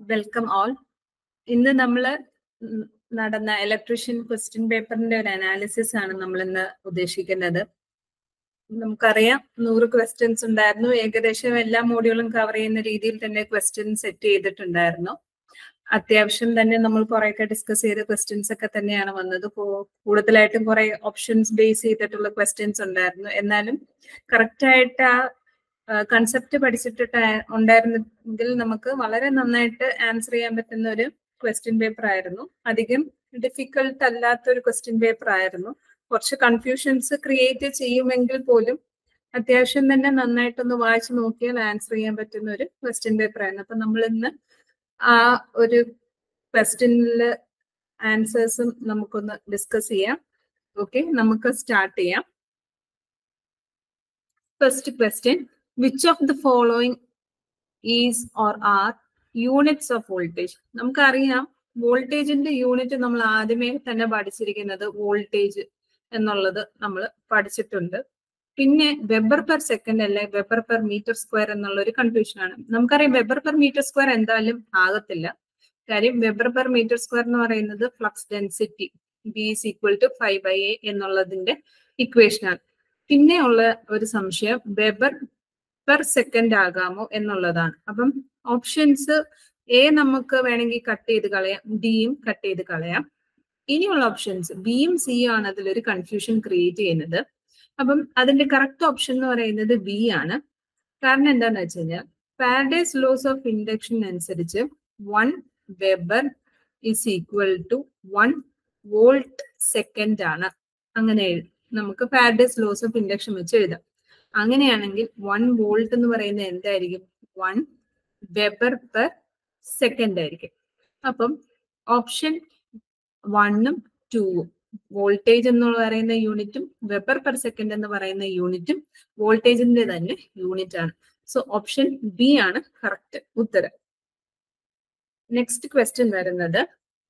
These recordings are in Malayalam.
Welcome all. ഇന്ന് നമ്മൾ നടന്ന ഇലക്ട്രീഷ്യൻ ക്വസ്റ്റ്യൻ പേപ്പറിന്റെ ഒരു അനാലിസിസ് ആണ് നമ്മൾ ഇന്ന് ഉദ്ദേശിക്കുന്നത്. നമുക്കറിയാം 100 ക്വസ്റ്റ്യൻസ് ഉണ്ടായിരുന്നു. ഏകദേശം എല്ലാ മോഡ്യൂളും കവർ ചെയ്യുന്ന രീതിയിൽ തന്നെ ക്വസ്റ്റ്യൻ സെറ്റ് ചെയ്തിട്ടുണ്ടായിരുന്നു. അത്യാവശ്യം തന്നെ നമ്മൾ കുറെയൊക്കെ ഡിസ്കസ് ചെയ്ത ക്വസ്റ്റ്യൻസ് ഒക്കെ തന്നെയാണ് വന്നത്. കൂടുതലായിട്ടും കുറെ ഓപ്ഷൻസ് ബേസ് ചെയ്തിട്ടുള്ള ക്വസ്റ്റ്യൻസ് ഉണ്ടായിരുന്നു. എന്നാലും കറക്റ്റ് ആയിട്ട് ആ കൺസെപ്റ്റ് പഠിച്ചിട്ട് ഉണ്ടായിരുന്നെങ്കിൽ നമുക്ക് വളരെ നന്നായിട്ട് ആൻസർ ചെയ്യാൻ പറ്റുന്ന ഒരു ക്വസ്റ്റ്യൻ പേപ്പർ ആയിരുന്നു. അധികം ഡിഫിക്കൽട്ട് അല്ലാത്തൊരു ക്വസ്റ്റ്യൻ പേപ്പർ ആയിരുന്നു. കുറച്ച് കൺഫ്യൂഷൻസ് ക്രിയേറ്റ് ചെയ്യുമെങ്കിൽ പോലും അത്യാവശ്യം തന്നെ നന്നായിട്ടൊന്ന് വായിച്ചു നോക്കിയാൽ ആൻസർ ചെയ്യാൻ പറ്റുന്ന ഒരു ക്വസ്റ്റ്യൻ പേപ്പർ ആയിരുന്നു. അപ്പൊ നമ്മൾ ഇന്ന് ആ ഒരു ക്വസ്റ്റ്യനില് ആൻസേഴ്സും നമുക്കൊന്ന് ഡിസ്കസ് ചെയ്യാം. ഓക്കെ, നമുക്ക് സ്റ്റാർട്ട് ചെയ്യാം. First question, which of the following is or are units of voltage? നമുക്കറിയാം വോൾട്ടേജിന്റെ യൂണിറ്റ് നമ്മൾ ആദ്യമേ തന്നെ പഠിച്ചിരിക്കുന്നത് വോൾട്ടേജ് എന്നുള്ളത് നമ്മൾ പഠിച്ചിട്ടുണ്ട്. പിന്നെ വെബർ പെർ സെക്കൻഡ് അല്ലെ വെബർ പെർ മീറ്റർ സ്ക്വയർ എന്നുള്ള ഒരു കൺഫ്യൂഷൻ ആണ്. നമുക്കറിയാം വെബർ പെർ മീറ്റർ സ്ക്വയർ എന്തായാലും ആകത്തില്ല. കാര്യം വെബർ പെർ മീറ്റർ സ്ക്വയർ എന്ന് പറയുന്നത് flux density B is equal to 5/A എന്നുള്ളതിന്റെ ഇക്വേഷൻ ആണ്. പിന്നെ ഉള്ള ഒരു സംശയം വെബർ പെർ സെക്കൻഡ് ആകാമോ എന്നുള്ളതാണ്. അപ്പം ഓപ്ഷൻസ് എ നമുക്ക് വേണമെങ്കിൽ കട്ട് ചെയ്ത് കളയാം, ഡിയും കട്ട് ചെയ്ത് കളയാം. ഇനിയുള്ള ഓപ്ഷൻസ് ബിയും സിയും ആണ് അതിലൊരു കൺഫ്യൂഷൻ ക്രിയേറ്റ് ചെയ്യുന്നത്. അപ്പം അതിന്റെ കറക്റ്റ് ഓപ്ഷൻ എന്ന് പറയുന്നത് ബി ആണ്. കാരണം എന്താന്ന് വെച്ച് കഴിഞ്ഞാൽ ഫാരഡേസ് ലോസ് ഓഫ് ഇൻഡക്ഷൻ അനുസരിച്ച് 1 weber is equal to 1 volt second ആണ്. അങ്ങനെ നമുക്ക് ഫാരഡേസ് ലോസ് ഓഫ് ഇൻഡക്ഷൻ വെച്ച് എഴുതാം. അങ്ങനെയാണെങ്കിൽ 1 വോൾട്ട് എന്ന് പറയുന്നത് എന്തായിരിക്കും? 1 വെബർ പെർ സെക്കൻഡ് ആയിരിക്കും. അപ്പം ഓപ്ഷൻ 1ഉം 2ഉം വോൾട്ടേജ് എന്ന് പറയുന്ന യൂണിറ്റും വെബർ പെർ സെക്കൻഡ് എന്ന് പറയുന്ന യൂണിറ്റും വോൾട്ടേജിന്റെ തന്നെ യൂണിറ്റ് ആണ്. സോ ഓപ്ഷൻ ബി ആണ് കറക്റ്റ് ഉത്തരം. നെക്സ്റ്റ് ക്വസ്റ്റ്യൻ വരുന്നത്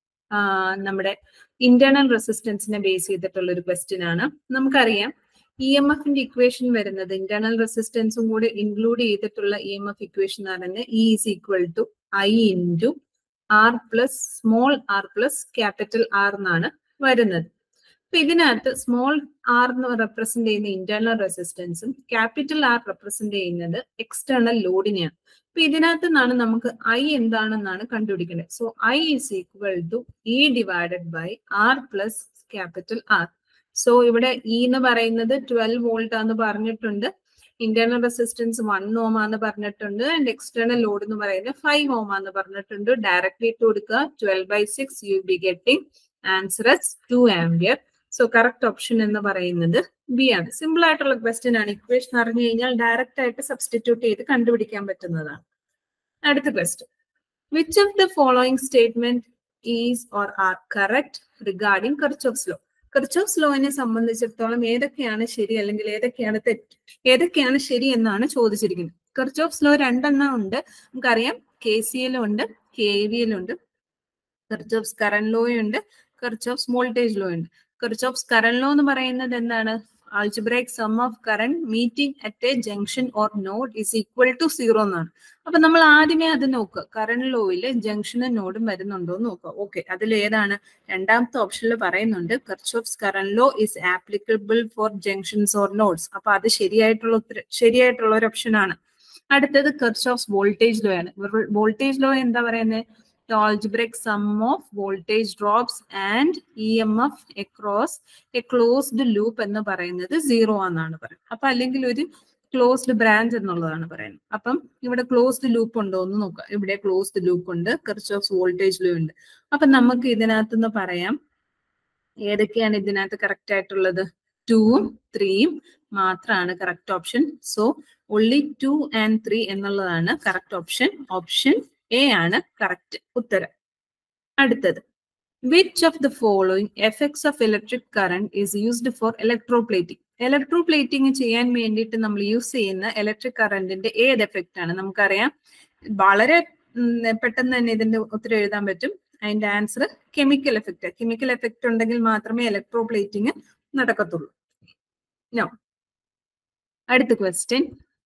നമ്മുടെ ഇന്റേണൽ റെസിസ്റ്റൻസിനെ ബേസ് ചെയ്തിട്ടുള്ള ഒരു ക്വസ്റ്റ്യൻ ആണ്. നമുക്കറിയാം EMFന്റെ ഇക്വേഷൻ വരുന്നത് ഇന്റേണൽ റെസിസ്റ്റൻസും കൂടി ഇൻക്ലൂഡ് ചെയ്തിട്ടുള്ള EMF ഇക്വേഷൻ എന്ന് പറയുന്നത് E is equal to I into R plus small r plus capital R എന്നാണ് വരുന്നത്. അപ്പൊ ഇതിനകത്ത് സ്മോൾ ആർ എന്ന് റെപ്രസെന്റ് ചെയ്യുന്ന ഇന്റേണൽ റെസിസ്റ്റൻസും ക്യാപിറ്റൽ ആർ റെപ്രസെന്റ് ചെയ്യുന്നത് എക്സ്റ്റേണൽ ലോഡിനെയാണ്. അപ്പൊ ഇതിനകത്ത് നിന്നാണ് നമുക്ക് I എന്താണെന്നാണ് കണ്ടുപിടിക്കേണ്ടത്. So I is equal to E divided by R plus capital R. So ഇവിടെ E എന്ന് പറയുന്നത് 12 വോൾട്ട് ആന്ന് പറഞ്ഞിട്ടുണ്ട്, ഇന്റേണൽ റെസിസ്റ്റൻസ് 1 ഓം ആന്ന് പറഞ്ഞിട്ടുണ്ട്, ആൻഡ് എക്സ്റ്റേണൽ ലോഡ് എന്ന് പറയുന്നത് 5 ഓം ആന്ന് പറഞ്ഞിട്ടുണ്ട്. ഡയറക്ട്ലി ഇട്ട് കൊടുക്കുക, 12/6 you be getting answer as 2 ampere. So correct option എന്ന് പറയുന്നത് ബി ആണ്. സിമ്പിൾ ആയിട്ടുള്ള ക്വസ്റ്റ്യൻ ആണ്. ഇക്വേഷൻ അറിഞ്ഞു കഴിഞ്ഞാൽ ഡയറക്റ്റ് ആയിട്ട് സബ്സ്റ്റിറ്റ്യൂട്ട് ചെയ്ത് കണ്ടുപിടിക്കാൻ പറ്റുന്നതാണ്. അടുത്ത question, which of the following statement is or are correct regarding Kirchhoff's law? Kirchhoff's ലോവിനെ സംബന്ധിച്ചിടത്തോളം ഏതൊക്കെയാണ് ശരി അല്ലെങ്കിൽ ഏതൊക്കെയാണ് തെറ്റ്, ഏതൊക്കെയാണ് ശരി എന്നാണ് ചോദിച്ചിരിക്കുന്നത്. കിർച്ചോഫ്സ് ലോ രണ്ടെണ്ണം ഉണ്ട്. നമുക്കറിയാം KCL ഉണ്ട്, KVL ഉണ്ട്, കിർച്ചോഫ്സ് കറന്റ് ലോ ഉണ്ട്, കിർച്ചോഫ്സ് വോൾട്ടേജ് ലോ ഉണ്ട്. കിർച്ചോഫ്സ് കറന്റ് ലോ എന്ന് പറയുന്നത് എന്താണ്? Algebraic sum of current meeting at a junction or node is equal to 0 എന്നാണ്. അപ്പൊ നമ്മൾ ആദ്യമേ അത് നോക്കുക, കറന്റ് ലോയില് ജംഗ്ഷനും നോഡും വരുന്നുണ്ടോ എന്ന് നോക്കുക. ഓക്കെ, അതിൽ ഏതാണ്? രണ്ടാമത്തെ ഓപ്ഷനിൽ പറയുന്നുണ്ട് Kirchhoff's current law is applicable for junctions or nodes. അപ്പൊ അത് ശരിയായിട്ടുള്ള ഒരു ഓപ്ഷൻ ആണ്. അടുത്തത് കിർച്ചോഫ്സ് വോൾട്ടേജ് ലോ ആണ്. വോൾട്ടേജ് ലോ എന്താ പറയുന്നത്? algebraic sum of voltage drops and EMF across a closed loop എന്ന് പറയുന്നത് 0 എന്നാണ് പറയുന്നത്. അപ്പൊ അല്ലെങ്കിൽ ഒരു ക്ലോസ്ഡ് ബ്രാഞ്ച് എന്നുള്ളതാണ് പറയുന്നത്. അപ്പം ഇവിടെ ക്ലോസ്ഡ് ലൂപ്പ് ഉണ്ടോ എന്ന് നോക്കുക. ഇവിടെ ക്ലോസ്ഡ് ലൂപ്പ് ഉണ്ട്, കിർച്ചോഫ്സ് വോൾട്ടേജ് ലോ ഉണ്ട്. അപ്പൊ നമുക്ക് ഇതിനകത്തുനിന്ന് പറയാം ഏതൊക്കെയാണ് ഇതിനകത്ത് കറക്റ്റ് ആയിട്ടുള്ളത്. 2ഉം 3ഉം മാത്രമാണ് correct option. So only 2 and 3 എന്നുള്ളതാണ് കറക്റ്റ് ഓപ്ഷൻ. ഓപ്ഷൻ എ ആണ് കറക്റ്റ് ഉത്തരം. അടുത്തത്, which of the following effects of electric current is used for electroplating? Electroplating ചെയ്യാൻ വേണ്ടിയിട്ട് നമ്മൾ യൂസ് ചെയ്യുന്ന ഇലക്ട്രിക് കറന്റിന്റെ ഏത് എഫക്റ്റ് ആണ്? നമുക്കറിയാം വളരെ പെട്ടെന്ന് തന്നെ ഇതിന്റെ ഉത്തരം എഴുതാൻ പറ്റും. അതിന്റെ answer chemical effect. Chemical effect ഉണ്ടെങ്കിൽ മാത്രമേ ഇലക്ട്രോപ്ലേറ്റിംഗ് നടക്കത്തുള്ളൂ. നോ. അടുത്ത question,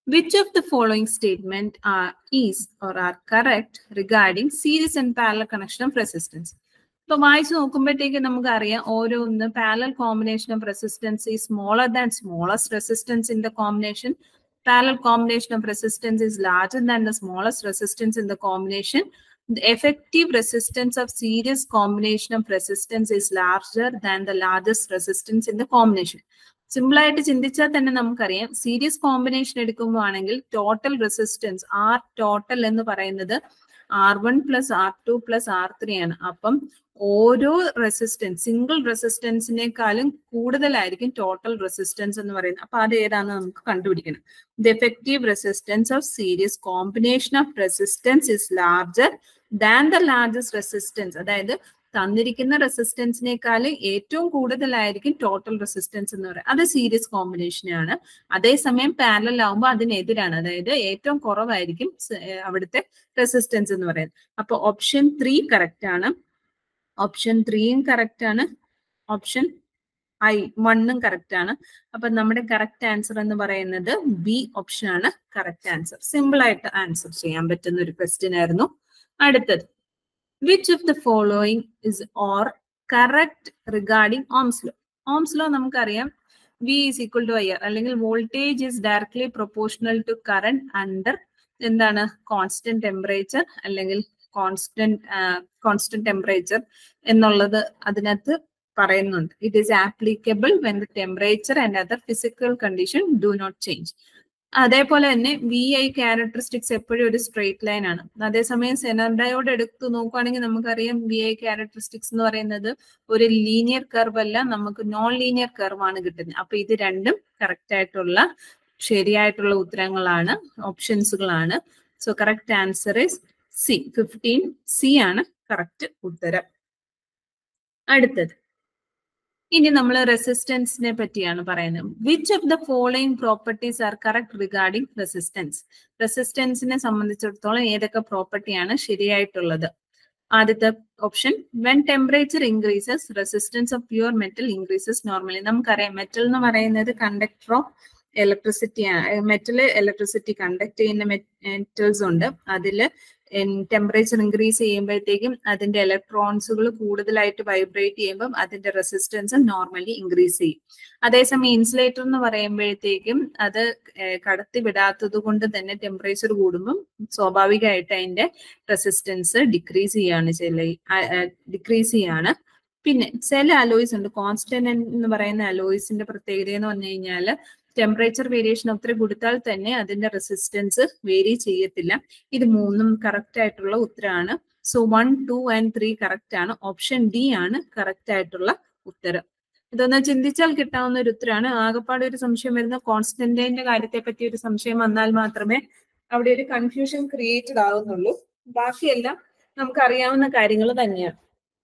Which of the following statement is or are correct regarding series and parallel connection of resistance? ഇപ്പൊ വായിച്ചു നോക്കുമ്പോഴത്തേക്ക് നമുക്കറിയാം ഓരോന്ന് parallel combination of resistance is smaller than smallest resistance in the combination. Parallel combination of resistance is larger than the smallest resistance in the combination. The effective resistance of series combination of resistance is larger than the largest resistance in the combination. Simple ആയിട്ട് ചിന്തിച്ചാൽ തന്നെ നമുക്കറിയാം സീരീസ് കോമ്പിനേഷൻ എടുക്കുമ്പോൾ ആണെങ്കിൽ ടോട്ടൽ റെസിസ്റ്റൻസ് ആർ ടോട്ടൽ എന്ന് പറയുന്നത് R1 plus R2 plus R3 ആണ്. അപ്പം ഓരോ റെസിസ്റ്റൻസ് സിംഗിൾ റെസിസ്റ്റൻസിനേക്കാളും കൂടുതലായിരിക്കും ടോട്ടൽ റെസിസ്റ്റൻസ് എന്ന് പറയുന്നത്. അപ്പൊ അത് ഏതാണെന്ന് നമുക്ക് കണ്ടുപിടിക്കണം. The effective resistance of series combination of resistance is larger than the largest resistance. അതായത് തന്നിരിക്കുന്ന റെസിസ്റ്റൻസിനേക്കാൾ ഏറ്റവും കൂടുതലായിരിക്കും ടോട്ടൽ റെസിസ്റ്റൻസ് എന്ന് പറയുന്നത്. അത് സീരീസ് കോമ്പിനേഷനാണ്. അതേസമയം പാരലൽ ആവുമ്പോൾ അതിനെതിരാണ്, അതായത് ഏറ്റവും കുറവായിരിക്കും അവിടുത്തെ റെസിസ്റ്റൻസ് എന്ന് പറയുന്നത്. അപ്പൊ ഓപ്ഷൻ 3 കറക്റ്റ് ആണ്. ഓപ്ഷൻ 3യും കറക്റ്റ് ആണ്. ഓപ്ഷൻ 1ഉം കറക്റ്റ് ആണ്. അപ്പൊ നമ്മുടെ കറക്റ്റ് ആൻസർ എന്ന് പറയുന്നത് ബി ഓപ്ഷൻ ആണ് കറക്റ്റ് ആൻസർ. സിമ്പിൾ ആയിട്ട് ആൻസർ ചെയ്യാൻ പറ്റുന്ന ഒരു ക്വസ്റ്റ്യൻ ആയിരുന്നു. അടുത്തത്, which of the following is or correct regarding Ohm's law? Ohm's law നമുക്കറിയാം V is equal to IR, അല്ലെങ്കിൽ voltage is directly proportional to current under എന്താണ് കോൺസ്റ്റന്റ് ടെമ്പറേച്ചർ അല്ലെങ്കിൽ കോൺസ്റ്റന്റ് ടെമ്പറേച്ചർ എന്നുള്ളത് അതിനകത്ത് പറയുന്നുണ്ട്. It is applicable when the temperature and other physical condition do not change. അതേപോലെ തന്നെ വി ഐ ക്യാരക്ടറിസ്റ്റിക്സ് എപ്പോഴും ഒരു സ്ട്രെയിറ്റ് ലൈൻ ആണ്. അതേസമയം സെനർഡയോട് എടുത്ത് നോക്കുകയാണെങ്കിൽ നമുക്കറിയാം വി ഐ ക്യാരക്ടറിസ്റ്റിക്സ് എന്ന് പറയുന്നത് ഒരു ലീനിയർ കർവ് അല്ല, നമുക്ക് നോൺ ലീനിയർ കർവ് ആണ് കിട്ടുന്നത്. അപ്പൊ ഇത് രണ്ടും കറക്റ്റ് ആയിട്ടുള്ള ശരിയായിട്ടുള്ള ഉത്തരങ്ങളാണ്, ഓപ്ഷൻസുകളാണ്. So correct answer is C. 15C ആണ് കറക്റ്റ് ഉത്തരം. അടുത്തത്, ഇനി നമ്മൾ റെസിസ്റ്റൻസിനെ പറ്റിയാണ് പറയുന്നത്. Which of the following properties are correct regarding resistance? റെസിസ്റ്റൻസിനെ സംബന്ധിച്ചിടത്തോളം ഏതൊക്കെ പ്രോപ്പർട്ടിയാണ് ശരിയായിട്ടുള്ളത്? ആദ്യത്തെ ഓപ്ഷൻ, when temperature increases resistance of pure metal increases normally. നമുക്കറിയാം മെറ്റൽ എന്ന് പറയുന്നത് കണ്ടക്ടർ ഓഫ് ഇലക്ട്രിസിറ്റി ആണ്. മെറ്റല് ഇലക്ട്രിസിറ്റി കണ്ടക്ട് ചെയ്യുന്ന മെറ്റൽസ് ഉണ്ട്. അതില് ടെമ്പറേച്ചർ ഇൻക്രീസ് ചെയ്യുമ്പോഴത്തേക്കും അതിന്റെ ഇലക്ട്രോൺസുകൾ കൂടുതലായിട്ട് വൈബ്രേറ്റ് ചെയ്യുമ്പോൾ അതിന്റെ റെസിസ്റ്റൻസ് നോർമലി ഇൻക്രീസ് ചെയ്യും. അതേസമയം ഇൻസുലേറ്റർ എന്ന് പറയുമ്പോഴത്തേക്കും അത് കടത്തി വിടാത്തത് കൊണ്ട് തന്നെ ടെമ്പറേച്ചർ കൂടുമ്പം സ്വാഭാവികമായിട്ട് അതിന്റെ റെസിസ്റ്റൻസ് ഡിക്രീസ് ചെയ്യാണ്. പിന്നെ ചില അലോയ്സ് ഉണ്ട്, കോൺസ്റ്റന്റ് എന്ന് പറയുന്ന അലോയ്സിന്റെ പ്രത്യേകത എന്ന് പറഞ്ഞു കഴിഞ്ഞാൽ ടെമ്പറേച്ചർ വേരിയേഷൻ ഒത്തിരി കൊടുത്താൽ തന്നെ അതിന്റെ റെസിസ്റ്റൻസ് വേരി ചെയ്യത്തില്ല. ഇത് മൂന്നും കറക്റ്റ് ആയിട്ടുള്ള ഉത്തരമാണ്. സോ 1, 2 and 3 കറക്റ്റ് ആണ്. ഓപ്ഷൻ ഡി ആണ് കറക്റ്റ് ആയിട്ടുള്ള ഉത്തരം. ഇതൊന്ന് ചിന്തിച്ചാൽ കിട്ടാവുന്ന ഒരു ഉത്തരമാണ്. ആകെപ്പാടെ ഒരു സംശയം വരുന്ന കോൺസ്റ്റന്റിന്റെ കാര്യത്തെ പറ്റി ഒരു സംശയം വന്നാൽ മാത്രമേ അവിടെ ഒരു കൺഫ്യൂഷൻ ക്രിയേറ്റഡ് ആവുന്നുള്ളൂ. ബാക്കിയെല്ലാം നമുക്ക് അറിയാവുന്ന കാര്യങ്ങൾ തന്നെയാണ്.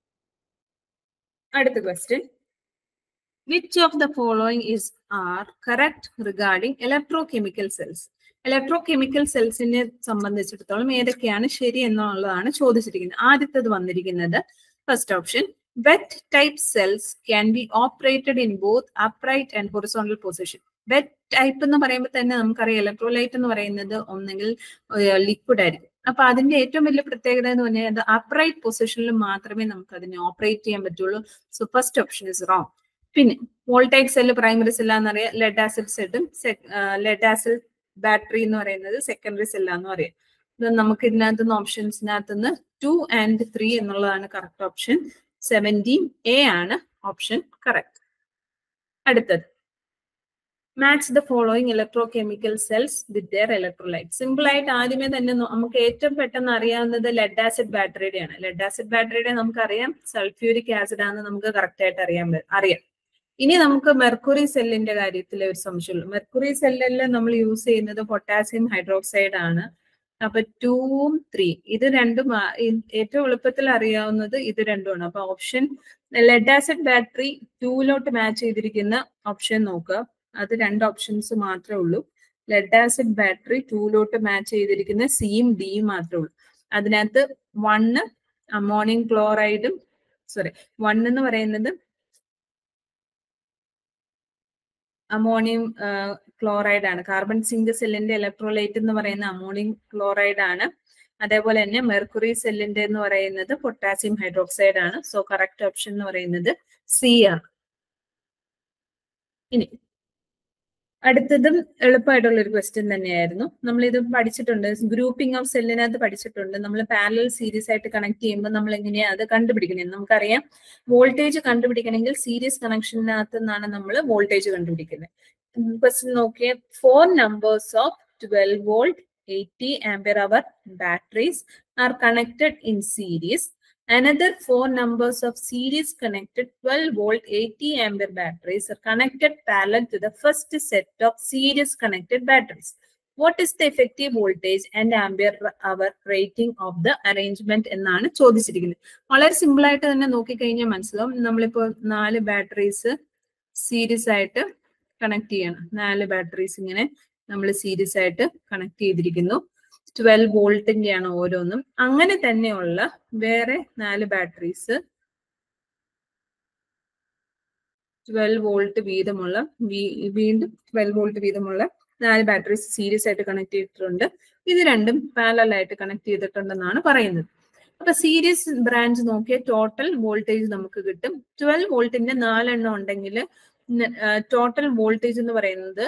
അടുത്ത question, which of the following are correct regarding electrochemical cells? Electrochemical സെൽസിനെ സംബന്ധിച്ചിടത്തോളം ഏതൊക്കെയാണ് ശരി എന്നുള്ളതാണ് ചോദിച്ചിരിക്കുന്നത്. ആദ്യത്തേത് വന്നിരിക്കുന്നത് first option, wet type cells can be operated in both upright and horizontal position. Wet type എന്ന് പറയുമ്പോൾ തന്നെ നമുക്കറിയാം ഇലക്ട്രോലൈറ്റ് എന്ന് പറയുന്നത് ഒന്നെങ്കിൽ ലിക്വിഡ് ആയിരിക്കും. അപ്പൊ അതിന്റെ ഏറ്റവും വലിയ പ്രത്യേകത എന്ന് പറഞ്ഞാൽ അപ്രൈറ്റ് പൊസിഷനിൽ മാത്രമേ നമുക്ക് അതിനെ ഓപ്പറേറ്റ് ചെയ്യാൻ പറ്റുള്ളൂ. So first option is wrong. പിന്നെ വോൾട്ടൈക് സെല്ല് പ്രൈമറി സെല്ലാന്ന് പറയാം, ലെഡ് ആസിഡ് സെല്ലും ലെഡ് ആസിഡ് ബാറ്ററി എന്ന് പറയുന്നത് സെക്കൻഡറി സെല്ലാന്ന് പറയാം. ഇത് നമുക്ക് ഇതിനകത്തുനിന്ന് ഓപ്ഷൻസിനകത്തുനിന്ന് 2 and 3 എന്നുള്ളതാണ് കറക്റ്റ് ഓപ്ഷൻ. 17A ആണ് ഓപ്ഷൻ കറക്റ്റ്. അടുത്തത്, match the following electrochemical cells with their electrolyte. Simple ആയിട്ട് ആദ്യമേ തന്നെ നമുക്ക് ഏറ്റവും പെട്ടെന്ന് അറിയാവുന്നത് ലെഡ് ആസിഡ് ബാറ്ററിയുടെയാണ്. ലെഡ് ആസിഡ് ബാറ്ററിയുടെ നമുക്കറിയാം സൾഫ്യൂരിക് ആസിഡ് ആണെന്ന് നമുക്ക് കറക്റ്റ് ആയിട്ട് അറിയാം. ഇനി നമുക്ക് മെർക്കുറി സെല്ലിന്റെ കാര്യത്തിൽ ഒരു സംശയമുള്ളൂ. മെർക്കുറി സെല്ലിൽ നമ്മൾ യൂസ് ചെയ്യുന്നത് പൊട്ടാസ്യം ഹൈഡ്രോക്സൈഡ് ആണ്. അപ്പൊ 2ഉം 3 ഇത് രണ്ടും ഏറ്റവും എളുപ്പത്തിൽ അറിയാവുന്നത് ഇത് രണ്ടുമാണ്. അപ്പൊ ഓപ്ഷൻ ലെഡ് ആസിഡ് ബാറ്ററി 2ലോട്ട് മാച്ച് ചെയ്തിരിക്കുന്ന ഓപ്ഷൻ നോക്കുക. അത് 2 ഓപ്ഷൻസ് മാത്രമേ ഉള്ളൂ. ലെഡ് ആസിഡ് ബാറ്ററി 2ലോട്ട് മാച്ച് ചെയ്തിരിക്കുന്ന സിയും ഡിയും മാത്രമേ ഉള്ളൂ. അതിനകത്ത് 1 അമോണിയം ക്ലോറൈഡും 1 എന്ന് പറയുന്നത് അമോണിയം ക്ലോറൈഡ് ആണ്. കാർബൺ സിങ്ക് സെല്ലിന്റെ ഇലക്ട്രോലൈറ്റ് എന്ന് പറയുന്ന അമോണിയം ക്ലോറൈഡ് ആണ്. അതേപോലെ തന്നെ മെർക്കുറി സെല്ലിന്റെ എന്ന് പറയുന്നത് പൊട്ടാസ്യം ഹൈഡ്രോക്സൈഡ് ആണ്. സോ കറക്റ്റ് ഓപ്ഷൻ എന്ന് പറയുന്നത് സി ആണ്. ഇനി അടുത്തതും എളുപ്പമായിട്ടുള്ള ഒരു ക്വസ്റ്റ്യൻ തന്നെയായിരുന്നു. നമ്മൾ ഇത് പഠിച്ചിട്ടുണ്ട്, ഗ്രൂപ്പിംഗ് ഓഫ് സെല്ലിനകത്ത് പഠിച്ചിട്ടുണ്ട്. നമ്മൾ പാരലൽ സീരീസ് ആയിട്ട് കണക്ട് ചെയ്യുമ്പോൾ നമ്മൾ എങ്ങനെയാണ് അത് കണ്ടുപിടിക്കുന്നത്? നമുക്കറിയാം, വോൾട്ടേജ് കണ്ടുപിടിക്കണമെങ്കിൽ സീരീസ് കണക്ഷനകത്ത് നിന്നാണ് നമ്മൾ വോൾട്ടേജ് കണ്ടുപിടിക്കുന്നത്. ക്വസ്റ്റ്യൻ നോക്കിയേ, 4 numbers of 12 volt 80 ampere hour batteries are connected in series. Another 4 numbers of series connected 12 volt 80 ampere batteries are connected parallel to the first set of series connected batteries. What is the effective voltage and ampere hour rating of the arrangement എന്നാണ് ചോദിച്ചിരിക്കുന്നത്. വളരെ സിമ്പിൾ ആയിട്ട് തന്നെ നോക്കിക്കഴിഞ്ഞാൽ മനസ്സിലാവും. നമ്മളിപ്പോ 4 ബാറ്ററീസ് സീരീസ് ആയിട്ട് കണക്ട് ചെയ്യണം. 4 ബാറ്ററീസ് ഇങ്ങനെ നമ്മൾ സീരീസ് ആയിട്ട് കണക്ട് ചെയ്തിരിക്കുന്നു. 12 വോൾട്ടിന്റെയാണ് ഓരോന്നും. അങ്ങനെ തന്നെയുള്ള വേറെ 4 ബാറ്ററീസ് 12 വോൾട്ട് വീതമുള്ള വീണ്ടും 12 വോൾട്ട് വീതമുള്ള 4 ബാറ്ററീസ് സീരീസ് ആയിട്ട് കണക്ട് ചെയ്തിട്ടുണ്ട്. ഇത് രണ്ടും പാരലൽ ആയിട്ട് കണക്ട് ചെയ്തിട്ടുണ്ടെന്നാണ് പറയുന്നത്. അപ്പൊ സീരീസ് ബ്രാഞ്ച് നോക്കിയാൽ ടോട്ടൽ വോൾട്ടേജ് നമുക്ക് കിട്ടും. 12 വോൾട്ടിന്റെ 4 എണ്ണം ഉണ്ടെങ്കിൽ ടോട്ടൽ വോൾട്ടേജ് എന്ന് പറയുന്നത്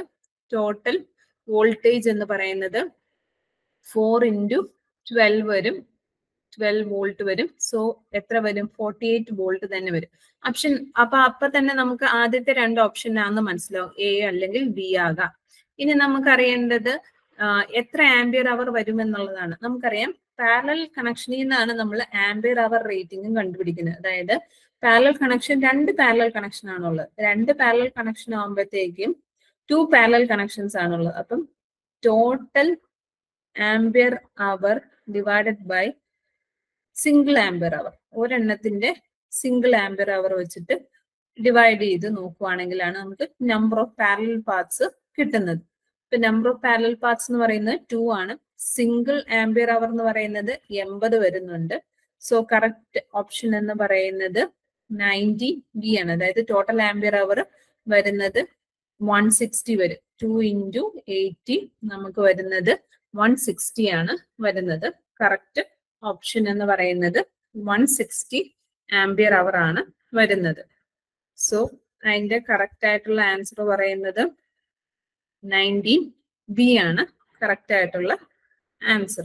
4 into 12 വരും, 12 വോൾട്ട് വരും. സോ എത്ര വരും? 48 വോൾട്ട് തന്നെ വരും. ഓപ്ഷൻ അപ്പൊ തന്നെ നമുക്ക് ആദ്യത്തെ 2 ഓപ്ഷൻ ആണെന്ന് മനസ്സിലാവും, എ അല്ലെങ്കിൽ ബി ആകാം. ഇനി നമുക്കറിയേണ്ടത് എത്ര ആംപിയർ അവർ വരുമെന്നുള്ളതാണ്. നമുക്കറിയാം, പാരലൽ കണക്ഷനിൽ നിന്നാണ് നമ്മൾ ആംപിയർ അവർ റേറ്റിംഗും കണ്ടുപിടിക്കുന്നത്. അതായത് പാരലൽ കണക്ഷൻ 2 പാരലൽ കണക്ഷൻ ആണുള്ളത്. 2 പാരലൽ കണക്ഷൻ ആകുമ്പോഴത്തേക്കും 2 പാരലൽ കണക്ഷൻസ് ആണുള്ളത്. അപ്പം total ampere hour divided by single ampere hour, ഒരെണ്ണത്തിന്റെ സിംഗിൾ ആംപിയർ അവർ വെച്ചിട്ട് ഡിവൈഡ് ചെയ്ത് നോക്കുവാണെങ്കിലാണ് നമുക്ക് നമ്പർ ഓഫ് പാരലൽ പാത്സ് കിട്ടുന്നത്. ഇപ്പൊ നമ്പർ ഓഫ് പാരലൽ പാത്സ് എന്ന് പറയുന്നത് 2 ആണ്. സിംഗിൾ ആംപിയർ അവർ എന്ന് പറയുന്നത് 80 വരുന്നുണ്ട്. സോ കറക്റ്റ് ഓപ്ഷൻ എന്ന് പറയുന്നത് 90 ബി ആണ്. അതായത് ടോട്ടൽ ആംപിയർ അവർ വരുന്നത് 160 വരും. 2 into 80 നമുക്ക് വരുന്നത് 160 ആണ് വരുന്നത്. കറക്റ്റ് ഓപ്ഷൻ എന്ന് പറയുന്നത് 160 ആംപിയർ അവർ ആണ് വരുന്നത്. സോ അതിന്റെ കറക്റ്റ് ആയിട്ടുള്ള ആൻസർ പറയുന്നത് 90 ബി ആണ് കറക്റ്റ് ആയിട്ടുള്ള ആൻസർ.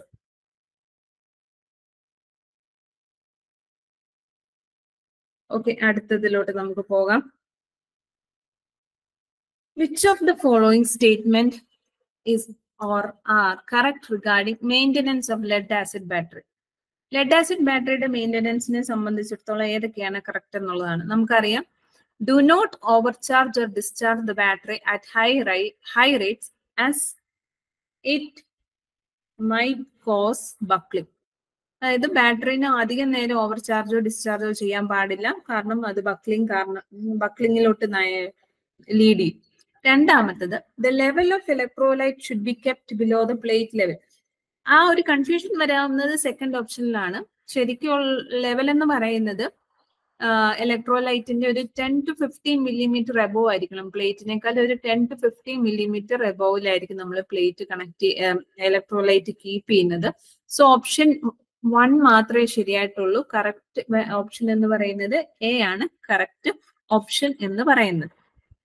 ഓക്കെ, അടുത്തതിലോട്ട് നമുക്ക് പോകാം. Which of the following statement is or are correct regarding maintenance of lead acid battery? lead acid batteryയുടെ മെയിൻ്റനൻസിനെ സംബന്ധിച്ചിടത്തോളം ഏതൊക്കെയാണ് കറക്റ്റ് എന്നുള്ളതാണ്. നമുക്കറിയാം, do not overcharge or discharge the battery at high rates as it might cause buckling. അതായത് ബാറ്ററിനെ അധികം നേരം ഓവർചാർജോ ഡിസ്ചാർജോ ചെയ്യാൻ പാടില്ല, കാരണം അത് ബക്ലിങ്ങിലോട്ട് ലീഡ് ചെയ്യും. രണ്ടാമത്തത്, the level of electrolyte should be kept below the plate level. ആ ഒരു കൺഫ്യൂഷൻ വരാവുന്നത് സെക്കൻഡ് ഓപ്ഷനിലാണ്. ശരിക്കും ലെവൽ എന്ന് പറയുന്നത് ഇലക്ട്രോലൈറ്റിന്റെ ഒരു 10 to 15 millimeter എബോവ് ആയിരിക്കണം. പ്ലേറ്റിനേക്കാൾ ഒരു 10 to 15 millimeter എബോവിലായിരിക്കും നമ്മൾ പ്ലേറ്റ് ഇലക്ട്രോലൈറ്റ് കീപ്പ് ചെയ്യുന്നത്. സോ ഓപ്ഷൻ 1 മാത്രമേ ശരിയായിട്ടുള്ളൂ. കറക്റ്റ് ഓപ്ഷൻ എന്ന് പറയുന്നത് എ ആണ് കറക്റ്റ് ഓപ്ഷൻ എന്ന് പറയുന്നത്.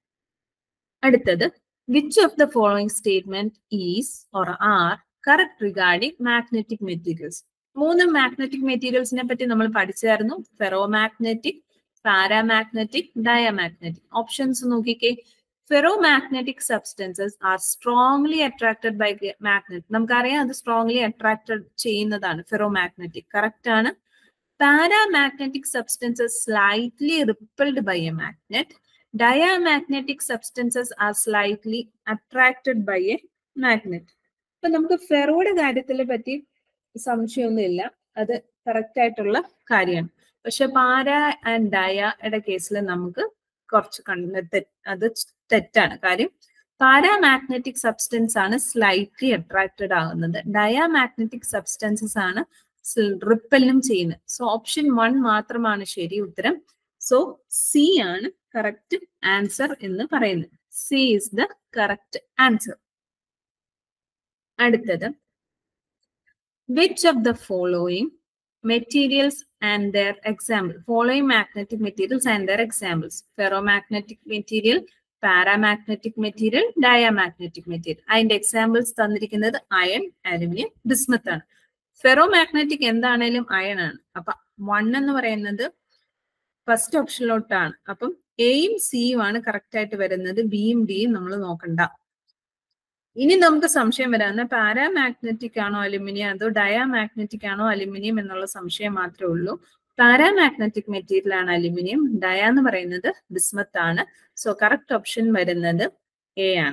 അടുത്തത്, which of the following statement is or are correct regarding magnetic materials? 3 magnetic മെറ്റീരിയൽസിനെ പറ്റി നമ്മൾ പഠിച്ചായിരുന്നു. Ferromagnetic, paramagnetic, diamagnetic. Options നോക്കിക്കേ. Ferromagnetic substances are strongly attracted by magnet. നമുക്കറിയാം, അത് സ്ട്രോങ്ലി അട്രാക്റ്റഡ് ചെയ്യുന്നതാണ് ഫെറോ മാഗ്നറ്റിക്. കറക്റ്റ് ആണ്. Paramagnetic substances slightly repelled by a magnet. Diamagnetic substances are slightly attracted by a magnet. അപ്പൊ നമുക്ക് ഫെറോയുടെ കാര്യത്തിനെ പറ്റി സംശയമൊന്നുമില്ല, അത് കറക്റ്റ് ആയിട്ടുള്ള കാര്യമാണ്. പക്ഷെ പാര ആൻഡ് ഡയയുടെ കേസിൽ നമുക്ക് കുറച്ച് അത് തെറ്റാണ്. കാര്യം പാരാമാഗ്നറ്റിക് സബ്സ്റ്റൻസ് ആണ് സ്ലൈറ്റ്ലി അട്രാക്റ്റഡ് ആകുന്നത്, ഡയാമാഗ്നറ്റിക് സബ്സ്റ്റൻസസ് ആണ് റിപ്പല്ലും ചെയ്യുന്നത്. സോ ഓപ്ഷൻ 1 മാത്രമാണ് ശരി ഉത്തരം. സോ സി ആണ് കറക്റ്റ് ആൻസർ എന്ന് പറയുന്നത്. C is the correct answer. അടുത്തത്, which of the following materials and their example. Following magnetic materials and their examples. Ferromagnetic material, paramagnetic material, diamagnetic material. അതിന്റെ എക്സാമ്പിൾസ് തന്നിരിക്കുന്നത് അയൺ, അലുമിനിയം, ബിസ്മത്ത് ആണ്. ഫെറോമാഗ്നറ്റിക് എന്താണേലും അയൺ ആണ്. അപ്പൊ 1 എന്ന് പറയുന്നത് ഫസ്റ്റ് ഓപ്ഷനിലോട്ടാണ്. അപ്പം എയും സിയും ആണ് കറക്റ്റ് ആയിട്ട് വരുന്നത്. ബിയും ഡിയും നമ്മൾ നോക്കണ്ട. ഇനി നമുക്ക് സംശയം വരാവുന്ന പാരാമാഗ്നറ്റിക് ആണോ അലുമിനിയം അതോ ഡയാമാഗ്നറ്റിക് ആണോ അലുമിനിയം എന്നുള്ള സംശയം മാത്രമേ ഉള്ളൂ. പാരാമാഗ്നറ്റിക് മെറ്റീരിയൽ ആണ് അലുമിനിയം. ഡയ എന്ന് പറയുന്നത് ബിസ്മത്ത് ആണ്. സോ കറക്റ്റ് ഓപ്ഷൻ വരുന്നത് എ ആണ്.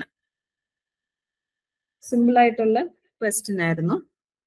സിമ്പിൾ ആയിട്ടുള്ള ക്വസ്റ്റ്യൻ ആയിരുന്നു.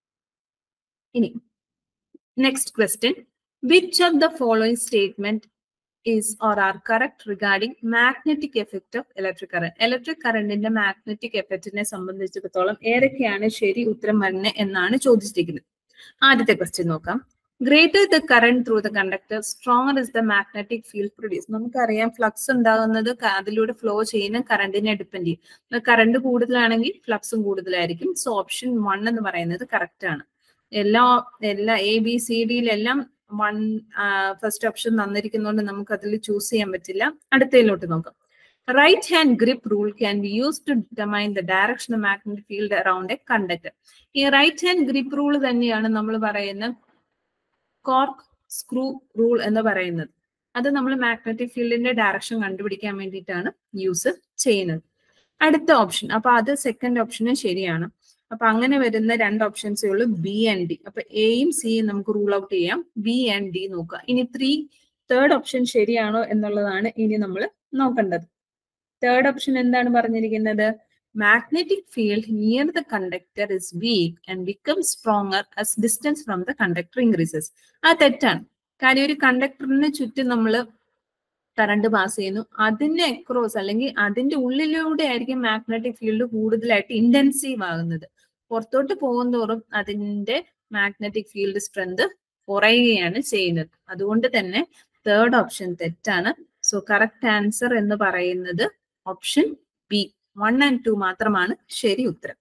ഇനി next question, which of the following statement is or are correct regarding magnetic effect of electric current. Electric currentന്റെ മാഗ്നറ്റിക് എഫക്റ്റിനെ സംബന്ധിച്ചിടത്തോളം ഏതൊക്കെയാണ് ശരി ഉത്തരം വരുന്നത് എന്നാണ് ചോദിച്ചിരിക്കുന്നത്. ആദ്യത്തെ ക്വസ്റ്റ്യൻ നോക്കാം. Greater the current through the conductor, stronger is the magnetic field produce. നമുക്കറിയാം ഫ്ലക്സ് ഉണ്ടാകുന്നത് അതിലൂടെ ഫ്ലോ ചെയ്യുന്ന കറണ്ടിനെ ഡിപ്പെൻഡ് ചെയ്യും. കറണ്ട് കൂടുതലാണെങ്കിൽ ഫ്ലക്സും കൂടുതലായിരിക്കും. സോ ഓപ്ഷൻ 1 എന്ന് പറയുന്നത് കറക്റ്റ് ആണ്. എല്ലാ എ ബി സി ഡിയിലെല്ലാം ഫസ്റ്റ് ഓപ്ഷൻ തന്നിരിക്കുന്നതുകൊണ്ട് നമുക്ക് അതിൽ ചൂസ് ചെയ്യാൻ പറ്റില്ല. അടുത്തതിലോട്ട് നോക്കാം. Right hand grip rule can be use to determine the direction of magnetic field around a conductor. ഈ റൈറ്റ് ഹാൻഡ് ഗ്രിപ്പ് റൂൾ തന്നെയാണ് നമ്മൾ പറയുന്ന കോർക്ക് സ്ക്രൂ റൂൾ എന്ന് പറയുന്നത്. അത് നമ്മൾ മാഗ്നറ്റിക് ഫീൽഡിന്റെ ഡയറക്ഷൻ കണ്ടുപിടിക്കാൻ വേണ്ടിയിട്ടാണ് യൂസ് ചെയ്യുന്നത്. അടുത്ത ഓപ്ഷൻ, അപ്പൊ അത് സെക്കൻഡ് ഓപ്ഷനും ശരിയാണ്. അപ്പൊ അങ്ങനെ വരുന്ന രണ്ട് ഓപ്ഷൻസേ ഉള്ളൂ, ബി ആൻഡ് ഡി. അപ്പൊ എയും സിയും നമുക്ക് റൂൾ ഔട്ട് ചെയ്യാം. ബി ആൻഡ് ഡി നോക്കുക. ഇനി തേർഡ് ഓപ്ഷൻ ശരിയാണോ എന്നുള്ളതാണ് ഇനി നമ്മൾ നോക്കേണ്ടത്. തേർഡ് ഓപ്ഷൻ എന്താണ് പറഞ്ഞിരിക്കുന്നത്? Magnetic field near the conductor is weak and become stronger as distance from the conductor increases. അത് തെറ്റാണ്. കാര്യം ഒരു കണ്ടക്ടറിന് ചുറ്റും നമ്മൾ കറണ്ട് പാസ് ചെയ്യുന്നു, അതിന്റെ അക്രോസ് അല്ലെങ്കിൽ അതിന്റെ ഉള്ളിലൂടെ ആയിരിക്കും മാഗ്നറ്റിക് ഫീൽഡ് കൂടുതലായിട്ട് ഇന്റൻസീവ് ആകുന്നത്. പുറത്തോട്ട് പോകുന്തോറും അതിന്റെ മാഗ്നറ്റിക് ഫീൽഡ് സ്ട്രെങ്ത് കുറയുകയാണ് ചെയ്യുന്നത്. അതുകൊണ്ട് തന്നെ തേർഡ് ഓപ്ഷൻ തെറ്റാണ്. സോ കറക്റ്റ് ആൻസർ എന്ന് പറയുന്നത് ഓപ്ഷൻ ബി, 1 and 2 മാത്രമാണ് ശരി ഉത്തരം.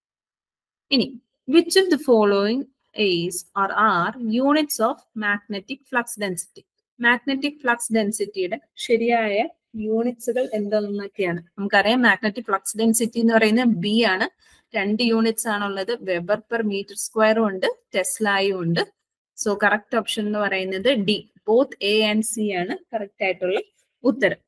ഇനി which of the following is or are units of magnetic flux density. Magnetic flux ഡെൻസിറ്റിയുടെ ശരിയായ യൂണിറ്റ്സുകൾ എന്താണെന്നൊക്കെയാണ് നമുക്കറിയാം. മാഗ്നറ്റിക് ഫ്ലക്സ് ഡെൻസിറ്റി എന്ന് പറയുന്നത് ബി ആണ്. 2 യൂണിറ്റ്സ് ആണുള്ളത്. വെബർ പെർ മീറ്റർ സ്ക്വയറും ഉണ്ട്, ടെസ്ലായും ഉണ്ട്. സോ കറക്റ്റ് ഓപ്ഷൻ എന്ന് പറയുന്നത് D. Both A and C ആണ് കറക്റ്റ് ആയിട്ടുള്ള ഉത്തരം.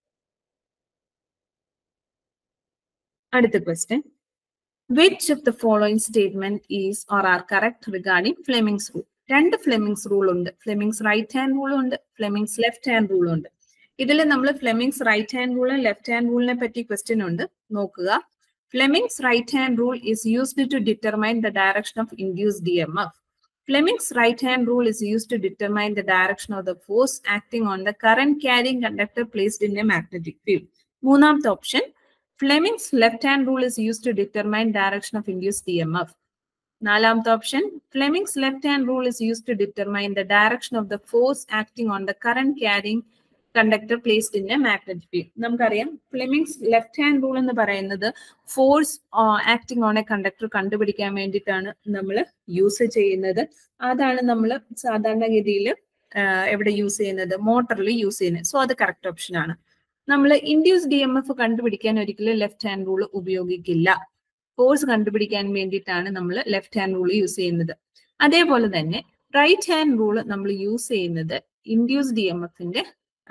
അടുത്ത question, which of the following statement is or are correct regarding Fleming's rule? 2 Fleming's rule ഉണ്ട്. Fleming's right hand rule ഉണ്ട്, Fleming's left hand rule ഉണ്ട്. ഇതിൽ നമ്മൾ Fleming's right hand rule left hand റൂളിനെ പറ്റി ക്വസ്റ്റ്യൻ ഉണ്ട്, നോക്കുക. Fleming's right hand rule is used to determine the direction of induced EMF. Fleming's right hand rule is used to determine the direction of the force acting on the current carrying conductor placed in a magnetic field. മൂന്നാമത്തെ option, Fleming's left hand rule is used to determine direction of induced EMF. നാലാമത്തെ option, Fleming's left hand rule is used to determine the direction of the force acting on the current carrying conductor placed in a magnetic field. നമുക്കറിയാം Fleming's left hand rule എന്ന് പറയുന്നത് force acting on a conductor കണ്ടുപിടിക്കാൻ വേണ്ടിയിട്ടാണ് നമ്മൾ യൂസ് ചെയ്യുന്നത്. അതാണ് നമ്മൾ സാധാരണഗതിയിൽ എവിടെ യൂസ് ചെയ്യുന്നത്? മോട്ടറിൽ യൂസ് ചെയ്യുന്നത്. സോ അത് കറക്റ്റ് ഓപ്ഷൻ ആണ്. നമ്മൾ ഇൻഡ്യൂസ്ഡ് EMF കണ്ടുപിടിക്കാൻ ഒരിക്കലും ലെഫ്റ്റ് ഹാൻഡ് റൂൾ ഉപയോഗിക്കില്ല. ഫോഴ്സ് കണ്ടുപിടിക്കാൻ വേണ്ടിയിട്ടാണ് നമ്മൾ ലെഫ്റ്റ് ഹാൻഡ് റൂൾ യൂസ് ചെയ്യുന്നത്. അതേപോലെ തന്നെ റൈറ്റ് ഹാൻഡ് റൂൾ നമ്മൾ യൂസ് ചെയ്യുന്നത് ഇൻഡ്യൂസ്ഡ് EMFന്റെ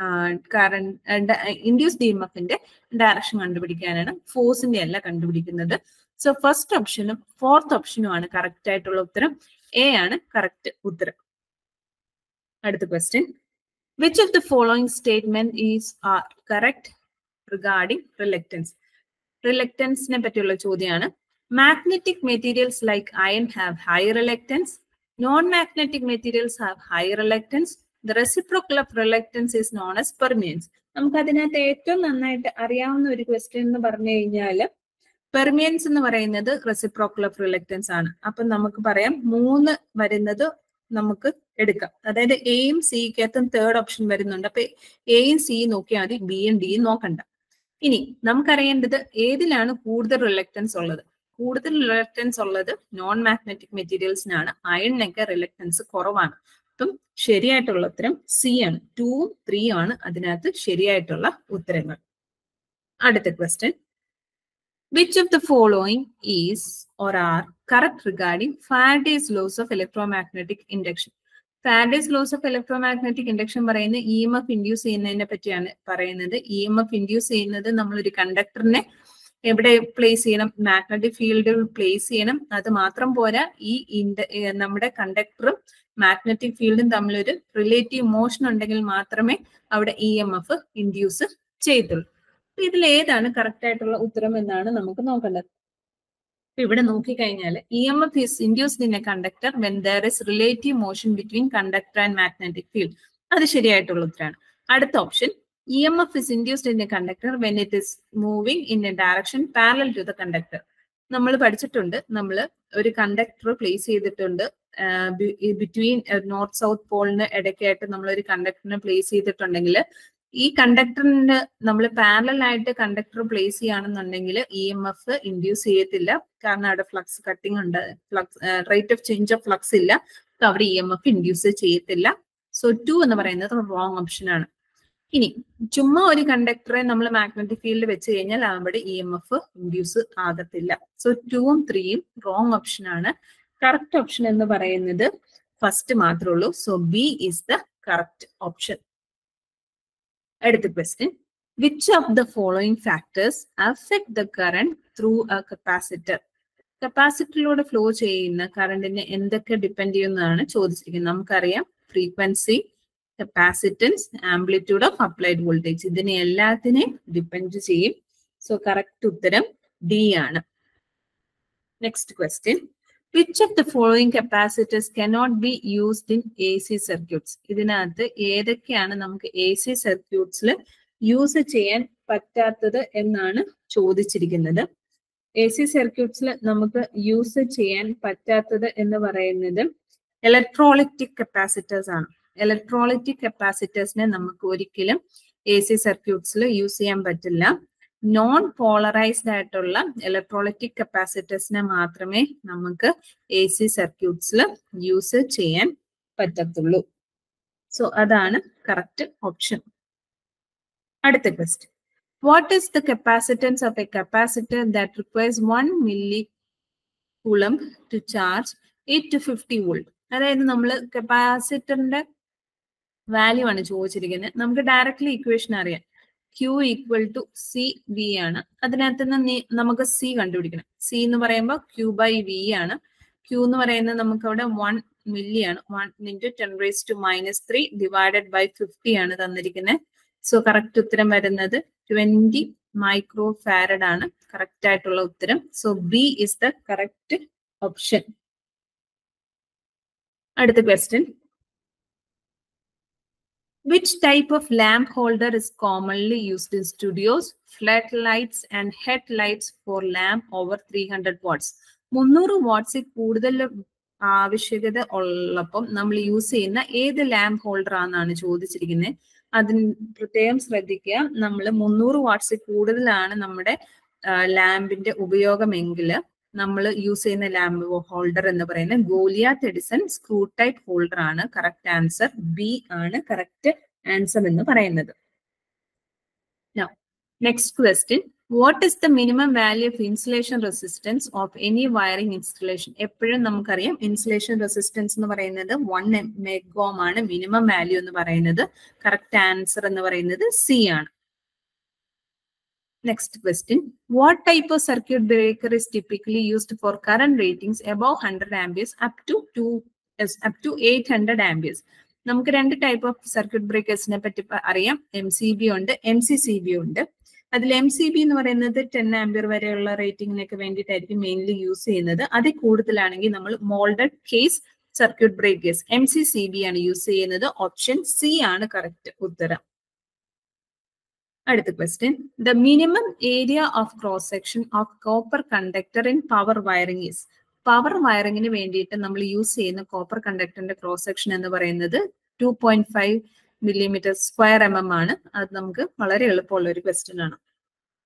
ഡയറക്ഷൻ കണ്ടുപിടിക്കാനാണ്, ഫോഴ്സിന്റെ അല്ല കണ്ടുപിടിക്കുന്നത്. സോ ഫസ്റ്റ് ഓപ്ഷനും ഫോർത്ത് ഓപ്ഷനും ആണ് കറക്റ്റ് ആയിട്ടുള്ള ഉത്തരം. എ ആണ് കറക്റ്റ് ഉത്തരം. അടുത്ത question, which of the following statement is correct regarding reluctance? റിലക്റ്റൻസിനെ പറ്റിയുള്ള ചോദ്യമാണ്. Magnetic materials like iron have high reluctance, non magnetic materials have high reluctance, the reciprocal of reluctance is known as permeance. നമുക്ക് അതിനകത്ത് ഏറ്റവും നന്നായിട്ട് അറിയാവുന്ന ഒരു ക്വസ്റ്റ്യൻ എന്ന് പറഞ്ഞു കഴിഞ്ഞാൽ പെർമിയൻസ് എന്ന് പറയുന്നത് റെസിപ്രോക്കൽ ഓഫ് റിലക്റ്റൻസ് ആണ്. അപ്പൊ നമുക്ക് പറയാം 3 വരുന്നത് നമുക്ക് എടുക്കാം. അതായത് എയും സിക്കകത്തും തേർഡ് ഓപ്ഷൻ വരുന്നുണ്ട്. അപ്പൊ എയും സിയും നോക്കിയാൽ മതി, ബിയും ഡിയും നോക്കണ്ട. ഇനി നമുക്കറിയേണ്ടത് ഏതിലാണ് കൂടുതൽ റിലക്റ്റൻസ് ഉള്ളത്. കൂടുതൽ റിലക്റ്റൻസ് ഉള്ളത് നോൺ മാഗ്നറ്റിക് മെറ്റീരിയൽസിനാണ്. അയണിനൊക്കെ റിലക്റ്റൻസ് കുറവാണ്. അപ്പം ശരിയായിട്ടുള്ള ഉത്തരം സി ആണ്. 2ഉം 3ഉം ആണ് അതിനകത്ത് ശരിയായിട്ടുള്ള ഉത്തരങ്ങൾ. അടുത്ത question, which of the following is or are correct regarding Faraday's laws of electromagnetic induction? Faraday's laws of electromagnetic induction പറയുന്നത് EMF ഇൻഡ്യൂസ് ചെയ്യുന്നതിനെ പറ്റിയാണ് പറയുന്നത്. EMF ഇൻഡ്യൂസ് ചെയ്യുന്നത് നമ്മളൊരു കണ്ടക്ടറിനെ എവിടെ പ്ലേസ് ചെയ്യണം, മാഗ്നറ്റിക് ഫീൽഡിൽ പ്ലേസ് ചെയ്യണം. അത് മാത്രം പോരാ, ഈ നമ്മുടെ കണ്ടക്ടറും മാഗ്നറ്റിക് ഫീൽഡും തമ്മിലൊരു റിലേറ്റീവ് മോഷൻ ഉണ്ടെങ്കിൽ മാത്രമേ അവിടെ EMF ഇൻഡ്യൂസ് ചെയ്യത്തുള്ളൂ. ഇതിൽ ഏതാണ് കറക്റ്റ് ആയിട്ടുള്ള ഉത്തരം എന്നാണ് നമുക്ക് നോക്കേണ്ടത്. ഇവിടെ നോക്കിക്കഴിഞ്ഞാൽ EMF is induced in a conductor when there is relative motion between conductor and magnetic field. അത് ശരിയായിട്ടുള്ള ഉത്തരമാണ്. അടുത്ത option, EMF is induced in a conductor when it is moving in a direction parallel to the conductor. നമ്മൾ പഠിച്ചിട്ടുണ്ട്, നമ്മൾ ഒരു കണ്ടക്ടർ പ്ലേസ് ചെയ്തിട്ടുണ്ട് ബിറ്റ്വീൻ നോർത്ത് സൗത്ത് പോളിന് ഇടയ്ക്കായിട്ട് നമ്മൾ ഒരു കണ്ടക്ടറിനെ പ്ലേസ് ചെയ്തിട്ടുണ്ടെങ്കിൽ ഈ കണ്ടക്ടറിന് നമ്മൾ പാരലൽ ആയിട്ട് കണ്ടക്ടർ പ്ലേസ് ചെയ്യുകയാണെന്നുണ്ടെങ്കിൽ EMF ഇൻഡ്യൂസ് ചെയ്യത്തില്ല. കാരണം അവിടെ ഫ്ലക്സ് കട്ടിങ് ഉണ്ട്, rate of change of flux ഇല്ല, അവിടെ EMF ഇൻഡ്യൂസ് ചെയ്യത്തില്ല. സോ 2 എന്ന് പറയുന്നത് റോങ് ഓപ്ഷൻ ആണ്. ഇനി ചുമ്മാ ഒരു കണ്ടക്ടറെ നമ്മൾ മാഗ്നറ്റിക് ഫീൽഡ് വെച്ച് കഴിഞ്ഞാൽ അവിടെ EMF ഇൻഡ്യൂസ് ആകത്തില്ല. സോ 2ഉം 3ഉം റോങ് ഓപ്ഷൻ ആണ്. കറക്റ്റ് ഓപ്ഷൻ എന്ന് പറയുന്നത് ഫസ്റ്റ് മാത്രമേ ഉള്ളൂ. So B is the correct option. അടുത്ത question, which of the following factors affect the current through a capacitor? കപ്പാസിറ്ററിലൂടെ ഫ്ലോ ചെയ്യുന്ന കറണ്ടിനെ എന്തൊക്കെ ഡിപ്പെൻഡ് ചെയ്യുന്നതാണ് ചോദിച്ചിരിക്കുന്നത്. നമുക്കറിയാം frequency, capacitance, amplitude of applied voltage, ഇതിനെ എല്ലാത്തിനെയും ഡിപ്പെൻഡ് ചെയ്യും. സോ കറക്റ്റ് ഉത്തരം ഡി ആണ്. Next question, which of the following capacitors cannot be used in AC circuits? ഇതിനകത്ത് ഏതൊക്കെയാണ് നമുക്ക് AC സർക്യൂട്ട്സിൽ യൂസ് ചെയ്യാൻ പറ്റാത്തത് എന്നാണ് ചോദിച്ചിരിക്കുന്നത്. AC സർക്യൂട്ട്സിൽ നമുക്ക് യൂസ് ചെയ്യാൻ പറ്റാത്തത് എന്ന് പറയുന്നത് ഇലക്ട്രോലൈറ്റിക് കപ്പാസിറ്റേഴ്സ് ആണ്. ഇലക്ട്രോലൈറ്റിക് കപ്പാസിറ്റേഴ്സിനെ നമുക്ക് ഒരിക്കലും AC സർക്യൂട്ട്സിൽ യൂസ് ചെയ്യാൻ പറ്റില്ല. നോൺ പോളറൈസ്ഡ് ആയിട്ടുള്ള ഇലക്ട്രോലൈറ്റിക് കപ്പാസിറ്റേഴ്സിനെ മാത്രമേ നമുക്ക് AC സർക്യൂട്ട്സിൽ യൂസ് ചെയ്യാൻ പറ്റത്തുള്ളൂ. സോ അതാണ് കറക്റ്റ് ഓപ്ഷൻ. അടുത്ത question, what is the capacitance of a capacitor that requires 1 millicoulomb to charge 8 to 50 volt? അതായത് നമ്മൾ കപ്പാസിറ്ററിന്റെ വാല്യൂ ആണ് ചോദിച്ചിരിക്കുന്നത്. നമുക്ക് ഡയറക്ട്ലി ഇക്വേഷൻ അറിയാം, Q equal to C V ആണ്. അതിനകത്ത് നിന്ന് നമുക്ക് സി കണ്ടുപിടിക്കണം. സി എന്ന് പറയുമ്പോൾ Q/V ആണ്. Q എന്ന് പറയുന്നത് നമുക്ക് അവിടെ 1 മില്ലി ആണ്. 1 × 10⁻³ ഡിവൈഡഡ് ബൈ 50 ആണ് തന്നിരിക്കുന്നത്. സോ കറക്റ്റ് ഉത്തരം വരുന്നത് 20 മൈക്രോ ഫാരഡ് ആണ് കറക്റ്റ് ആയിട്ടുള്ള ഉത്തരം. So B is the correct option. അടുത്ത question, which type of lamp holder is commonly used in studios, floodlights and headlights for lamp over 300 watts? 300 വാട്ട്സിൽ കൂടുതൽ ആവശ്യകത ഉള്ളപ്പം നമ്മൾ യൂസ് ചെയ്യുന്ന ഏത് ലാമ്പ് ഹോൾഡർ ആണെന്നാണ് ചോദിച്ചിരിക്കുന്നത്. അതിന് പ്രത്യേകം ശ്രദ്ധിക്കുക, നമ്മൾ 300 വാട്ട്സിൽ കൂടുതലാണ് നമ്മുടെ ലാമ്പിന്റെ ഉപയോഗമെങ്കിൽ നമ്മൾ യൂസ് ചെയ്യുന്ന ലാമ്പ് ഹോൾഡർ എന്ന് പറയുന്നത് Goliath Edison screw type holder ആണ്. കറക്റ്റ് ആൻസർ ബി ആണ് കറക്റ്റ് ആൻസർ എന്ന് പറയുന്നത്. Next question, what is the minimum value of insulation resistance of any wiring installation? എപ്പോഴും നമുക്കറിയാം ഇൻസുലേഷൻ റെസിസ്റ്റൻസ് എന്ന് പറയുന്നത് 1 മെഗോം ആണ് മിനിമം വാല്യൂ എന്ന് പറയുന്നത്. കറക്റ്റ് ആൻസർ എന്ന് പറയുന്നത് സി ആണ്. Next question, what type of circuit breaker is typically used for current ratings above 100 amperes up to 800 amperes? നമുക്ക് 2 ടൈപ്പ് ഓഫ് സർക്യൂട്ട് ബ്രേക്കേഴ്സിനെ പറ്റി അറിയാം. MCB ഉണ്ട്, MCCB ഉണ്ട്. അതിൽ MCB എന്ന് പറയുന്നത് 10 ആംപിയർ വരെയുള്ള റേറ്റിംഗിനൊക്കെ വേണ്ടിയിട്ടായിരിക്കും മെയിൻലി യൂസ് ചെയ്യുന്നത്. അതിൽ കൂടുതലാണെങ്കിൽ നമ്മൾ moulded case circuit breakers MCCB ആണ് യൂസ് ചെയ്യുന്നത്. ഓപ്ഷൻ സി ആണ് കറക്റ്റ് ഉത്തരം. അടുത്ത question, the minimum area of cross section of copper conductor in power wiring is? Power വയറിംഗിന് വേണ്ടിയിട്ട് നമ്മൾ യൂസ് ചെയ്യുന്ന കോപ്പർ കണ്ടക്ടറിന്റെ ക്രോസ് സെക്ഷൻ എന്ന് പറയുന്നത് 2.5 mm² ആണ്. അത് നമുക്ക് വളരെ എളുപ്പമുള്ള ഒരു ക്വസ്റ്റ്യൻ ആണ്.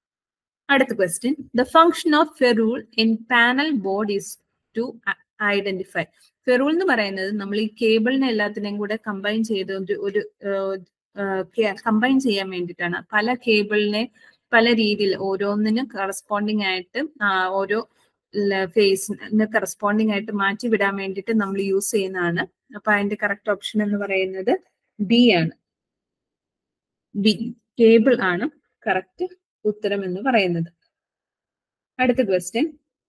അടുത്ത question, the function of ferrule in panel board is to identify. Ferrule എന്ന് പറയുന്നത് നമ്മൾ ഈ കേബിളിനെ എല്ലാത്തിനെയും കൂടെ കമ്പൈൻ ചെയ്ത് ഒരു കമ്പൈൻ ചെയ്യാൻ വേണ്ടിയിട്ടാണ്. പല കേബിളിനെ പല രീതിയിൽ ഓരോന്നിനും കറസ്പോണ്ടിങ് ആയിട്ട് ഓരോ ഫേസിന് കറസ്പോണ്ടിങ് ആയിട്ട് മാറ്റി വിടാൻ വേണ്ടിയിട്ട് നമ്മൾ യൂസ് ചെയ്യുന്നതാണ്. അപ്പൊ അതിന്റെ കറക്റ്റ് ഓപ്ഷൻ എന്ന് പറയുന്നത് ബി ആണ്. ബി, കേബിൾ ആണ് കറക്റ്റ് ഉത്തരം എന്ന് പറയുന്നത്. അടുത്ത question,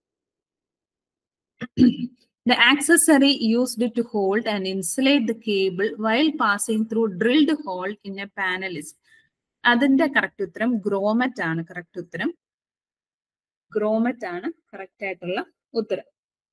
the accessory used to hold and insulate the cable while passing through drilled hole in a panel is. അതിന്റെ കറക്റ്റ് ഉത്തരം ഗ്രോമറ്റ് ആണ്. കറക്റ്റ് ഉത്തരം ഗ്രോമറ്റ് ആണ് കറക്റ്റ് ആയിട്ടുള്ള ഉത്തരം.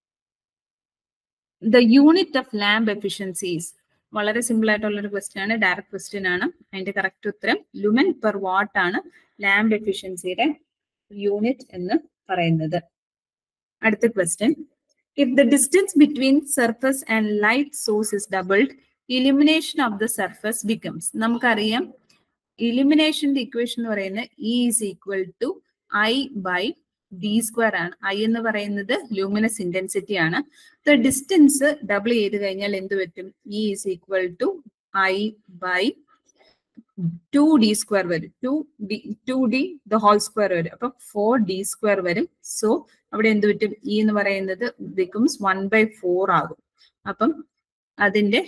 The unit of lamp efficiency is. വളരെ സിമ്പിൾ ആയിട്ടുള്ള ഒരു ക്വസ്റ്റ്യൻ ആണ്, ഡയറക്റ്റ് ക്വസ്റ്റ്യൻ ആണ്. അതിന്റെ കറക്റ്റ് ഉത്തരം ലുമൻ പെർ വാട്ട് ആണ് ലാമ്പ് എഫിഷ്യൻസിയുടെ യൂണിറ്റ് എന്ന് പറയുന്നത്. അടുത്ത question, if the distance between surface and light source is illumination of the surface becomes. നമുക്കറിയാം ഇലുമിനേഷന്റെ ഇക്വേഷൻ എന്ന് പറയുന്നത് E is equal to I by D square ആണ്. I എന്ന് പറയുന്നത് ലൂമിനസ് ഇന്റൻസിറ്റി ആണ്. ഡിസ്റ്റൻസ് ഡബിൾ ചെയ്ത് കഴിഞ്ഞാൽ എന്ത് പറ്റും? E is equal to I by 2D square വരും. 2D the whole square വരും. അപ്പൊ 4D square വരും. സോ അവിടെ എന്ത് പറ്റും? E എന്ന് പറയുന്നത് becomes 1/4 ആകും. അപ്പം അതിന്റെ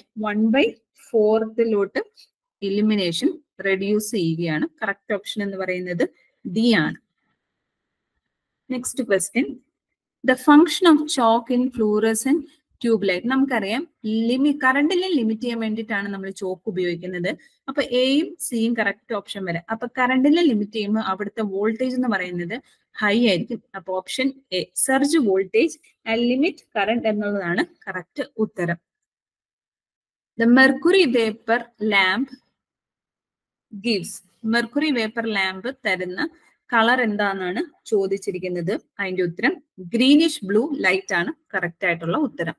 1/4 ഇലുമിനേഷൻ റെഡ്യൂസ് ചെയ്യുകയാണ്. കറക്റ്റ് ഓപ്ഷൻ എന്ന് പറയുന്നത് ഡി ആണ്. Next question, the function of choke in fluorescent tube light. നമുക്കറിയാം കറണ്ടിനെ ലിമിറ്റ് ചെയ്യാൻ വേണ്ടിയിട്ടാണ് നമ്മൾ ചോക്ക് ഉപയോഗിക്കുന്നത്. അപ്പൊ എയും സിയും കറക്റ്റ് ഓപ്ഷൻ വരെ. അപ്പൊ കറണ്ടിനെ ലിമിറ്റ് ചെയ്യുമ്പോൾ അവിടുത്തെ വോൾട്ടേജ് എന്ന് പറയുന്നത് ഹൈ ആയിരിക്കും. അപ്പൊ option A, surge voltage and limit current എന്നുള്ളതാണ് കറക്റ്റ് ഉത്തരം. The mercury vapour lamp gives. Mercury vapour lamp തരുന്ന കളർ എന്താണെന്നാണ് ചോദിച്ചിരിക്കുന്നത്. അതിന്റെ ഉത്തരം ഗ്രീനിഷ് ബ്ലൂ ലൈറ്റ് ആണ് കറക്റ്റ് ആയിട്ടുള്ള ഉത്തരം.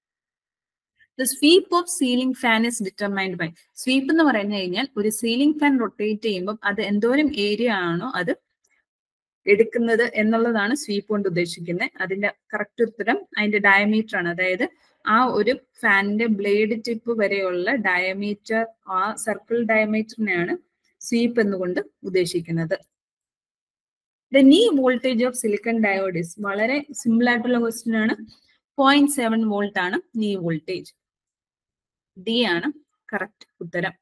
The sweep of ceiling fan is determined by. Sweep എന്ന് പറഞ്ഞു കഴിഞ്ഞാൽ ഒരു സീലിംഗ് ഫാൻ റൊട്ടേറ്റ് ചെയ്യുമ്പോൾ അത് എന്തോരം ഏരിയ ആണോ അത് എടുക്കുന്നത് എന്നുള്ളതാണ് സ്വീപ്പ് കൊണ്ട് ഉദ്ദേശിക്കുന്നത്. അതിന്റെ കറക്റ്റ് ഉത്തരം അതിന്റെ ഡയമീറ്റർ ആണ്. അതായത് ആ ഒരു ഫാനിന്റെ ബ്ലേഡ് ടിപ്പ് വരെയുള്ള ഡയമീറ്റർ, ആ സർക്കിൾ ഡയമീറ്ററിനെയാണ് സ്വീപ്പ് എന്നുകൊണ്ട് ഉദ്ദേശിക്കുന്നത്. The knee voltage of silicon diode is. വളരെ സിമ്പിൾ ആയിട്ടുള്ള ക്വസ്റ്റ്യൻ ആണ്. 0.7 വോൾട്ട് ആണ് നീ വോൾട്ടേജ്. ഡി ആണ് കറക്റ്റ് ഉത്തരം.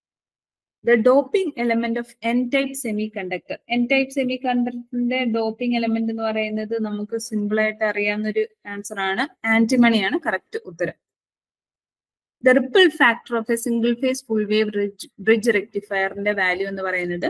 The doping element of N type semiconductor. N type സെമി കണ്ടക്ടറിന്റെ ഡോപ്പിംഗ് എലമെന്റ് എന്ന് പറയുന്നത് നമുക്ക് സിമ്പിൾ ആയിട്ട് അറിയാവുന്ന ഒരു ആൻസർ ആണ്. ആന്റിമണിയാണ് കറക്റ്റ് ഉത്തരം. The ripple factor of a single phase full wave bridge റെക്ടിഫയറിന്റെ വാല്യൂ എന്ന് പറയുന്നത്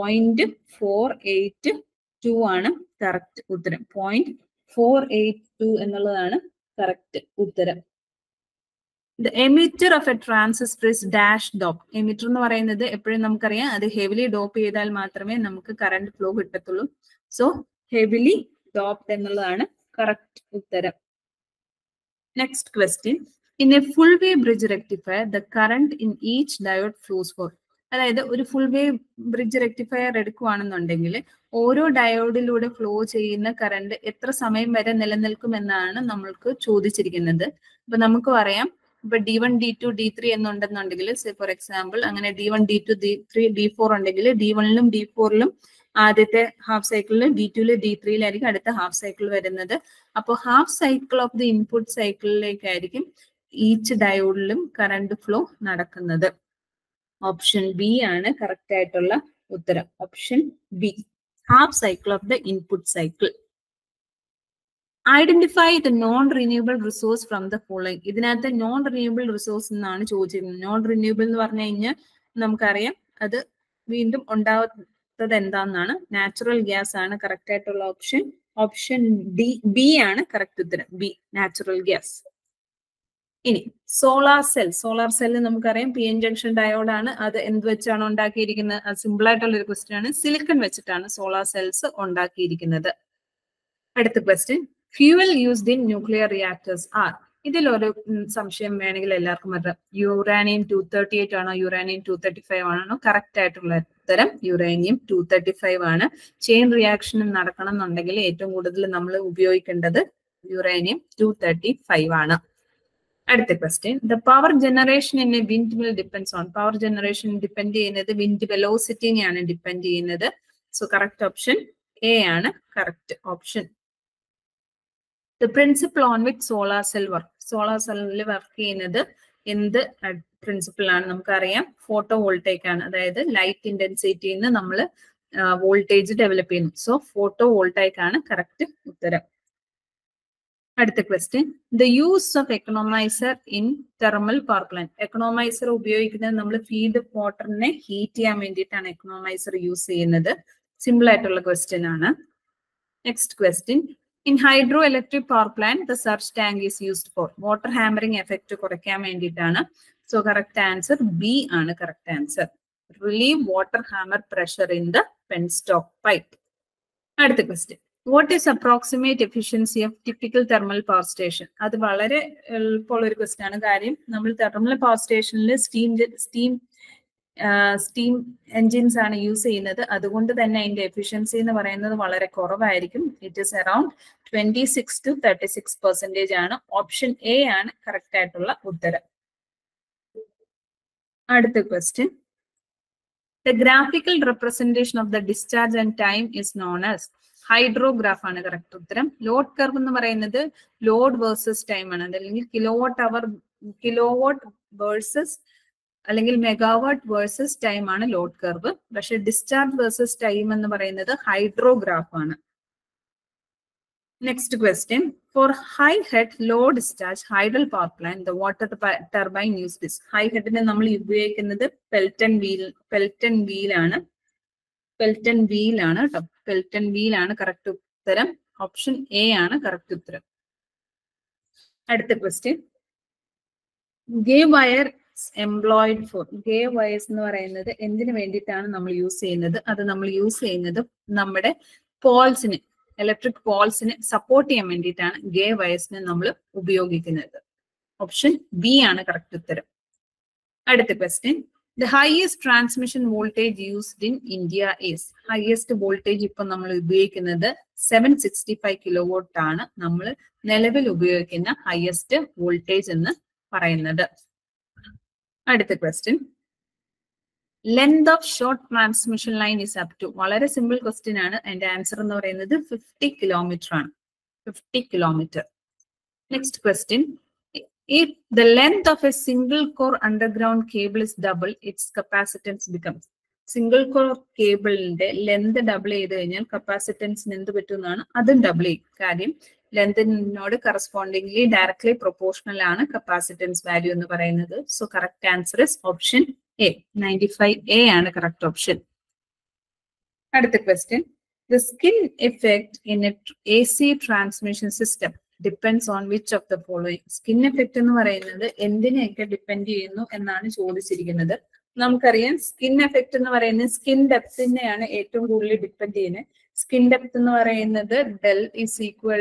0.482 ആണ് കറക്റ്റ് ഉത്തരം. 0.482 എന്നുള്ളതാണ് കറക്റ്റ് ഉത്തരം. The emitter of a transistor is dash doped. Emitter എന്ന് പറയുന്നത് എപ്പോഴും നമുക്കറിയാം അത് ഹെവിലി ഡോപ്പ് ചെയ്താൽ മാത്രമേ നമുക്ക് കറണ്ട് ഫ്ലോ കിട്ടത്തുള്ളൂ. സോ ഹെവിലി ഡോപ്ഡ് എന്നുള്ളതാണ് കറക്റ്റ് ഉത്തരം. Next question, in a full wave bridge rectifier the current in each diode flows for. അതായത് ഒരു ഫുൾ വേവ് ബ്രിഡ്ജ് റെക്ടിഫയർ എടുക്കുകയാണെന്നുണ്ടെങ്കിൽ ഓരോ ഡയോഡിലൂടെ ഫ്ലോ ചെയ്യുന്ന കറണ്ട് എത്ര സമയം വരെ നിലനിൽക്കുമെന്നാണ് നമ്മൾക്ക് ചോദിച്ചിരിക്കുന്നത്. അപ്പൊ നമുക്ക് പറയാം, ഇപ്പൊ D1, D2, D3 എന്നുണ്ടെന്നുണ്ടെങ്കിൽ for example അങ്ങനെ D1, D2, D3, D4 ഉണ്ടെങ്കിൽ D1ലും D4ലും ആദ്യത്തെ ഹാഫ് സൈക്കിളിൽ, D2ല് D3യിലായിരിക്കും അടുത്ത ഹാഫ് സൈക്കിൾ വരുന്നത്. അപ്പോൾ half cycle of the input സൈക്കിളിലേക്കായിരിക്കും ഈച്ച് ഡയോഡിലും കറണ്ട് ഫ്ലോ നടക്കുന്നത്. ഓപ്ഷൻ ബി ആണ് കറക്റ്റ് ആയിട്ടുള്ള ഉത്തരം. Option B, half cycle of the input cycle. Identify the non renewable resource from the following. ഇതിനകത്ത് നോൺ റിന്യൂവബിൾ റിസോഴ്സ് എന്നാണ് ചോദിച്ചിരുന്നത്. നോൺ റിന്യൂവബിൾ എന്ന് പറഞ്ഞു കഴിഞ്ഞാൽ നമുക്കറിയാം അത് വീണ്ടും ഉണ്ടാവാത്തത് എന്താണെന്നാണ്. നാച്ചുറൽ ഗ്യാസ് ആണ് കറക്റ്റ് ആയിട്ടുള്ള ഓപ്ഷൻ. ഓപ്ഷൻ ഡി, ബി ആണ് കറക്റ്റ് ഉത്തരം. B, natural gas. ഇനി സോളാർ സെൽ. സോളാർ സെല്ല് നമുക്കറിയാം പി എൻ ജംഗ്ഷൻ ഡയോഡ് ആണ്. അത് എന്ത് വെച്ചാണ് ഉണ്ടാക്കിയിരിക്കുന്നത്? അത് സിമ്പിൾ ആയിട്ടുള്ള ഒരു ക്വസ്റ്റ്യൻ ആണ്. സിലിക്കൺ വെച്ചിട്ടാണ് സോളാർ സെൽസ് ഉണ്ടാക്കിയിരിക്കുന്നത്. അടുത്ത question, fuel used in nuclear reactors are. ഇതിലൊരു സംശയം വേണമെങ്കിൽ എല്ലാവർക്കും അറിയാം. യുറാനിയം 238 ആണോ യുറാനിയം 235 ആണോ കറക്റ്റ് ആയിട്ടുള്ള ഉത്തരം യുറേനിയം 235 ആണ്. ചെയിൻ റിയാക്ഷൻ നടക്കണം എന്നുണ്ടെങ്കിൽ ഏറ്റവും കൂടുതൽ നമ്മൾ ഉപയോഗിക്കേണ്ടത് യുറേനിയം 235 ആണ്. അടുത്ത question, the power generation in a wind mill depends on. Power generation depend ചെയ്യുന്നത് വിൻഡ് വെലോസിറ്റിനെയാണ് ഡിപ്പെൻഡ് ചെയ്യുന്നത്. സോ കറക്റ്റ് ഓപ്ഷൻ എ ആണ് correct option. The principle on which solar cell work. Solar സെല്ലിൽ വർക്ക് ചെയ്യുന്നത് എന്ത് പ്രിൻസിപ്പിൾ ആണ്? നമുക്കറിയാം ഫോട്ടോ വോൾട്ടേക് ആണ്. അതായത് ലൈറ്റ് ഇന്റൻസിറ്റിയിൽ നിന്ന് നമ്മൾ വോൾട്ടേജ് ഡെവലപ്പ് ചെയ്യുന്നു. സോ ഫോട്ടോ വോൾട്ടേക് ആണ് കറക്റ്റ് ഉത്തരം. അടുത്ത question, the use of economiser in thermal power plant. Economiser ഉപയോഗിക്കുന്നത് നമ്മൾ ഫീഡ് വാട്ടറിനെ ഹീറ്റ് ചെയ്യാൻ വേണ്ടിയിട്ടാണ് എക്കണോമൈസർ യൂസ് ചെയ്യുന്നത്. സിമ്പിൾ ആയിട്ടുള്ള ക്വസ്റ്റ്യൻ ആണ്. Next question, in hydro electric power plant the surge tank is used for. Water hammering effect കുറയ്ക്കാൻ വേണ്ടിയിട്ടാണ്. സോ കറക്റ്റ് ആൻസർ ബി ആണ് correct answer. Relieve water hammer pressure in the penstock pipe. അടുത്ത question, what is approximate efficiency of typical thermal power station. അത് വളരെ എളുപ്പമുള്ള ഒരു ക്വസ്റ്റ്യൻ ആണ്. കാര്യം നമ്മൾ തെർമൽ പവർ സ്റ്റേഷനിൽ സ്റ്റീം എൻജിൻസ് ആണ് യൂസ് ചെയ്യുന്നത്. അതുകൊണ്ട് തന്നെ അതിന്റെ എഫിഷ്യൻസി എന്ന് പറയുന്നത് വളരെ കുറവായിരിക്കും. ഇറ്റ് ഈസ് അറൌണ്ട് 26 to 36% ആണ്. ഓപ്ഷൻ എ ആണ് കറക്റ്റ് ആയിട്ടുള്ള ഉത്തരം. അടുത്ത question, the graphical representation of the discharge and time is known as. Hydrograph ആണ് കറക്റ്റ് ഉത്തരം. ലോഡ് കർവ് എന്ന് പറയുന്നത് ലോഡ് വേഴ്സസ് ടൈം ആണ്. അതല്ലെങ്കിൽ കിലോവാട്ട് വേഴ്സസ് അല്ലെങ്കിൽ മെഗാവാട്ട് വേഴ്സസ് ടൈം ആണ് ലോഡ് കർവ്. പക്ഷെ ഡിസ്ചാർജ് വേഴ്സസ് ടൈം എന്ന് പറയുന്നത് ഹൈഡ്രോഗ്രാഫ് ആണ്. Next question, for high head low discharge hydel power plant the water turbine use this. High ഹെഡിന് നമ്മൾ ഉപയോഗിക്കുന്നത് പെൽറ്റൺ വീലാണ് കേട്ടോ. പെൽറ്റൺ വീലാണ് കറക്റ്റ് ഉത്തരം. ഓപ്ഷൻ എ ആണ് കറക്റ്റ് ഉത്തരം. അടുത്ത question, guy wire employed for. Guy wires എന്ന് പറയുന്നത് എന്തിനു വേണ്ടിയിട്ടാണ് നമ്മൾ യൂസ് ചെയ്യുന്നത്? അത് നമ്മൾ യൂസ് ചെയ്യുന്നത് നമ്മുടെ പോൾസിന്, ഇലക്ട്രിക് പോൾസിന് സപ്പോർട്ട് ചെയ്യാൻ വേണ്ടിയിട്ടാണ് ഗേ വയേഴ്സിനെ നമ്മൾ ഉപയോഗിക്കുന്നത്. ഓപ്ഷൻ ബി ആണ് കറക്റ്റ് ഉത്തരം. അടുത്ത question, the highest transmission voltage used in India is. Highest voltage ഇപ്പൊ നമ്മൾ ഉപയോഗിക്കുന്നത് 765 കിലോവാട്ട് ആണ്. നമ്മൾ നിലവിൽ ഉപയോഗിക്കുന്ന ഹൈയസ്റ്റ് വോൾട്ടേജ് എന്ന് പറയുന്നത്. അടുത്ത question, length of short transmission line is up to. വളരെ സിമ്പിൾ ക്വസ്റ്റ്യൻ ആണ്. അതിന്റെ ആൻസർ എന്ന് പറയുന്നത് 50 കിലോമീറ്റർ ആണ്. 50 kilometre. Next question, if the length of a single core underground cable is double, its capacitance becomes. Single core കേബിളിന്റെ ലെന്ത് ഡബിൾ ചെയ്ത് കഴിഞ്ഞാൽ കപ്പാസിറ്റൻസിന് എന്ത് പറ്റുന്നതാണ്? അതും ഡബിൾ ചെയ്യും. കാര്യം ലെന്തിനോട് കറസ്പോണ്ടിംഗ്ലി ഡയറക്ട്ലി പ്രൊപ്പോർഷണൽ ആണ് കപ്പാസിറ്റൻസ് വാല്യൂ എന്ന് പറയുന്നത്. So correct answer is option A. 95A ആണ് കറക്റ്റ് ഓപ്ഷൻ. അടുത്ത question, the skin effect in a AC transmission system depends on which of the following. Skin effect എന്ന് പറയുന്നത് എന്തിനെയൊക്കെ ഡിപ്പെൻഡ് ചെയ്യുന്നു എന്നാണ് ചോദിച്ചിരിക്കുന്നത്. നമുക്കറിയാം സ്കിൻ എഫക്ട് എന്ന് പറയുന്നത് സ്കിൻ ഡെപ്തിനെയാണ് ഏറ്റവും കൂടുതൽ ഡിപ്പെൻഡ് ചെയ്യുന്നത്. സ്കിൻ ഡെപ്ത് എന്ന് പറയുന്നത് del is equal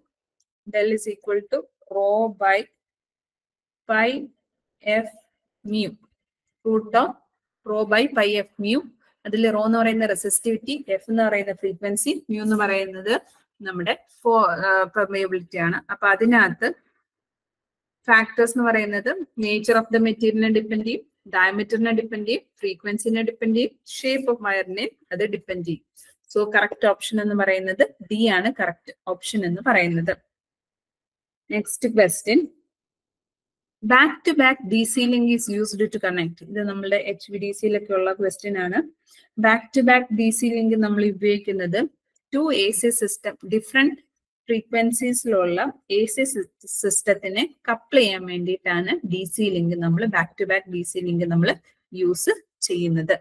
to rho by pi f mu, root of rho by pi f mu. അതിൽ റോ എന്ന് പറയുന്ന റെസിസ്റ്റിവിറ്റി, എഫ് എന്ന് പറയുന്ന ഫ്രീക്വൻസി, മ്യൂ എന്ന് പറയുന്നത് നമ്മുടെ പെർമിയബിലിറ്റി ആണ്. അപ്പൊ അതിനകത്ത് ഫാക്ടേഴ്സ് എന്ന് പറയുന്നത് നേച്ചർ ഓഫ് ദ മെറ്റീരിയലിനെ ഡിപ്പെൻഡ് ചെയ്യും, ഡയമീറ്ററിനെ ഡിപ്പെൻഡ് ചെയ്യും, ഫ്രീക്വൻസിനെ ഡിപ്പെൻഡ് ചെയ്യും, ഷേപ്പ് ഓഫ് വയറിനെ അത് ഡിപ്പെൻഡ് ചെയ്യും. സോ കറക്റ്റ് ഓപ്ഷൻ എന്ന് പറയുന്നത് ഡി ആണ് കറക്റ്റ് ഓപ്ഷൻ എന്ന് പറയുന്നത്. Next question, back to back DC link is used to connect. ഇത് നമ്മുടെ HVDCയിലൊക്കെ ഉള്ള ക്വസ്റ്റ്യൻ ആണ്. Back to back DC link നമ്മൾ ഉപയോഗിക്കുന്നത് ടു AC സിസ്റ്റം, ഡിഫറെന്റ് ഫ്രീക്വൻസീസിലുള്ള AC സിസ്റ്റത്തിനെ കപ്പിൾ ചെയ്യാൻ വേണ്ടിയിട്ടാണ് DC ലിങ്ക് നമ്മൾ back to back DC link നമ്മൾ യൂസ് ചെയ്യുന്നത്.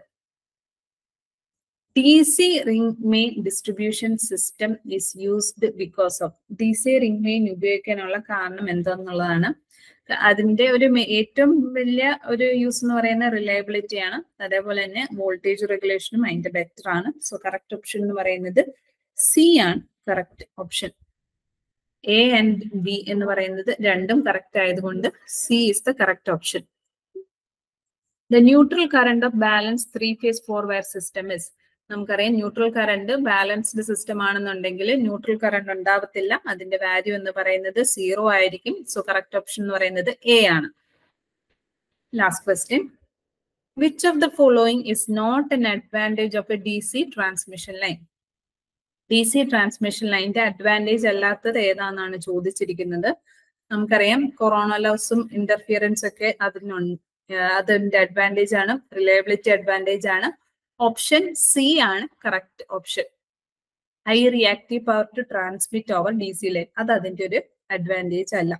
DC ring main distribution system is used because of. DC ring main ഉപയോഗിക്കാനുള്ള കാരണം എന്താന്നുള്ളതാണ്. അതിന്റെ ഒരു ഏറ്റവും വലിയ ഒരു യൂസ് എന്ന് പറയുന്ന റിലയബിലിറ്റി ആണ്. അതേപോലെ തന്നെ വോൾട്ടേജ് റെഗുലേഷനും അതിന്റെ ബെറ്റർ ആണ്. സോ കറക്റ്റ് ഓപ്ഷൻ എന്ന് പറയുന്നത് സി ആണ് correct option. A and B എന്ന് പറയുന്നത് രണ്ടും കറക്റ്റ് ആയതുകൊണ്ട് C is the correct option. The neutral current of balanced three-phase four-wire system is. നമുക്കറിയാം ന്യൂട്രൽ കറണ്ട് ബാലൻസ്ഡ് സിസ്റ്റം ആണെന്നുണ്ടെങ്കിൽ ന്യൂട്രൽ കറണ്ട് ഉണ്ടാവത്തില്ല. അതിന്റെ വാല്യൂ എന്ന് പറയുന്നത് 0 ആയിരിക്കും. സോ കറക്റ്റ് ഓപ്ഷൻ എന്ന് പറയുന്നത് എ ആണ്. Last question. Which of the following is not an advantage of a DC transmission line? DC transmission ലൈനിന്റെ അഡ്വാൻറ്റേജ് അല്ലാത്തത് ഏതാണെന്നാണ് ചോദിച്ചിരിക്കുന്നത്. നമുക്കറിയാം കൊറോണ ലോസും ഇന്റർഫിയറൻസ് ഒക്കെ അതിന്റെ അഡ്വാൻറ്റേജ് ആണ്, റിലയബിലിറ്റി അഡ്വാൻറ്റേജ് ആണ്. ഓപ്ഷൻ സി ആണ് correct option. High reactive power to transmit over DC line, അത് അതിന്റെ ഒരു അഡ്വാൻറ്റേജ് അല്ല.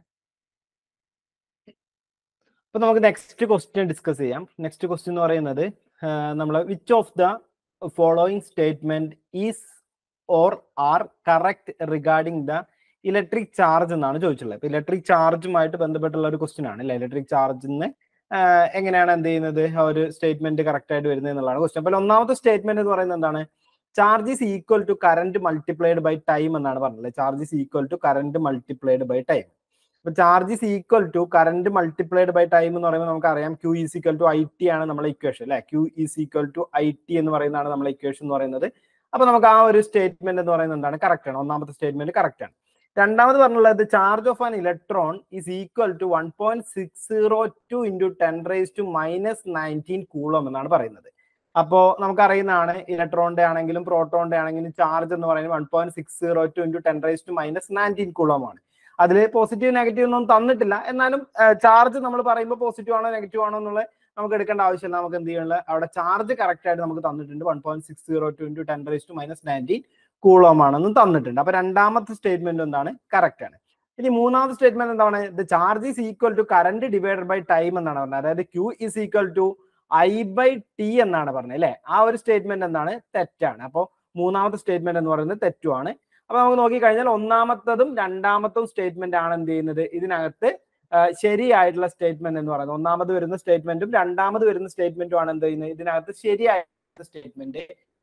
അപ്പൊ നമുക്ക് നെക്സ്റ്റ് ക്വസ്റ്റ്യൻ ഡിസ്കസ് ചെയ്യാം. നെക്സ്റ്റ് ക്വസ്റ്റ്യൻ എന്ന് പറയുന്നത് നമ്മൾ which of the following statement is or are correct regarding the electric charge എന്നാണ് ചോദിച്ചിട്ടുള്ളത്. ഇപ്പൊ ഇലക്ട്രിക് ചാർജുമായിട്ട് ബന്ധപ്പെട്ടുള്ള ഒരു ക്വസ്റ്റ്യൻ ആണ് അല്ലെ. ഇലക്ട്രിക് ചാർജിന് എങ്ങനെയാണ് എന്ത് ചെയ്യുന്നത്, ആ ഒരു സ്റ്റേറ്റ്മെന്റ് കറക്റ്റ് ആയിട്ട് വരുന്നത് എന്നുള്ളതാണ് ക്വസ്റ്റ്യൻ. അപ്പോൾ ഒന്നാമത്തെ സ്റ്റേറ്റ്മെന്റ് എന്ന് പറയുന്നത് എന്താണ്? Charge is equal to current multiplied by time എന്നാണ് പറഞ്ഞത്. Charge is equal to current multiplied by time. അപ്പൊ charge is equal to current multiplied by time എന്ന് പറയുമ്പോൾ നമുക്കറിയാം Q is equal to IT ആണ് നമ്മളെ ഇക്വേഷൻ അല്ലെ. Q is equal to IT എന്ന് പറയുന്നതാണ് നമ്മളെ ഇക്വേഷൻ എന്ന് പറയുന്നത്. അപ്പൊ നമുക്ക് ആ ഒരു സ്റ്റേറ്റ്മെന്റ് എന്ന് പറയുന്നത് എന്താണ്? കറക്റ്റ് ആണ്. ഒന്നാമത്തെ സ്റ്റേറ്റ്മെന്റ് കറക്റ്റ് ആണ്. രണ്ടാമത് പറഞ്ഞുള്ളത് charge of an electron is equal to 1.602 into 10⁻⁻19 coulomb എന്നാണ് പറയുന്നത്. അപ്പോൾ നമുക്കറിയുന്നതാണ് ഇലക്ട്രോണിന്റെ ആണെങ്കിലും പ്രോട്ടോണിന്റെ ആണെങ്കിലും ചാർജ് എന്ന് പറയുന്നത് 1.602 ഇൻറ്റു 10⁻⁻19 കൂളം ആണ്. അതിൽ പോസിറ്റീവ് നെഗറ്റീവ് ഒന്നും തന്നിട്ടില്ല. എന്നാലും ചാർജ് നമ്മൾ പറയുമ്പോൾ പോസിറ്റീവ് ആണോ നെഗറ്റീവ് ആണോ എന്നുള്ളത് നമുക്ക് എടുക്കേണ്ട ആവശ്യമില്ല. നമുക്ക് എന്ത് ചെയ്യാനുള്ള അവിടെ ചാർജ് കറക്റ്റ് ആയിട്ട് നമുക്ക് തന്നിട്ടുണ്ട്. 1.602 ഇൻറ്റു 10⁻⁻19 കൂളം ആണെന്ന് തന്നിട്ടുണ്ട്. അപ്പൊ രണ്ടാമത്തെ സ്റ്റേറ്റ്മെന്റ് എന്താണ്? കറക്റ്റ് ആണ്. ഇനി മൂന്നാമത്തെ സ്റ്റേറ്റ്മെന്റ് എന്താണ്? The charge is equal to current divided by time എന്നാണ് പറഞ്ഞത്. അതായത് Q is equal to I/T എന്നാണ് പറഞ്ഞത് അല്ലെ. ആ ഒരു സ്റ്റേറ്റ്മെന്റ് എന്താണ്? തെറ്റാണ്. അപ്പോൾ മൂന്നാമത്തെ സ്റ്റേറ്റ്മെന്റ് എന്ന് പറയുന്നത് തെറ്റുമാണ്. അപ്പൊ നമുക്ക് നോക്കിക്കഴിഞ്ഞാൽ ഒന്നാമത്തതും രണ്ടാമത്തും സ്റ്റേറ്റ്മെന്റ് ആണ് എന്ത് ചെയ്യുന്നത് ഇതിനകത്ത് ശരിയായിട്ടുള്ള സ്റ്റേറ്റ്മെന്റ് എന്ന് പറയുന്നത്. ഒന്നാമത് വരുന്ന സ്റ്റേറ്റ്മെന്റും രണ്ടാമത് വരുന്ന സ്റ്റേറ്റ്മെന്റും ആണ് എന്ത് ചെയ്യുന്നത് ഇതിനകത്ത് ശരിയായ സ്റ്റേറ്റ്മെന്റ്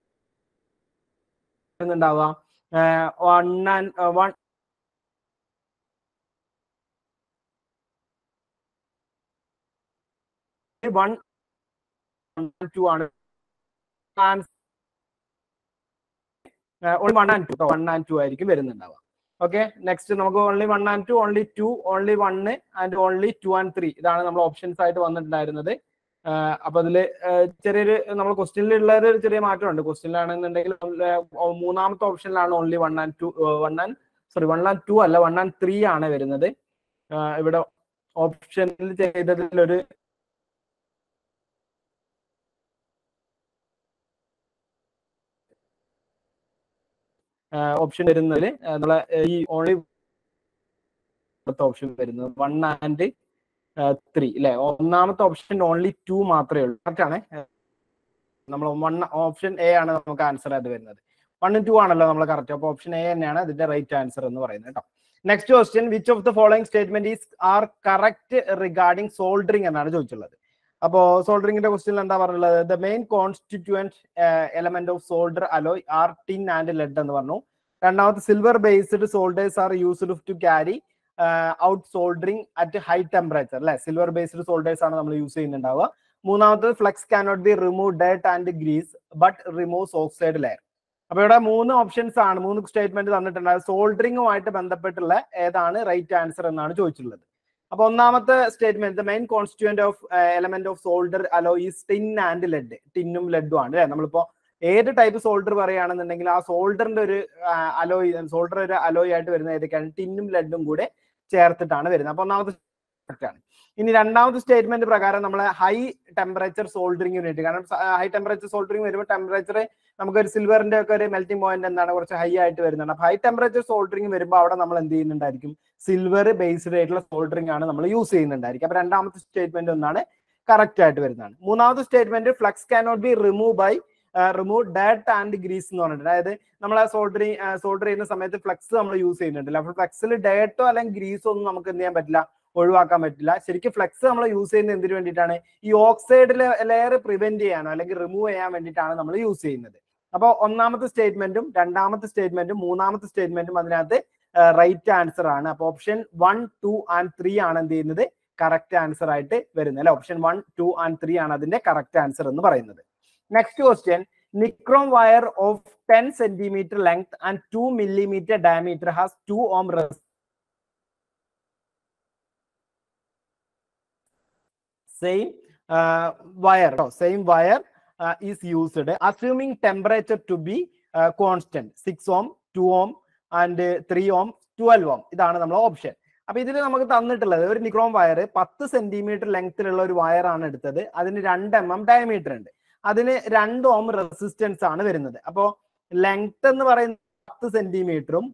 ഉണ്ടാവുക. 1 and 1 2 ആണ്. 1 and 2 ആയിരിക്കും വരുന്നുണ്ടാവുക. ഓക്കെ, നെക്സ്റ്റ് നമുക്ക് only 1 and 2, only 2, only 1 and only 2 and 3 ഇതാണ് നമ്മൾ ഓപ്ഷൻസ് ആയിട്ട് വന്നിട്ടുണ്ടായിരുന്നത്. അപ്പൊ അതില് ചെറിയൊരു നമ്മൾ ക്വസ്റ്റ്യനിലുള്ള ഒരു ചെറിയ മാറ്റമുണ്ട്. ക്വസ്റ്റ്യനിലാണെന്നുണ്ടെങ്കിൽ മൂന്നാമത്തെ ഓപ്ഷനിലാണ് ഓൺലി 1 and 2 1 and 2 അല്ല 1 and 3 ആണ് വരുന്നത്. ഇവിടെ ഓപ്ഷനിൽ ചെയ്തതിലൊരു ഓപ്ഷൻ വരുന്നതിൽ നമ്മളെ ഈ ഓൺലി ഓപ്ഷൻ വരുന്നത് 1 and 3 അല്ലെ. ഒന്നാമത്തെ ഓപ്ഷൻ ഓൺലി 2 മാത്രമേ ഉള്ളൂ. കറക്റ്റ് ആണ്. നമ്മൾ ഓപ്ഷൻ എ ആണ് നമുക്ക് ആൻസർ ആയിട്ട് വരുന്നത്. 1 and 2 ആണല്ലോ നമ്മൾ കറക്റ്റ്. അപ്പോൾ ഓപ്ഷൻ എ തന്നെയാണ് അതിന്റെ റൈറ്റ് ആൻസർ എന്ന് പറയുന്നത് കേട്ടോ. Next question, which of the following statement is are correct regarding soldering എന്നാണ് ചോദിച്ചുള്ളത്. അപ്പോൾ സോൾഡറിംഗിന്റെ ക്വസ്റ്റ്യൻ എന്താ പറഞ്ഞുള്ളത്? The main constituent element of solder alloy are tin and lead എന്ന് പറഞ്ഞു. രണ്ടാമത്തെ silver based solders are used to carry out soldering at high temperature അല്ലെ. സിൽവർ ബേസ്ഡ് സോൾഡേഴ്സ് ആണ് നമ്മൾ യൂസ് ചെയ്യുന്നുണ്ടാവുക. മൂന്നാമത്തത് flux cannot be remove dirt and grease but removes oxide layer. അപ്പൊ ഇവിടെ 3 ഓപ്ഷൻസ് ആണ്, 3 സ്റ്റേറ്റ്മെന്റ് തന്നിട്ടുണ്ട്. സോൾഡറിംഗുമായിട്ട് ബന്ധപ്പെട്ടുള്ള ഏതാണ് റൈറ്റ് ആൻസർ എന്നാണ് ചോദിച്ചിട്ടുള്ളത്. അപ്പൊ ഒന്നാമത്തെ statement, the main constituent of element of solder alloy is tin and lead. ടിന്നും ലെഡും ആണ് അല്ലെ. നമ്മളിപ്പോ ഏത് ടൈപ്പ് സോൾഡർ പറയുകയാണെന്നുണ്ടെങ്കിൽ ആ സോൾഡറിന്റെ ഒരു അലോയ്, സോൾഡർ ഒരു അലോയ് ആയിട്ട് വരുന്ന ഏതൊക്കെയാണ്? ടിന്നും ലെഡും കൂടെ ചേർത്തിട്ടാണ് വരുന്നത്. അപ്പൊ ഒന്നാമത്തെ കറക്റ്റ് ആണ്. ഇനി രണ്ടാമത്തെ സ്റ്റേറ്റ്മെന്റ് പ്രകാരം നമ്മൾ ഹൈ ടെമ്പറേച്ചർ സോൾഡറിംഗ് യൂണിറ്റ്, കാരണം ഹൈ ടെമ്പറേച്ചർ സോൾഡറിംഗ് വരുമ്പോൾ ടെമ്പറേച്ചർ നമുക്കൊരു സിൽവറിന്റെ ഒക്കെ ഒരു മെൽറ്റിംഗ് പോയിന്റ് എന്താണ് കുറച്ച് ഹൈ ആയിട്ട് വരുന്നതാണ്. അപ്പൊ ഹൈ ടെമ്പറേച്ചർ സോൾഡറിംഗ് വരുമ്പോൾ അവിടെ നമ്മൾ എന്ത് ചെയ്യുന്നുണ്ടായിരിക്കും? സിൽവർ ബേസ്ഡ് ആയിട്ടുള്ള സോൾഡറിംഗ് ആണ് നമ്മൾ യൂസ് ചെയ്യുന്നുണ്ടായിരിക്കും. അപ്പൊ രണ്ടാമത്തെ സ്റ്റേറ്റ്മെന്റ് ഒന്നാണ് കറക്റ്റ് ആയിട്ട് വരുന്നതാണ്. മൂന്നാമത്തെ statement, flux cannot be remove dirt and grease എന്ന് പറഞ്ഞിട്ട്, അതായത് നമ്മൾ സോൾഡർ ചെയ്യുന്ന സമയത്ത് ഫ്ലക്സ് നമ്മൾ യൂസ് ചെയ്യുന്നുണ്ടല്ലോ. അപ്പൊ ഫ്ലക്സിൽ ഡേർട്ടോ അല്ലെങ്കിൽ ഗ്രീസോ ഒന്നും നമുക്ക് എന്ത് ചെയ്യാൻ പറ്റില്ല, ഒഴിവാക്കാൻ പറ്റില്ല. ശരിക്കും ഫ്ലക്സ് നമ്മൾ യൂസ് ചെയ്യുന്നത് എന്തിനു വേണ്ടിയിട്ടാണ്? ഈ ഓക്സൈഡ് ലെയർ പ്രിവെന്റ് ചെയ്യാനോ അല്ലെങ്കിൽ റിമൂവ് ചെയ്യാൻ വേണ്ടിയിട്ടാണ് നമ്മൾ യൂസ് ചെയ്യുന്നത്. അപ്പോൾ ഒന്നാമത്തെ സ്റ്റേറ്റ്മെന്റും രണ്ടാമത്തെ സ്റ്റേറ്റ്മെന്റും മൂന്നാമത്തെ സ്റ്റേറ്റ്മെന്റും അതിനകത്ത് റൈറ്റ് ആൻസർ ആണ്. അപ്പൊ ഓപ്ഷൻ 1, 2 and 3 ആണ് എന്ത് ചെയ്യുന്നത് കറക്റ്റ് ആൻസർ ആയിട്ട് വരുന്നത് അല്ലെ. ഓപ്ഷൻ 1, 2 and 3 ആണ് അതിന്റെ കറക്റ്റ് ആൻസർ എന്ന് പറയുന്നത്. Next question, Nichrome wire of 10 centimeter length and 2 millimeter diameter has 2 ohm resistance. Same wire is used, assuming temperature to be constant, 6 ohm, 2 ohm and 3 ohm, 12 ohm. ഇതാണ് നമ്മുടെ ഓപ്ഷൻ. അപ്പൊ ഇതിൽ നമുക്ക് തന്നിട്ടുള്ളത് ഒരു നിക്രോം വയർ 10 സെന്റിമീറ്റർ ലെങ്ത്തിലുള്ള ഒരു വയർ ആണ് എടുത്തത്. അതിന് 2 mm ഡയമീറ്റർ ഉണ്ട്. അതിന് 2 ohm റെസിസ്റ്റൻസ് ആണ് വരുന്നത്. അപ്പോ ലെങ്ത് എന്ന് പറയുന്നത് 10 സെന്റിമീറ്ററും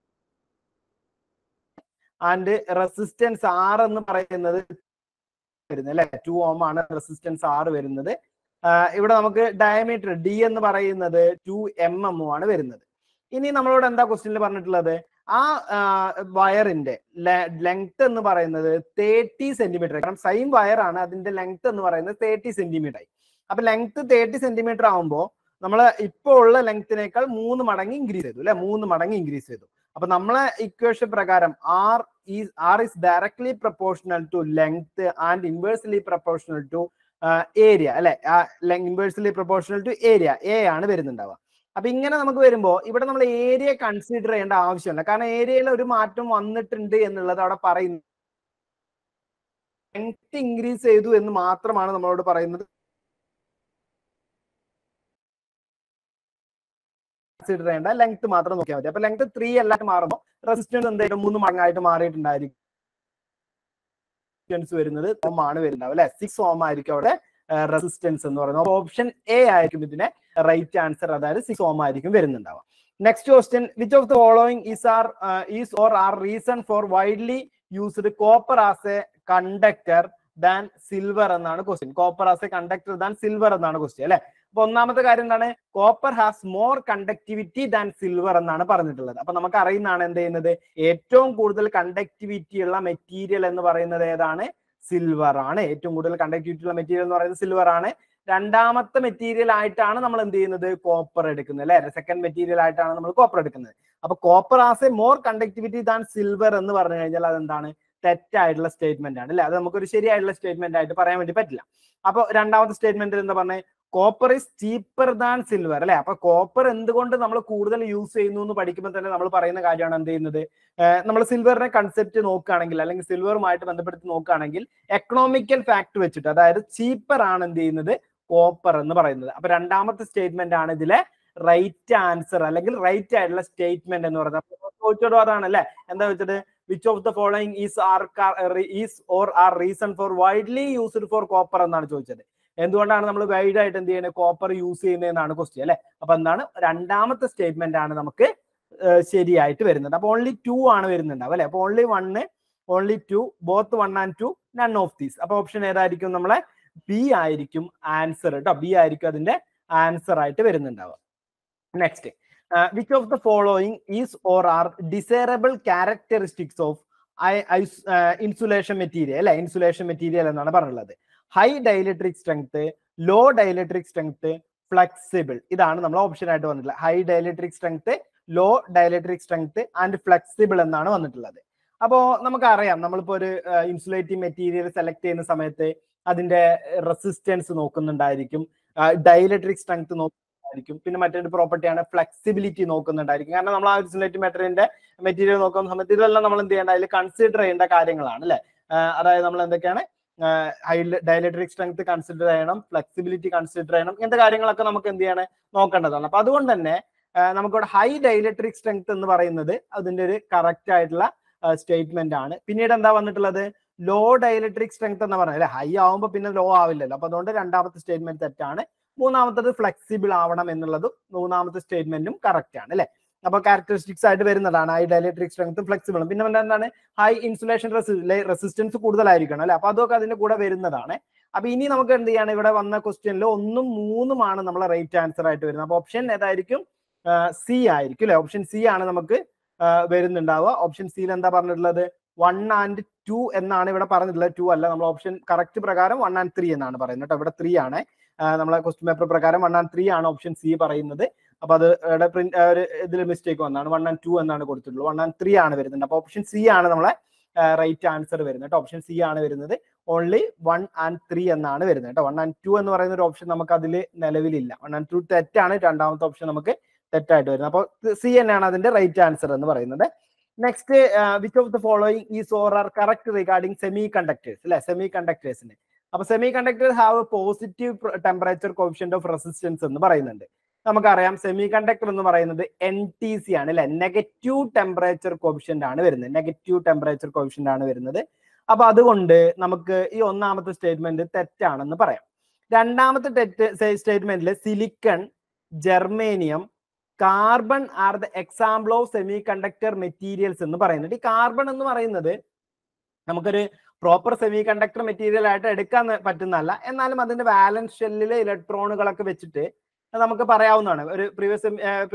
ആൻഡ് റെസിസ്റ്റൻസ് R എന്ന് പറയുന്നത് വരുന്നത് അല്ലെ 2 ohm ആണ് റെസിസ്റ്റൻസ് R വരുന്നത്. ഇവിടെ നമുക്ക് ഡയമീറ്റർ D എന്ന് പറയുന്നത് 2 mm ആണ് വരുന്നത്. ഇനി നമ്മളോട് എന്താ ക്വസ്റ്റ്യനിൽ പറഞ്ഞിട്ടുള്ളത്, ആ വയറിന്റെ ലെങ്ത് എന്ന് പറയുന്നത് 30 സെന്റിമീറ്റർ. കാരണം സെയിം വയർ ആണ്, അതിന്റെ ലെങ്ത് എന്ന് പറയുന്നത് 30 സെന്റിമീറ്റർ ആയി. അപ്പൊ ലെങ്ത് 30 സെന്റിമീറ്റർ ആകുമ്പോൾ നമ്മൾ ഇപ്പോൾ ഉള്ള ലെങ്ത്തിനേക്കാൾ 3 മടങ്ങ് ഇൻക്രീസ് ചെയ്തു അല്ലെ, 3 മടങ്ങ് ഇൻക്രീസ് ചെയ്തു. അപ്പൊ നമ്മളെ ഇക്വേഷൻ പ്രകാരം R is directly proportional to length and inversely proportional to area അല്ലെ, inversely proportional to area A ആണ് വരുന്നുണ്ടാവുക. അപ്പൊ ഇങ്ങനെ നമുക്ക് വരുമ്പോൾ ഇവിടെ നമ്മൾ ഏരിയ കൺസിഡർ ചെയ്യേണ്ട ആവശ്യമില്ല, കാരണം ഏരിയയിൽ ഒരു മാറ്റം വന്നിട്ടുണ്ട് എന്നുള്ളത് അവിടെ പറയുന്നു. ലെങ്ത് ഇൻക്രീസ് ചെയ്തു എന്ന് മാത്രമാണ് നമ്മളോട് പറയുന്നത്. കൺസിഡർ ചെയ്യേണ്ട ലെങ്ത് മാത്രം നോക്കിയാൽ മതി. അപ്പൊ ലെങ്ത് 3 എല്ലായിട്ട് മാറുമ്പോൾ റെസിസ്റ്റൻസ് എന്തായാലും 3 മടങ്ങായിട്ട് മാറിയിട്ടുണ്ടായിരിക്കും. വരുന്നത് ഓം ആണ് വരുന്നത് അല്ലെ, 6 ohm ആയിരിക്കും അവിടെ റെസിസ്റ്റൻസ് എന്ന് പറയുന്നത്. ഓപ്ഷൻ A ആയിരിക്കും ഇതിന്റെ റൈറ്റ് ആൻസർ, അതായത് 6 ohm ആയിരിക്കും വരുന്നുണ്ടാവുക. Next question, which of the following is or are reason for widely used copper as a conductor than silver എന്നാണ് question. Copper as a conductor than silver എന്നാണ് ക്വസ്റ്റ്യൻ അല്ലെ. അപ്പൊ ഒന്നാമത്തെ കാര്യം എന്താണ്, copper has more conductivity than silver എന്നാണ് പറഞ്ഞിട്ടുള്ളത്. അപ്പൊ നമുക്ക് അറിയുന്നതാണ് എന്ത് ചെയ്യുന്നത്, ഏറ്റവും കൂടുതൽ കണ്ടക്ടിവിറ്റി ഉള്ള മെറ്റീരിയൽ എന്ന് പറയുന്നത് ഏതാണ്, സിൽവർ ആണ്. ഏറ്റവും കൂടുതൽ കണ്ടക്ടിവിറ്റി ഉള്ള മെറ്റീരിയൽ എന്ന് പറയുന്നത് സിൽവർ ആണ്. രണ്ടാമത്തെ മെറ്റീരിയൽ ആയിട്ടാണ് നമ്മൾ എന്ത് ചെയ്യുന്നത്, കോപ്പർ എടുക്കുന്നത് അല്ലെ. സെക്കൻഡ് മെറ്റീരിയൽ ആയിട്ടാണ് നമ്മൾ കോപ്പർ എടുക്കുന്നത്. അപ്പൊ copper has a more conductivity than silver എന്ന് പറഞ്ഞു കഴിഞ്ഞാൽ അതെന്താണ്, തെറ്റായിട്ടുള്ള സ്റ്റേറ്റ്മെന്റ് ആണ് അല്ലെ. അത് നമുക്കൊരു ശരിയായിട്ടുള്ള സ്റ്റേറ്റ്മെന്റ് ആയിട്ട് പറയാൻ വേണ്ടി പറ്റില്ല. അപ്പൊ രണ്ടാമത്തെ സ്റ്റേറ്റ്മെന്റിൽ എന്താ പറഞ്ഞത്, copper is cheaper than silver അല്ലെ. അപ്പൊ കോപ്പർ എന്തുകൊണ്ട് നമ്മൾ കൂടുതൽ യൂസ് ചെയ്യുന്നു എന്ന് പഠിക്കുമ്പോൾ തന്നെ നമ്മൾ പറയുന്ന കാര്യമാണ് എന്ത് ചെയ്യുന്നത്, നമ്മൾ സിൽവറിന്റെ കൺസെപ്റ്റ് നോക്കുകയാണെങ്കിൽ അല്ലെങ്കിൽ സിൽവറുമായിട്ട് ബന്ധപ്പെടുത്തി നോക്കുകയാണെങ്കിൽ എക്കണോമിക്കൽ ഫാക്ട് വെച്ചിട്ട്, അതായത് ചീപ്പർ ആണ് എന്ത് ചെയ്യുന്നത്, കോപ്പർ എന്ന് പറയുന്നത്. അപ്പൊ രണ്ടാമത്തെ സ്റ്റേറ്റ്മെന്റ് ആണ് ഇതിലെ റൈറ്റ് ആൻസർ അല്ലെങ്കിൽ റൈറ്റ് ആയിട്ടുള്ള സ്റ്റേറ്റ്മെന്റ് എന്ന് പറയുന്നത്. ചോദിച്ചോടോ അതാണ് അല്ലെ, എന്താ വെച്ചത്, which of the following is or are reason for widely used for copper എന്നാണ് ചോദിച്ചത്. എന്തുകൊണ്ടാണ് നമ്മൾ വൈഡ് ആയിട്ട് എന്ത് ചെയ്യുന്നത്, കോപ്പർ യൂസ് ചെയ്യുന്നതെന്നാണ് ക്വസ്റ്റ്യൻ അല്ലെ. അപ്പൊ എന്താണ്, രണ്ടാമത്തെ സ്റ്റേറ്റ്മെന്റ് ആണ് നമുക്ക് ശരിയായിട്ട് വരുന്നത്. അപ്പൊ ഓൺലി 2 ആണ് വരുന്നുണ്ടാവും അല്ലെ. അപ്പൊ only 1, only 2, both 1 and 2, none of these. അപ്പൊ ഓപ്ഷൻ ഏതായിരിക്കും, നമ്മളെ ബി ആയിരിക്കും ആൻസർ കേട്ടോ. ബി ആയിരിക്കും അതിന്റെ ആൻസർ ആയിട്ട് വരുന്നുണ്ടാവുക. Next, which of the following is or are desirable characteristics of insulation material അല്ലെ. ഇൻസുലേഷൻ മെറ്റീരിയൽ എന്നാണ് പറഞ്ഞിട്ടുള്ളത്. High dielectric strength, low dielectric strength, flexible. ഇതാണ് നമ്മൾ ഓപ്ഷൻ ആയിട്ട് വന്നിട്ടുള്ളത്. High dielectric strength, low dielectric strength and flexible എന്നാണ് വന്നിട്ടുള്ളത്. അപ്പോ നമുക്കറിയാം, നമ്മളിപ്പോ ഒരു ഇൻസുലേറ്റിംഗ് മെറ്റീരിയൽ സെലക്ട് ചെയ്യുന്ന സമയത്ത് അതിന്റെ റെസിസ്റ്റൻസ് നോക്കുന്നുണ്ടായിരിക്കും, ഡൈലക്ട്രിക് സ്ട്രെങ്ത് നോക്കുന്നുണ്ടായിരിക്കും, പിന്നെ മറ്റൊരു പ്രോപ്പർട്ടിയാണ് ഫ്ലെക്സിബിലിറ്റി നോക്കുന്നുണ്ടായിരിക്കും. കാരണം നമ്മൾ ആ ഇൻസുലേറ്റിംഗ് മെറ്റീരിയൽ നോക്കുന്ന സമയത്ത് ഇതെല്ലാം നമ്മൾ എന്ത് ചെയ്യേണ്ട, അതിൽ കൺസിഡർ ചെയ്യേണ്ട കാര്യങ്ങളാണ് അല്ലെ. അതായത് നമ്മൾ എന്തൊക്കെയാണ്, ഹൈ ഡൈലക്ട്രിക് സ്ട്രെങ്ത് കൺസിഡർ ചെയ്യണം, ഫ്ലെക്സിബിലിറ്റി കൺസിഡർ ചെയ്യണം, ഇങ്ങനത്തെ കാര്യങ്ങളൊക്കെ നമുക്ക് എന്ത് ചെയ്യണം, നോക്കേണ്ടതാണ്. അപ്പൊ അതുകൊണ്ട് തന്നെ നമുക്കിവിടെ ഹൈ ഡൈലക്ട്രിക് സ്ട്രെങ്ത് എന്ന് പറയുന്നത് അതിന്റെ ഒരു കറക്റ്റ് ആയിട്ടുള്ള സ്റ്റേറ്റ്മെന്റ് ആണ്. പിന്നീട് എന്താ വന്നിട്ടുള്ളത്, ലോ ഡൈലക്ട്രിക് സ്ട്രെങ്ത് എന്ന് പറഞ്ഞാൽ അല്ലെ, ഹൈ ആവുമ്പോൾ പിന്നെ ലോ ആവില്ലല്ലോ. അപ്പൊ അതുകൊണ്ട് രണ്ടാമത്തെ സ്റ്റേറ്റ്മെന്റ് തെറ്റാണ്. മൂന്നാമത്തത് ഫ്ലെക്സിബിൾ ആവണം എന്നുള്ളതും മൂന്നാമത്തെ സ്റ്റേറ്റ്മെന്റും കറക്റ്റ് ആണ് അല്ലെ. അപ്പൊ ക്യാരക്ടറിസ്റ്റിക്സ് ആയിട്ട് വരുന്നതാണ് ഹൈ ഡൈലക്ട്രിക് സ്ട്രെങ്ത്തും ഫ്ലെക്സിബിളും. പിന്നെ എന്താണ്, ഹൈ ഇൻസുലേഷൻ റെസിസ്റ്റൻസ് കൂടുതലായിരിക്കണം അല്ലെ. അപ്പൊ അതൊക്കെ അതിന്റെ കൂടെ വരുന്നതാണ്. അപ്പൊ ഇനി നമുക്ക് എന്ത് ചെയ്യാണ്, ഇവിടെ വന്ന ക്വസ്റ്റ്യനിൽ 1ഉം 3ഉം ആണ് നമ്മളെ റൈറ്റ് ആൻസർ ആയിട്ട് വരുന്നത്. അപ്പൊ ഓപ്ഷൻ ഏതായിരിക്കും, സി ആയിരിക്കും അല്ലെ. ഓപ്ഷൻ സി ആണ് നമുക്ക് വരുന്നുണ്ടാവുക. ഓപ്ഷൻ സിയിൽ എന്താ പറഞ്ഞിട്ടുള്ളത്, 1 and 2 എന്നാണ് ഇവിടെ പറഞ്ഞിട്ടുള്ളത്. 2 അല്ല, നമ്മൾ ഓപ്ഷൻ കറക്റ്റ് പ്രകാരം 1 and 3 എന്നാണ് പറയുന്നത് കേട്ടോ. ഇവിടെ 3 ആണ്, നമ്മളെ ക്വസ്റ്റ്യൻ പേപ്പർ പ്രകാരം 1 and 3 ആണ് ഓപ്ഷൻ സി പറയുന്നത്. അപ്പൊ അത് ഇതിൽ മിസ്റ്റേക്ക് വന്നാണ്, 1 and 2 എന്നാണ് കൊടുത്തിട്ടുള്ളത്. 1 and 3 ആണ് വരുന്നത്. അപ്പൊ ഓപ്ഷൻ സി ആണ് നമ്മളെ റൈറ്റ് ആൻസർ വരുന്നത് കേട്ടോ. ഓപ്ഷൻ സി ആണ് വരുന്നത്. ഓൺലി 1 and 3 എന്നാണ് വരുന്നത് കേട്ടോ. 1 and 2 എന്ന് പറയുന്ന ഒരു ഓപ്ഷൻ നമുക്ക് അതിൽ നിലവിലില്ല. 1 and 2 തെറ്റാണ്. രണ്ടാമത്തെ ഓപ്ഷൻ നമുക്ക് തെറ്റായിട്ട് വരുന്നത്. അപ്പോൾ സി തന്നെയാണ് അതിന്റെ റൈറ്റ് ആൻസർ എന്ന് പറയുന്നത്. Next, which of the following is or are correct regarding semi conductors അല്ലെ, സെമി കണ്ടക്ടേഴ്സിന്. അപ്പൊ semi conductors have positive temperature coefficient of resistance എന്ന് പറയുന്നുണ്ട്. നമുക്കറിയാം സെമി കണ്ടക്ടർ എന്ന് പറയുന്നത് NTC ആണ് അല്ലെ, നെഗറ്റീവ് ടെമ്പറേച്ചർ കോഫിഷ്യന്റ് ആണ് വരുന്നത്. നെഗറ്റീവ് ടെമ്പറേച്ചർ കോഫിഷ്യന്റ് ആണ് വരുന്നത്. അപ്പൊ അതുകൊണ്ട് നമുക്ക് ഈ ഒന്നാമത്തെ സ്റ്റേറ്റ്മെന്റ് തെറ്റാണെന്ന് പറയാം. രണ്ടാമത്തെ സ്റ്റേറ്റ്മെന്റിൽ silicon, germanium, carbon are the example of semi conductor materials എന്ന് പറയുന്നുണ്ട്. ഈ കാർബൺ എന്ന് പറയുന്നത് നമുക്കൊരു പ്രോപ്പർ സെമി കണ്ടക്ടർ മെറ്റീരിയൽ ആയിട്ട് എടുക്കാൻ പറ്റുന്നതല്ല, എന്നാലും അതിന്റെ വാലൻസ് ഷെല്ലിലെ ഇലക്ട്രോണുകളൊക്കെ വെച്ചിട്ട് നമുക്ക് പറയാവുന്നതാണ്. ഒരു പ്രീവിയസ്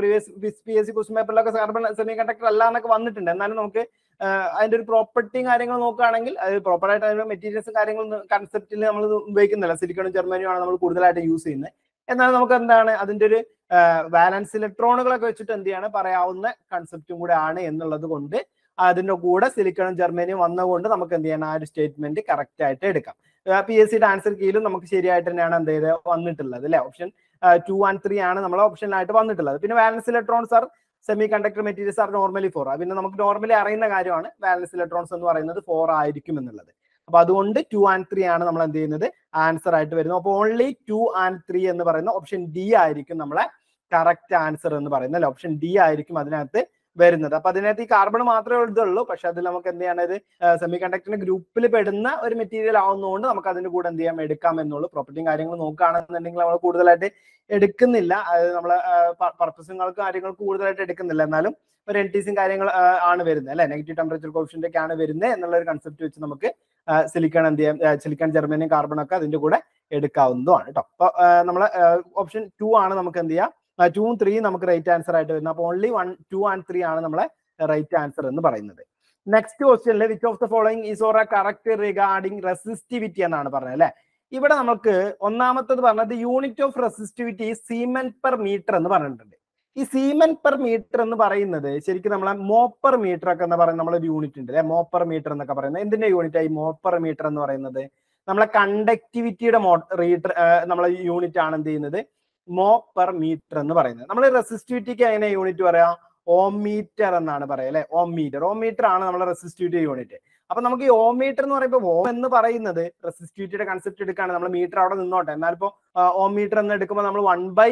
PSC ക്വസ്റ്റ്യൻ പേപ്പറിലൊക്കെ കാർബൺ സെമി കണ്ടക്ടർ അല്ല എന്നൊക്കെ വന്നിട്ടുണ്ട്. എന്നാലും നമുക്ക് അതിന്റെ ഒരു പ്രോപ്പർട്ടിയും കാര്യങ്ങൾ നോക്കുകയാണെങ്കിൽ അത് പ്രോപ്പറായിട്ട് അതിന്റെ മെറ്റീരിയൽസും കാര്യങ്ങളും കൺസെപ്റ്റിൽ നമ്മൾ ഉപയോഗിക്കുന്നില്ല. സിലിക്കണും ജെർമേനിയും ആണ് നമ്മൾ കൂടുതലായിട്ട് യൂസ് ചെയ്യുന്നത്. എന്നാൽ നമുക്ക് എന്താണ് അതിന്റെ ഒരു വാലൻസ് ഇലക്ട്രോണുകളൊക്കെ വെച്ചിട്ട് എന്ത് ചെയ്യാണ് പറയാവുന്ന കൺസെപ്റ്റും കൂടെ ആണ് എന്നുള്ളത് കൊണ്ട് അതിന്റെ കൂടെ സിലിക്കണും ജെർമേനിയും വന്നതുകൊണ്ട് നമുക്ക് എന്ത് ചെയ്യണം, ആ ഒരു സ്റ്റേറ്റ്മെന്റ് കറക്റ്റ് ആയിട്ട് എടുക്കാം. PSCയുടെ ആൻസർ കീയിലും നമുക്ക് ശരിയായിട്ട് തന്നെയാണ് എന്ത് ചെയ്ത് വന്നിട്ടുള്ളത് അല്ലെ. ഓപ്ഷൻ 2 and 3 ആണ് നമ്മളെ ഓപ്ഷനായിട്ട് വന്നിട്ടുള്ളത്. പിന്നെ valence electrons are semi conductor materials are normally 4. പിന്നെ നമുക്ക് നോർമലി അറിയുന്ന കാര്യമാണ് വാലൻസ് ഇലക്ട്രോൺസ് എന്ന് പറയുന്നത് 4 ആയിരിക്കും എന്നുള്ളത്. അപ്പൊ അതുകൊണ്ട് 2 and 3 ആണ് നമ്മൾ എന്ത് ചെയ്യുന്നത് ആൻസർ ആയിട്ട് വരുന്നത്. അപ്പോൾ ഓൺലി 2 and 3 എന്ന് പറയുന്ന ഓപ്ഷൻ ഡി ആയിരിക്കും നമ്മളെ കറക്റ്റ് ആൻസർ എന്ന് പറയുന്നത്. ഓപ്ഷൻ ഡി ആയിരിക്കും അതിനകത്ത് വരുന്നത്. അപ്പൊ അതിനകത്ത് ഈ കാർബൺ മാത്രമേ ഇതുള്ളൂ. പക്ഷെ അതിൽ നമുക്ക് എന്ത് ചെയ്യാനത് സെമി കണ്ടക്ടറിന്റെ ഗ്രൂപ്പിൽ പെടുന്ന ഒരു മെറ്റീരിയൽ ആവുന്നതുകൊണ്ട് നമുക്ക് അതിന്റെ കൂടെ എന്ത് ചെയ്യാം എടുക്കാം എന്നുള്ളൂ. പ്രോപ്പർട്ടിയും കാര്യങ്ങൾ നോക്കുകയാണെന്നുണ്ടെങ്കിൽ നമ്മൾ കൂടുതലായിട്ട് എടുക്കുന്നില്ല. അതായത് നമ്മളെ പർപ്പസുകൾക്ക് കാര്യങ്ങൾക്ക് കൂടുതലായിട്ട് എടുക്കുന്നില്ല. എന്നാലും ഒരു NTCയും കാര്യങ്ങൾ ആണ് വരുന്നത് അല്ലെ, നെഗറ്റീവ് ടെമ്പറേച്ചർ കോഫിഷ്യന്റ് ഒക്കെ ആണ് വരുന്നത് എന്നുള്ള ഒരു കൺസെപ്റ്റ് വെച്ച് നമുക്ക് സിലിക്കൺ എന്ത് ചെയ്യാം, സിലിക്കൺ ജെർമേനിയം കാർബൺ ഒക്കെ അതിന്റെ കൂടെ എടുക്കാവുന്നതുമാണ് കേട്ടോ. അപ്പൊ നമ്മളെ ഓപ്ഷൻ 2 ആണ് നമുക്ക് എന്ത് ചെയ്യാം 2 ഉം 3 നമുക്ക് റൈറ്റ് ആൻസർ ആയിട്ട് വരുന്നത്. അപ്പോൾ ഓൺലി 1, 2 and 3 ആണ് നമ്മളെ റൈറ്റ് ആൻസർ എന്ന് പറയുന്നത്. നെക്സ്റ്റ് ക്വസ്റ്റ്യനിൽ which of the following is or correct regarding resistivity എന്നാണ് പറഞ്ഞത് അല്ലെ. ഇവിടെ നമുക്ക് ഒന്നാമത്തത് പറഞ്ഞത് unit of resistivity siemen per metre എന്ന് പറഞ്ഞിട്ടുണ്ട്. ഈ സീമെൻ പെർ മീറ്റർ എന്ന് പറയുന്നത് ശരിക്കും നമ്മളെ മോപ്പർ മീറ്റർ ഒക്കെ എന്ന് പറയുന്ന നമ്മളൊരു യൂണിറ്റ് ഉണ്ട് അല്ലെ. മോപ്പർ മീറ്റർ എന്നൊക്കെ പറയുന്നത് എന്തിന്റെ യൂണിറ്റ് ആയി മോപ്പർ മീറ്റർ എന്ന് പറയുന്നത് നമ്മളെ കണ്ടക്ടിവിറ്റിയുടെ നമ്മളെ യൂണിറ്റ് ആണ് എന്ത് ചെയ്യുന്നത് മോ പെർ മീറ്റർ എന്ന് പറയുന്നത്. നമ്മൾ റെസിസ്റ്റിവിറ്റിക്ക് എങ്ങനെ യൂണിറ്റ് പറയാം, ഓം മീറ്റർ എന്നാണ് പറയുക അല്ലെ. ഓം മീറ്റർ ആണ് നമ്മളെ റെസിസ്റ്റിവിറ്റി യൂണിറ്റ്. അപ്പൊ നമുക്ക് ഈ ഓം മീറ്റർ എന്ന് പറയുമ്പോൾ ഓം എന്ന് പറയുന്നത് റെസിസ്റ്റിവിറ്റിയുടെ കൺസെപ്റ്റ് എടുക്കുകയാണ്. നമ്മൾ മീറ്റർ അവിടെ നിന്നോട്ടെ, എന്നാൽ ഇപ്പോൾ ഓം മീറ്റർ എന്ന് എടുക്കുമ്പോൾ നമ്മൾ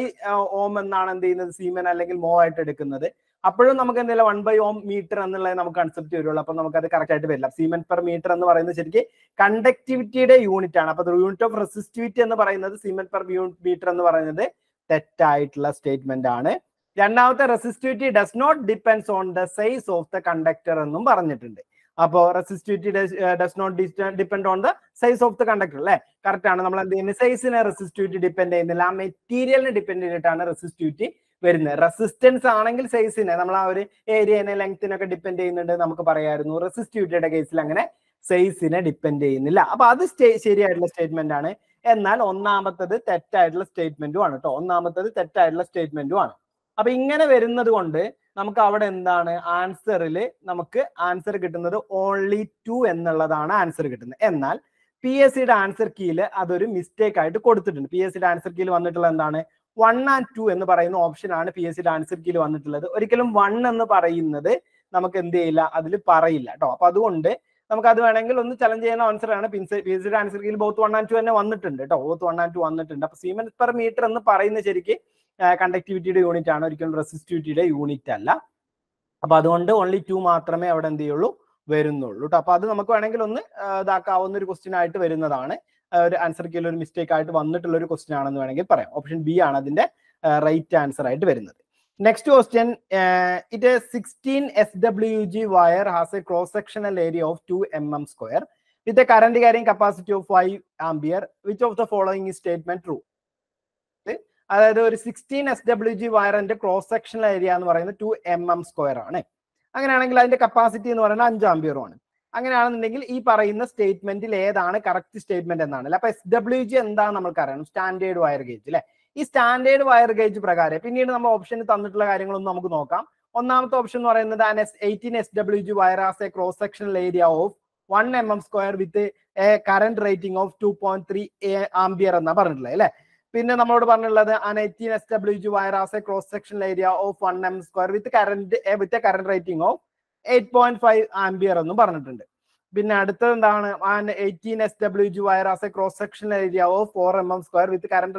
1/Ohm എന്നാണ് എന്ത് ചെയ്യുന്നത് സീമൻ അല്ലെങ്കിൽ മോ ആയിട്ട് എടുക്കുന്നത്. അപ്പോഴും നമുക്ക് എന്തെങ്കിലും 1/Ohm മീറ്റർ എന്നുള്ളത് നമുക്ക് കൺസെപ്റ്റ് വരുള്ളൂ. അപ്പൊ നമുക്ക് അത് കറക്റ്റ് ആയിട്ട് വരില്ല. സീമൻ പെർ മീറ്റർ എന്ന് പറയുന്നത് ശരിക്കും കണ്ടക്ടിവിറ്റിയുടെ യൂണിറ്റ് ആണ്. അപ്പൊ യൂണിറ്റ് ഓഫ് റെസിസ്റ്റിവിറ്റി എന്ന് പറയുന്നത് സീമൻ പെർ മീറ്റർ എന്ന് പറയുന്നത് തെറ്റായിട്ടുള്ള സ്റ്റേറ്റ്മെന്റ് ആണ്. രണ്ടാമത്തെ resistivity does not depends on the size of the conductor എന്നും പറഞ്ഞിട്ടുണ്ട്. അപ്പോൾ resistivity does not depend on the size of the conductor അല്ലെ. കറക്റ്റ് ആണ്. നമ്മൾ എന്ത് ചെയ്യുന്നത് സൈസിനെ റെസിസ്റ്റിവിറ്റി ഡിപ്പെൻഡ് ചെയ്യുന്നില്ല, ആ മെറ്റീരിയലിനെ ഡിപ്പെൻഡ് ചെയ്തിട്ടാണ് റെസിസ്റ്റിവിറ്റി വരുന്നത്. റെസിസ്റ്റൻസ് ആണെങ്കിൽ സൈസിനെ നമ്മൾ ആ ഒരു ഏരിയനെ ലെങ്ത്തിനൊക്കെ ഡിപ്പെൻഡ് ചെയ്യുന്നുണ്ട് നമുക്ക് പറയായിരുന്നു. റെസിസ്റ്റിവിറ്റിയുടെ കേസിൽ അങ്ങനെ സൈസിനെ ഡിപ്പെൻഡ് ചെയ്യുന്നില്ല. അപ്പൊ അത് ശരിയായിട്ടുള്ള സ്റ്റേറ്റ്മെന്റ് ആണ്. എന്നാൽ ഒന്നാമത്തത് തെറ്റായിട്ടുള്ള സ്റ്റേറ്റ്മെന്റും ആണ് കേട്ടോ. ഒന്നാമത്തത് തെറ്റായിട്ടുള്ള സ്റ്റേറ്റ്മെന്റും ആണ്. അപ്പൊ ഇങ്ങനെ വരുന്നത് കൊണ്ട് നമുക്ക് അവിടെ എന്താണ് ആൻസറിൽ നമുക്ക് ആൻസർ കിട്ടുന്നത് ഓൺലി 2 എന്നുള്ളതാണ് ആൻസർ കിട്ടുന്നത്. എന്നാൽ PSCയുടെ ആൻസർ കീയിൽ അതൊരു മിസ്റ്റേക്ക് ആയിട്ട് കൊടുത്തിട്ടുണ്ട്. PSCയുടെ ആൻസർ കീയിൽ വന്നിട്ടുള്ളത് എന്താണ് 1 and 2 എന്ന് പറയുന്ന ഓപ്ഷൻ ആണ് PSCയുടെ ആൻസർ കീയിൽ വന്നിട്ടുള്ളത്. ഒരിക്കലും 1 എന്ന് പറയുന്നത് നമുക്ക് എന്ത് ചെയ്യില്ല, അതിൽ പറയില്ല കേട്ടോ. അപ്പൊ അതുകൊണ്ട് നമുക്ക് അത് വേണമെങ്കിൽ ഒന്ന് ചലഞ്ച് ചെയ്യുന്ന ആൻസർ ആണ്. PSCയുടെ ആൻസർ കീയിൽ ബോത്ത് 1 and 2 തന്നെ വന്നിട്ടുണ്ട് കേട്ടോ. ബോത്ത് 1 and 2 വന്നിട്ടുണ്ട്. അപ്പൊ സീമെൻസ് പെർ മീറ്റർ എന്ന് പറയുന്ന ശരിക്ക് കണ്ടക്ടിവിറ്റിയുടെ യൂണിറ്റ് ആണ്, ഒരിക്കലും റെസിസ്റ്റിവിറ്റിയുടെ യൂണിറ്റ് അല്ല. അപ്പൊ അതുകൊണ്ട് ഓൺലി 2 മാത്രമേ അവിടെ എന്ത് ചെയ്യുള്ളൂ വരുന്നുള്ളൂ കേട്ടോ. അപ്പൊ അത് നമുക്ക് വേണമെങ്കിൽ ഒന്ന് ഇതാക്കാവുന്ന ഒരു ക്വസ്റ്റ്യൻ ആയിട്ട് വരുന്നതാണ്. ഒരു ആൻസർ കീഴിൽ ഒരു മിസ്റ്റേക്ക് ആയിട്ട് വന്നിട്ടുള്ള ഒരു ക്വസ്റ്റ്യൻ ആണെന്ന് വേണമെങ്കിൽ പറയാം. ഓപ്ഷൻ ബി ആണ് അതിന്റെ റൈറ്റ് ആൻസർ ആയിട്ട് വരുന്നത്. Next question, it 16 SWG wire has a cross sectional area of 2 mm² with a current carrying capacity of 5 ampere. Which of the following is statement true? അതായത് ഒരു 16 SWG വയറിന്റെ ക്രോസ് സെക്ഷണൽ ഏരിയ എന്ന് പറയുന്നത് 2 mm² ആണ്. അങ്ങനെയാണെങ്കിൽ അതിന്റെ കപ്പാസിറ്റി എന്ന് പറയുന്നത് 5 ആംപിയറും ആണ്. അങ്ങനെയാണെന്നുണ്ടെങ്കിൽ ഈ പറയുന്ന സ്റ്റേറ്റ്മെന്റിൽ ഏതാണ് കറക്റ്റ് സ്റ്റേറ്റ്മെന്റ് എന്നാണ്. അപ്പൊ SWG എന്താണെന്ന് നമുക്ക് അറിയണം, സ്റ്റാൻഡേർഡ് വയർ ഗേജ് അല്ലെ. ഈ സ്റ്റാൻഡേർഡ് വയർ ഗേജ് പ്രകാരം പിന്നീട് നമ്മൾ ഓപ്ഷന് തന്നിട്ടുള്ള കാര്യങ്ങളൊന്നും നമുക്ക് നോക്കാം. ഒന്നാമത്തെ ഓപ്ഷൻ എന്ന് പറയുന്നത് 18 SWG wire has a cross sectional area of 1 mm square with a current rating of 2.3 ampere എന്നാ പറഞ്ഞിട്ടുള്ളത് അല്ലെ. പിന്നെ നമ്മളോട് പറഞ്ഞുള്ളത് 18 SWG wire has a cross sectional area of 1 mm square with a current rating of 8.5 ampere എന്നും പറഞ്ഞിട്ടുണ്ട്. പിന്നെ അടുത്തത് എന്താണ് 18 SWG wire has a cross sectional area of 4 mm square with current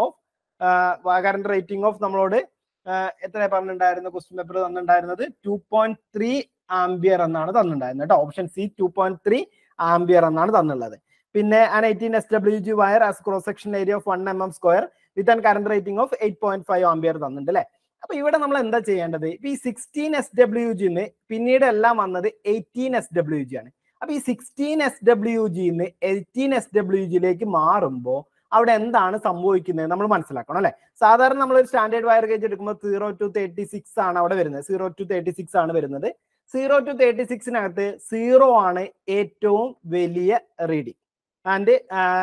rating of നമ്മളോട് എത്ര പറഞ്ഞിട്ടുണ്ടായിരുന്നു ക്വസ്റ്റ്യൻ പേപ്പർ തന്നിട്ടുണ്ടായിരുന്നത് 2.3 ആംബിയർ എന്നാണ് തന്നിട്ടുണ്ടായിരുന്നത് കേട്ടോ. ഓപ്ഷൻ സി 2.3 ആംബിയർ എന്നാണ് തന്നുള്ളത്. പിന്നെ 18 SWG wire has cross section area of 1 mm square with an current rating of 8.5 ampere തന്നിട്ടുണ്ട് അല്ലെ. അപ്പൊ ഇവിടെ നമ്മൾ എന്താ ചെയ്യേണ്ടത്? ഇപ്പൊ ഈ 16 SWGന്ന് പിന്നീട് എല്ലാം വന്നത് 18 SWG ആണ്. അപ്പൊ ഈ 16 SWGന്ന് 18 SWGയിലേക്ക് മാറുമ്പോൾ അവിടെ എന്താണ് സംഭവിക്കുന്നത് നമ്മൾ മനസ്സിലാക്കണം അല്ലെ. സാധാരണ നമ്മൾ ഒരു സ്റ്റാൻഡേർഡ് വയർ ഗേജ് എടുക്കുമ്പോൾ 0 to 36 ആണ് അവിടെ വരുന്നത്. 0 to 36 ആണ് വരുന്നത്. 0 to 36നകത്ത് 0 ആണ് ഏറ്റവും വലിയ റീഡിങ് ആൻഡ്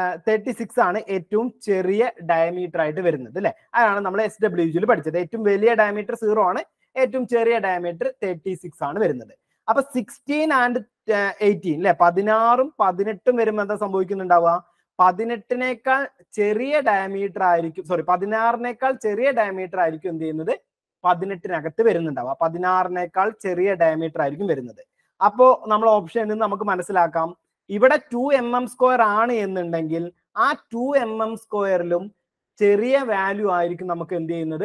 36 ആണ് ഏറ്റവും ചെറിയ ഡയമീറ്റർ ആയിട്ട് വരുന്നത് അല്ലെ. അതാണ് നമ്മൾ SWGയിൽ പഠിച്ചത്. ഏറ്റവും വലിയ ഡയമീറ്റർ 0 ആണ്, ഏറ്റവും ചെറിയ ഡയമീറ്റർ 36 ആണ് വരുന്നത്. അപ്പൊ 16 ആൻഡ് 18 അല്ലെ, 16ഉം 18ഉം വരുമ്പോൾ എന്താ സംഭവിക്കുന്നുണ്ടാവുക? 18നേക്കാൾ ചെറിയ ഡയമീറ്റർ ആയിരിക്കും, 16നേക്കാൾ ചെറിയ ഡയമീറ്റർ ആയിരിക്കും എന്ത് ചെയ്യുന്നത്? 18നകത്ത് വരുന്നുണ്ടാവുക. 16നേക്കാൾ ചെറിയ ഡയമീറ്റർ ആയിരിക്കും വരുന്നത്. അപ്പോ നമ്മൾ ഓപ്ഷനിൽ നിന്ന് നമുക്ക് മനസ്സിലാക്കാം ഇവിടെ 2 mm സ്ക്വയർ ആണ് എന്നുണ്ടെങ്കിൽ ആ 2 mm സ്ക്വയറിലും ചെറിയ വാല്യൂ ആയിരിക്കും നമുക്ക് എന്ത് ചെയ്യുന്നത്?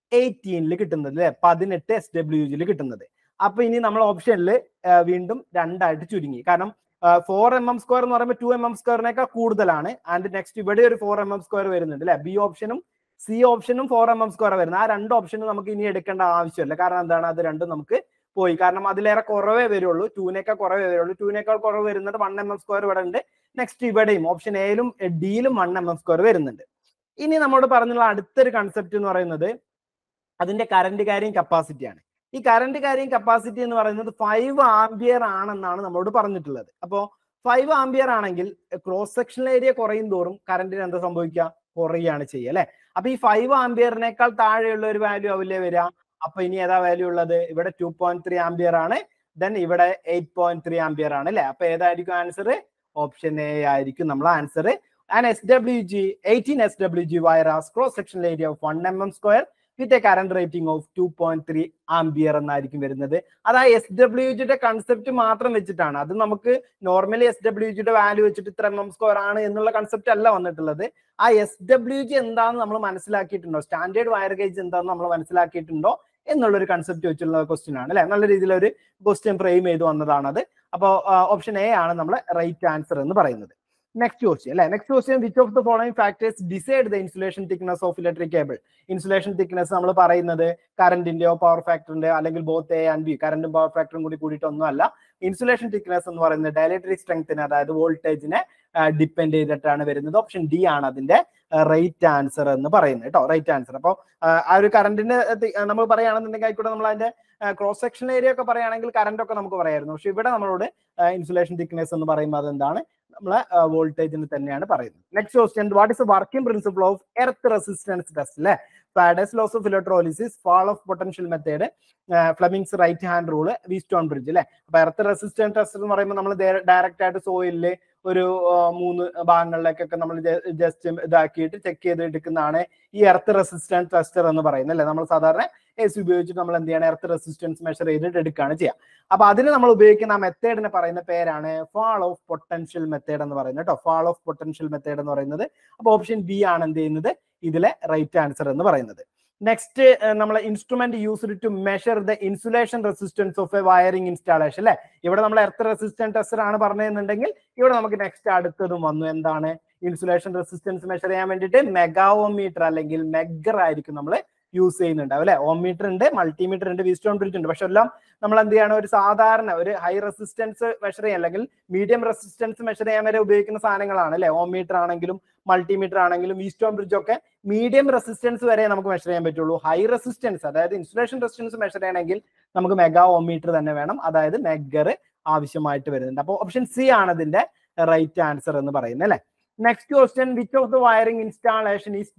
18ൽ കിട്ടുന്നത് അല്ലെ, 18 SWGയിൽ കിട്ടുന്നത്. അപ്പൊ ഇനി നമ്മൾ ഓപ്ഷനിൽ വീണ്ടും രണ്ടായിട്ട് ചുരുങ്ങി. കാരണം 4 mm സ്ക്വയർ എന്ന് പറയുമ്പോൾ 2 mm സ്ക്വയറിനേക്കാൾ കൂടുതലാണ്. ആൻഡ് നെക്സ്റ്റ് ഇവിടെ ഒരു 4 mm സ്ക്വയർ വരുന്നുണ്ട് അല്ലെ. ബി ഓപ്ഷനും സി ഓപ്ഷനും 4 mm സ്ക്വയർ വരുന്നത്. ആ രണ്ട് ഓപ്ഷനും നമുക്ക് ഇനി എടുക്കേണ്ട ആവശ്യമില്ല. കാരണം എന്താണ്? അത് രണ്ടും നമുക്ക് പോയി. കാരണം അതിലേറെ കുറവേ വരുള്ളൂ, 2നേക്കാൾ കുറവേ വരുള്ളൂ. 2നേക്കാൾ കുറവ് വരുന്നത് 1 mm സ്ക്വയർ ഇവിടെ ഉണ്ട്. നെക്സ്റ്റ് ഇവിടെയും ഓപ്ഷൻ എയിലും ഡിയിലും 1 mm സ്ക്വയർ വരുന്നുണ്ട്. ഇനി നമ്മോട് പറഞ്ഞുള്ള അടുത്തൊരു കൺസെപ്റ്റ് എന്ന് പറയുന്നത് അതിന്റെ കറന്റ് ക്യാരിങ് കപ്പാസിറ്റിയാണ്. ഈ കറന്റ് ക്യാരിങ് കപ്പാസിറ്റി എന്ന് പറയുന്നത് 5 ആംപിയർ ആണെന്നാണ് നമ്മളോട് പറഞ്ഞിട്ടുള്ളത്. അപ്പോൾ 5 ആംപിയർ ആണെങ്കിൽ ക്രോസ് സെക്ഷണൽ ഏരിയ കുറയും തോറും കറന്റിന് എന്താ സംഭവിക്കുക? കുറയാണ് ചെയ്യുക അല്ലെ. അപ്പൊ ഈ 5 ആംപിയറിനേക്കാൾ താഴെയുള്ള ഒരു വാല്യൂ ആവില്ലേ വരിക? അപ്പൊ ഇനി ഏതാ വാല്യൂ ഉള്ളത്? ഇവിടെ 2.3 ആംപിയർ ആണ്, ദെൻ ഇവിടെ 8.3 ആംപിയർ ആണ് അല്ലെ. അപ്പൊ ഏതായിരിക്കും ആൻസർ? ഓപ്ഷൻ എ ആയിരിക്കും നമ്മളെ answer. And SWG 18 SWG wire has cross sectional area of 1 mm square with a current rating of 2.3 ampere എന്നായിരിക്കും വരുന്നത്. അത് ആ SWGയുടെ കൺസെപ്റ്റ് മാത്രം വെച്ചിട്ടാണ്. അത് നമുക്ക് നോർമലി SWGയുടെ വാല്യൂ വെച്ചിട്ട് ഇത്ര mm സ്ക്വയർ ആണ് എന്നുള്ള കൺസെപ്റ്റ് അല്ല വന്നിട്ടുള്ളത്. ആ SWG എന്താണെന്ന് നമ്മൾ മനസ്സിലാക്കിയിട്ടുണ്ടോ, സ്റ്റാൻഡേർഡ് വയർ ഗേജ് എന്താണെന്ന് നമ്മൾ മനസ്സിലാക്കിയിട്ടുണ്ടോ എന്നുള്ളൊരു കൺസെപ്റ്റ് വെച്ചുള്ള ക്വസ്റ്റ്യൻ ആണ് അല്ലെ. നല്ല രീതിയിൽ ഒരു ക്വസ്റ്റ്യൻ ഫ്രെയിം ചെയ്ത് വന്നതാണത്. അപ്പോൾ ഓപ്ഷൻ എ ആണ് നമ്മുടെ റൈറ്റ് ആൻസർ എന്ന് പറയുന്നത്. നെക്സ്റ്റ് ക്വസ്റ്റ്യൻ അല്ലെ. Next question which of the following factors decide the insulation thickness of electric cable? Insulation thickness നമ്മൾ പറയുന്നത് കറന്റിന്റെയോ പവർ ഫാക്ടറിന്റെ അല്ലെങ്കിൽ ബോത്ത് എ ആൻഡ് ബി, കറന്റും പവർ ഫാക്ടറും കൂടി കൂടിയിട്ടൊന്നും അല്ല. ഇൻസുലേഷൻ തിക്നെസ് എന്ന് പറയുന്നത് ഡയലക്ട്രിക് സ്ട്രെങ്തിനെ, അതായത് വോൾട്ടേജിനെ ഡിപ്പെൻഡ് ചെയ്തിട്ടാണ് വരുന്നത്. ഓപ്ഷൻ ഡി ആണ് അതിന്റെ റൈറ്റ് ആൻസർ എന്ന് പറയുന്നത് കേട്ടോ, റൈറ്റ് ആൻസർ. അപ്പോൾ ആ ഒരു കറന്റിന് നമ്മൾ പറയുകയാണെന്നുണ്ടെങ്കിൽ ആയിക്കോട്ടെ, നമ്മൾ അതിന്റെ ക്രോസ് സെക്ഷൻ ഏരിയ ഒക്കെ പറയുകയാണെങ്കിൽ കറന്റ് ഒക്കെ നമുക്ക് പറയായിരുന്നു. പക്ഷെ ഇവിടെ നമ്മളോട് ഇൻസുലേഷൻ തിക്നെസ് എന്ന് പറയുമ്പോൾ അതെന്താണ്? നമ്മളെ വോൾട്ടേജിന് തന്നെയാണ് പറയുന്നത്. Next question, what is the working principle of earth resistance test അല്ലെ? Faraday's laws of electrolysis, fall of potential method, Fleming's right hand rule, Wheatstone bridge അല്ലെ. അപ്പൊ എർത്ത് റെസിസ്റ്റൻസ് ടെസ്റ്റ് എന്ന് പറയുമ്പോൾ നമ്മൾ ഡയറക്റ്റ് ആയിട്ട് സോയിലില് ഒരു 3 ഭാഗങ്ങളിലേക്കൊക്കെ നമ്മൾ ജസ്റ്റ് ഇതാക്കിയിട്ട് ചെക്ക് ചെയ്ത് എടുക്കുന്നതാണ് ഈ എർത്ത് റെസിസ്റ്റൻസ് ടെസ്റ്റർ എന്ന് പറയുന്നത് അല്ലെ. നമ്മൾ സാധാരണ AC ഉപയോഗിച്ചിട്ട് നമ്മൾ എന്ത് ചെയ്യണം? എർത്ത് റെസിസ്റ്റൻസ് മെഷർ ചെയ്തിട്ട് എടുക്കുകയാണ് ചെയ്യുക. അപ്പൊ അതിന് നമ്മൾ ഉപയോഗിക്കുന്ന ആ മെത്തേഡിനെ പറയുന്ന പേരാണ് ഫാൾ ഓഫ് പൊട്ടൻഷ്യൽ മെത്തേഡ് എന്ന് പറയുന്നത് കേട്ടോ. ഫാൾ ഓഫ് പൊട്ടൻഷ്യൽ മെത്തേഡ് എന്ന് പറയുന്നത്. അപ്പൊ ഓപ്ഷൻ ബി ആണ് എന്ത് ചെയ്യുന്നത്? ഇതിലെ റൈറ്റ് ആൻസർ എന്ന് പറയുന്നത്. നെക്സ്റ്റ് നമ്മളെ instrument used to measure the insulation resistance of a wiring installation അല്ലെ. ഇവിടെ നമ്മൾ എർത്ത് റെസിസ്റ്റൻസ് ടെസ്റ്റർ ആണ് പറഞ്ഞതെന്നുണ്ടെങ്കിൽ ഇവിടെ നമുക്ക് നെക്സ്റ്റ് അടുത്തതും വന്നു. എന്താണ്? ഇൻസുലേഷൻ റെസിസ്റ്റൻസ് മെഷർ ചെയ്യാൻ വേണ്ടിയിട്ട് മെഗാവോമീറ്റർ അല്ലെങ്കിൽ മെഗർ ആയിരിക്കും നമ്മൾ യൂസ് ചെയ്യുന്നുണ്ടാവും അല്ലെ. ഓമീറ്റർ ഉണ്ട്, മൾട്ടിമീറ്റർ ഉണ്ട്, വീസ്റ്റോൺ ബ്രിഡ്ജ് ഉണ്ട്. പക്ഷെ എല്ലാം നമ്മൾ എന്ത് ചെയ്യണം? ഒരു സാധാരണ ഒരു ഹൈ റെസിസ്റ്റൻസ് മെഷർ ചെയ്യാൻ അല്ലെങ്കിൽ മീഡിയം റെസിസ്റ്റൻസ് മെഷർ ചെയ്യാൻ വരെ ഉപയോഗിക്കുന്ന സാധനങ്ങളാണ് അല്ലെ. ഓമീറ്റർ ആണെങ്കിലും മൾട്ടിമീറ്റർ ആണെങ്കിലും വീസ്റ്റോൺ ബ്രിഡ്ജ് ഒക്കെ മീഡിയം റെസിസ്റ്റൻസ് വരെ നമുക്ക് മെഷർ ചെയ്യാൻ പറ്റുള്ളൂ. ഹൈ റെസിസ്റ്റൻസ് അതായത് ഇൻസുലേഷൻ റെസിസ്റ്റൻസ് മെഷർ ചെയ്യണമെങ്കിൽ നമുക്ക് മെഗാ ഓമീറ്റർ തന്നെ വേണം, അതായത് മെഗർ ആവശ്യമായിട്ട് വരുന്നുണ്ട്. അപ്പോൾ ഓപ്ഷൻ സി ആണ് ഇതിന്റെ റൈറ്റ് ആൻസർ എന്ന് പറയുന്നത് അല്ലെ. Next question, which of the wiring installation is the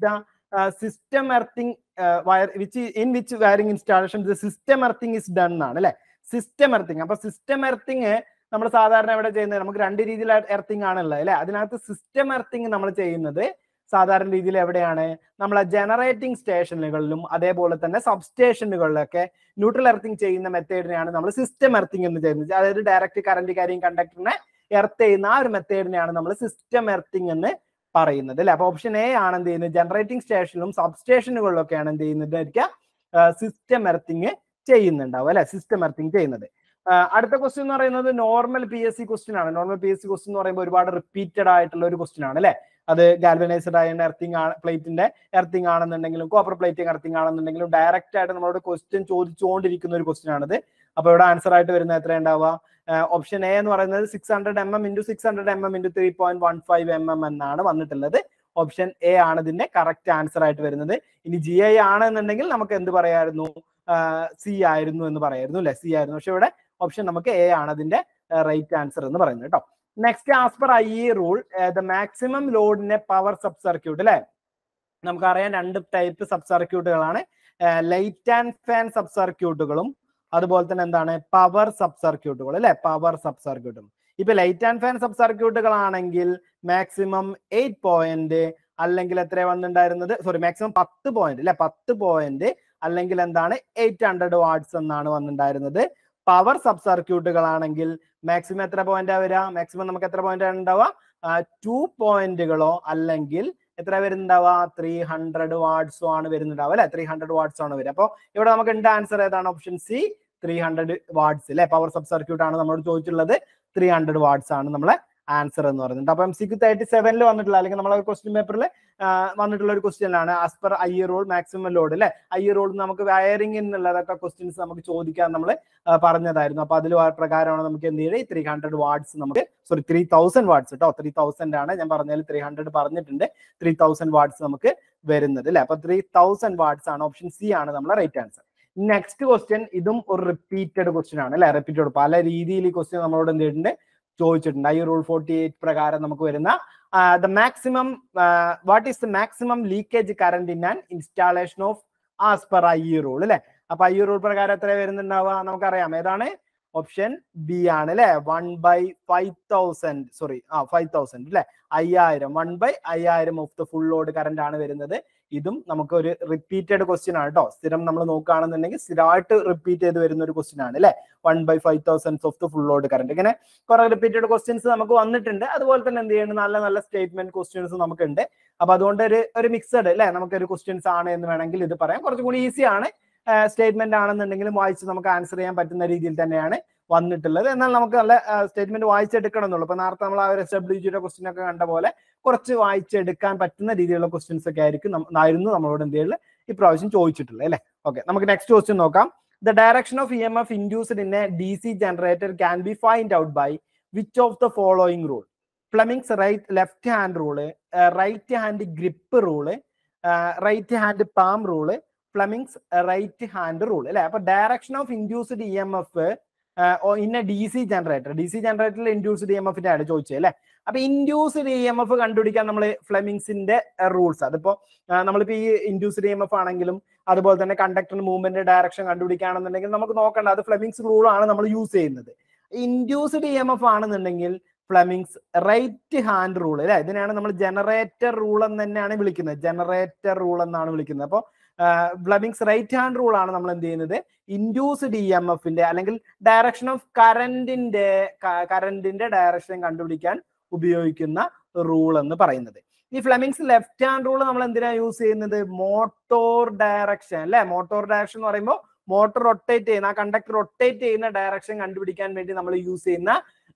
system earthing which wiring installation system earthing is done എന്നാണ് അല്ലെ. System earthing. അപ്പൊ സിസ്റ്റം എർത്തിങ് നമ്മൾ സാധാരണ എവിടെ ചെയ്യുന്നത്? നമുക്ക് രണ്ട് രീതിയിൽ എർത്തിങ് ആണുള്ളത് അല്ലെ. അതിനകത്ത് സിസ്റ്റം എർത്തിങ് നമ്മൾ ചെയ്യുന്നത് സാധാരണ രീതിയിൽ എവിടെയാണ്? നമ്മളെ ജനറേറ്റിംഗ് സ്റ്റേഷനുകളിലും അതേപോലെ തന്നെ സബ്സ്റ്റേഷനുകളിലൊക്കെ ന്യൂട്രൽ എർത്തിങ് ചെയ്യുന്ന മെത്തേഡിനെയാണ് നമ്മൾ സിസ്റ്റം എർത്തിങ് എന്ന് ചെയ്യുന്നത്. അതായത് ഡയറക്റ്റ് കറന്റ് കാരിങ് കണ്ടക്ടറിനെ എർത്ത് ചെയ്യുന്ന ആ ഒരു മെത്തേഡിനെയാണ് നമ്മൾ സിസ്റ്റം എർത്തിങ് എന്ന് പറയുന്നത് അല്ലെ. അപ്പൊ ഓപ്ഷൻ എ ആണ് എന്ത് ചെയ്യുന്നത്? ജനറേറ്റിംഗ് സ്റ്റേഷനിലും സബ്സ്റ്റേഷനുകളിലൊക്കെയാണ് എന്ത് ചെയ്യുന്നത്? സിസ്റ്റം എർത്തിങ് ചെയ്യുന്നുണ്ടാവും അല്ലെ. സിസ്റ്റം എർത്തിങ് ചെയ്യുന്നത്. അടുത്ത ക്വസ്റ്റ്യൻ എന്ന് പറയുന്നത് നോർമൽ PSC ക്വസ്റ്റ്യൻ ആണ്. നോർമൽ PSC ക്വസ്റ്റ്യൻ എന്ന് പറയുമ്പോൾ ഒരുപാട് റിപ്പീറ്റഡ് ആയിട്ടുള്ള ഒരു ക്വസ്റ്റ്യൻ ആണ് അല്ലെ. അത് ഗാൽവനൈസ്ഡ് അയൺ എർത്തിങ് പ്ലേറ്റിന്റെ എർത്തിങ് ആണെന്നുണ്ടെങ്കിലും കോപ്പർ പ്ലേറ്റിംഗ് എർത്തിങ് ആണെന്നുണ്ടെങ്കിലും ഡയറക്റ്റ് ആയിട്ട് നമ്മളോട് ക്വസ്റ്റ്യൻ ചോദിച്ചുകൊണ്ടിരിക്കുന്ന ഒരു ക്വസ്റ്റ്യൻ ആണിത്. അപ്പൊ ഇവിടെ ആൻസർ ആയിട്ട് വരുന്നത് എത്ര ഉണ്ടാവുക? ഓപ്ഷൻ എ എന്ന് പറയുന്നത് 600 mm × 600 mm × 3.15 mm എന്നാണ് വന്നിട്ടുള്ളത്. ഓപ്ഷൻ എ ആണ് ഇതിന്റെ കറക്റ്റ് ആൻസർ ആയിട്ട് വരുന്നത്. ഇനി GI ആണെന്നുണ്ടെങ്കിൽ നമുക്ക് എന്ത് പറയായിരുന്നു? സി ആയിരുന്നു എന്ന് പറയായിരുന്നു അല്ലെ. സി ആയിരുന്നു. പക്ഷെ ഇവിടെ ഓപ്ഷൻ നമുക്ക് എ ആണ് അതിന്റെ റൈറ്റ് ആൻസർ എന്ന് പറയുന്നത് കേട്ടോ. Next, as per IE rule the maximum ലോഡിന്റെ പവർ സബ് സർക്യൂട്ട് അല്ലെ. നമുക്കറിയാം രണ്ട് ടൈപ്പ് സബ് സർക്യൂട്ടുകളാണ്. ലൈറ്റ് ആൻഡ് ഫാൻ സബ് സർക്യൂട്ടുകളും അതുപോലെ തന്നെ എന്താണ്? പവർ സബ് സർക്യൂട്ടുകൾ അല്ലെ. പവർ സബ് സർക്യൂട്ടുകൾ. ഇപ്പൊ ലൈറ്റ് ആൻഡ് ഫാൻ സബ് സർക്യൂട്ടുകളാണെങ്കിൽ മാക്സിമം 8 പോയിന്റ് അല്ലെങ്കിൽ എത്ര വന്നിട്ടുണ്ടായിരുന്നത്? സോറി, മാക്സിമം 10 പോയിന്റ് അല്ലെ. 10 പോയിന്റ് അല്ലെങ്കിൽ എന്താണ്? 800 വാട്ട്സ് എന്നാണ് വന്നിട്ടുണ്ടായിരുന്നത്. പവർ സബ് സർക്യൂട്ടുകളാണെങ്കിൽ മാക്സിമം എത്ര പോയിന്റ് വരിക? മാക്സിമം നമുക്ക് എത്ര പോയിന്റ് ആണ് ഉണ്ടാവുക? 2 പോയിന്റുകളോ അല്ലെങ്കിൽ എത്ര വരുന്നുണ്ടാവുക? 300 വാട്ട്സോ ആണ് വരുന്നുണ്ടാവുക അല്ലെ. 300 വാട്ട്സ് ആണ് വരിക. അപ്പൊ ഇവിടെ നമുക്ക് ഉണ്ട് ആൻസർ ഏതാണ്? ഓപ്ഷൻ സി, 300 വാട്ട്സ് അല്ലെ. പവർ സബ് സർക്യൂട്ട് ആണ് നമ്മളോട് ചോദിച്ചിട്ടുള്ളത്. 300 വാട്ട്സ് ആണ് നമ്മളെ ആൻസർ എന്ന് പറയുന്നത്. അപ്പൊ MCQ 37 വന്നിട്ടുള്ള അല്ലെങ്കിൽ നമ്മളെ ക്വസ്റ്റ്യൻ പേപ്പറിൽ വന്നിട്ടുള്ള ഒരു ക്വസ്റ്റ്യൻ ആണ് as per IE rule maximum load അല്ലെ. IE റൂൾ നമുക്ക് വയറിംഗ് എന്നുള്ളതൊക്കെ ക്വസ്റ്റ്യൻസ് നമുക്ക് ചോദിക്കാൻ നമ്മൾ പറഞ്ഞതായിരുന്നു. അപ്പൊ അതിൽ പ്രകാരമാണ് നമുക്ക് എന്ത് ചെയ്യുന്നത്? 300 വാട്ട്സ് നമുക്ക് 3000 വാട്ട്സ് കേട്ടോ. 3000 ആണ് ഞാൻ പറഞ്ഞാൽ 300 പറഞ്ഞിട്ടുണ്ട്. 3000 വാട്ട്സ് നമുക്ക് വരുന്നത് അല്ലെ. അപ്പൊ 3000 വാട്ട്സ് ആണ്. ഓപ്ഷൻ സി ആണ് നമ്മളെ റൈറ്റ് ആൻസർ. നെക്സ്റ്റ് ക്വസ്റ്റ്യൻ, ഇതും ഒരു റിപ്പീറ്റഡ് ക്വസ്റ്റ്യൻ ആണ് അല്ലെ. റിപ്പീറ്റഡ് പല രീതിയിൽ ഈ ക്വസ്റ്റ്യൻ നമ്മളോട് എന്ത് ചെയ്തിട്ടുണ്ട്? ചോദിച്ചിട്ടുണ്ട്. IE റൂൾ 48 പ്രകാരം നമുക്ക് വരുന്ന the maximum what is the maximum leakage current in an installation of as per IE rule അല്ലെ. അപ്പൊ IE റൂൾ പ്രകാരം എത്ര വരുന്നുണ്ടാവുക? നമുക്കറിയാം ഏതാണ്? ഓപ്ഷൻ ബി ആണ് അല്ലെ. 1/5000 സോറി 5000 അല്ലെ. 5000 1/5000 of the full load current ആണ് വരുന്നത്. ഇതും നമുക്ക് ഒരു റിപ്പീറ്റഡ് ക്വസ്റ്റ്യൻ ആണ് കേട്ടോ. സ്ഥിരം നമ്മൾ നോക്കുകയാണെന്നുണ്ടെങ്കിൽ സ്ഥിരമായിട്ട് റിപ്പീറ്റ് ചെയ്ത് വരുന്ന ഒരു ക്വസ്റ്റ്യൻ ആണ് അല്ലെ. 1/5000 of the full load current. ഇങ്ങനെ കുറെ റിപ്പീറ്റഡ് ക്വസ്റ്റ്യൻസ് നമുക്ക് വന്നിട്ടുണ്ട്. അതുപോലെ തന്നെ എന്ത് ചെയ്യുന്നത്? നല്ല നല്ല സ്റ്റേറ്റ്മെന്റ് ക്വസ്റ്റ്യൻസ് നമുക്കുണ്ട്. അപ്പൊ അതുകൊണ്ട് ഒരു മിക്സഡ് അല്ലെ നമുക്കൊരു ക്വസ്റ്റ്യൻസ് ആണ് എന്ന് വേണമെങ്കിൽ ഇത് പറയാം. കുറച്ചും കൂടി ഈസി ആണ്. സ്റ്റേറ്റ്മെന്റ് ആണെന്നുണ്ടെങ്കിലും വായിച്ച് നമുക്ക് ആൻസർ ചെയ്യാൻ പറ്റുന്ന രീതിയിൽ തന്നെയാണ് വന്നിട്ടുള്ളത്. എന്നാൽ നമുക്ക് നല്ല സ്റ്റേറ്റ്മെന്റ് വായിച്ചെടുക്കണം എന്നുള്ളൂ. ഇപ്പൊ നേരത്തെ നമ്മൾ ആ ഒരു SWGയുടെ ക്വസ്റ്റ്യൻ ഒക്കെ കണ്ട പോലെ കുറച്ച് വായിച്ചെടുക്കാൻ പറ്റുന്ന രീതിയിലുള്ള ക്വസ്റ്റ്യൻസ് ഒക്കെ ആയിരുന്നു നമ്മളോട് എന്ത് ചെയ്യുന്നത് ഇപ്രാവശ്യം ചോദിച്ചിട്ടുള്ളത് അല്ലെ. ഓക്കെ, നമുക്ക് നെക്സ്റ്റ് ക്വസ്റ്റ്യൻ നോക്കാം. The direction of EMF induced in a DC generator can be find out by which of the following rule? Fleming's left hand rule, right hand grip rule, right hand palm rule, Fleming's right hand rule അല്ലെ. അപ്പൊ direction of induced EMF in a DC ജനറേറ്ററിൽ ഇൻഡ്യൂസ്ഡ് EMFന്റെ ആണ് ചോദിച്ചത് അല്ലെ. അപ്പൊ ഇൻഡ്യൂസ്ഡ് EMF കണ്ടുപിടിക്കാൻ നമ്മൾ ഫ്ലെമിങ്സിന്റെ റൂൾസ്, അതിപ്പോ നമ്മളിപ്പോ ഈ ഇൻഡ്യൂസ്ഡ് EMF ആണെങ്കിലും അതുപോലെ തന്നെ കണ്ടക്ടർ മൂവ്മെന്റ് ഡയറക്ഷൻ കണ്ടുപിടിക്കുകയാണെന്നുണ്ടെങ്കിൽ നമുക്ക് നോക്കേണ്ട അത് ഫ്ലെമിങ്സ് റൂൾ ആണ് നമ്മൾ യൂസ് ചെയ്യുന്നത്. ഇൻഡ്യൂസ്ഡ് EMF ആണെന്നുണ്ടെങ്കിൽ ഫ്ലെമിങ്സ് റൈറ്റ് ഹാൻഡ് റൂൾ അല്ലെ. ഇതിനാണ് നമ്മൾ ജനറേറ്റർ റൂൾ എന്ന് തന്നെയാണ് വിളിക്കുന്നത്. ജനറേറ്റർ റൂൾ എന്നാണ് വിളിക്കുന്നത്. അപ്പോൾ ഫ്ലെമിങ്സ് റൈറ്റ് ഹാൻഡ് റൂൾ ആണ് നമ്മൾ എന്ത് ചെയ്യുന്നത് ഇൻഡ്യൂസ്ഡ് EMFന്റെ അല്ലെങ്കിൽ ഡയറക്ഷൻ ഓഫ് കറന്റിന്റെ ഡയറക്ഷൻ കണ്ടുപിടിക്കാൻ ഉപയോഗിക്കുന്ന റൂൾ എന്ന് പറയുന്നത്. ഈ ഫ്ലെമിങ്സ് ലെഫ്റ്റ് ഹാൻഡ് റൂൾ നമ്മൾ എന്തിനാ യൂസ് ചെയ്യുന്നത്? മോട്ടോർ ഡയറക്ഷൻ അല്ലെ. മോട്ടോർ ഡയറക്ഷൻ എന്ന് പറയുമ്പോൾ മോട്ടോർ റൊട്ടേറ്റ് ചെയ്യുന്ന ആ കണ്ടക്ടർ റൊട്ടേറ്റ് ചെയ്യുന്ന ഡയറക്ഷൻ കണ്ടുപിടിക്കാൻ വേണ്ടി നമ്മൾ യൂസ് ചെയ്യുന്ന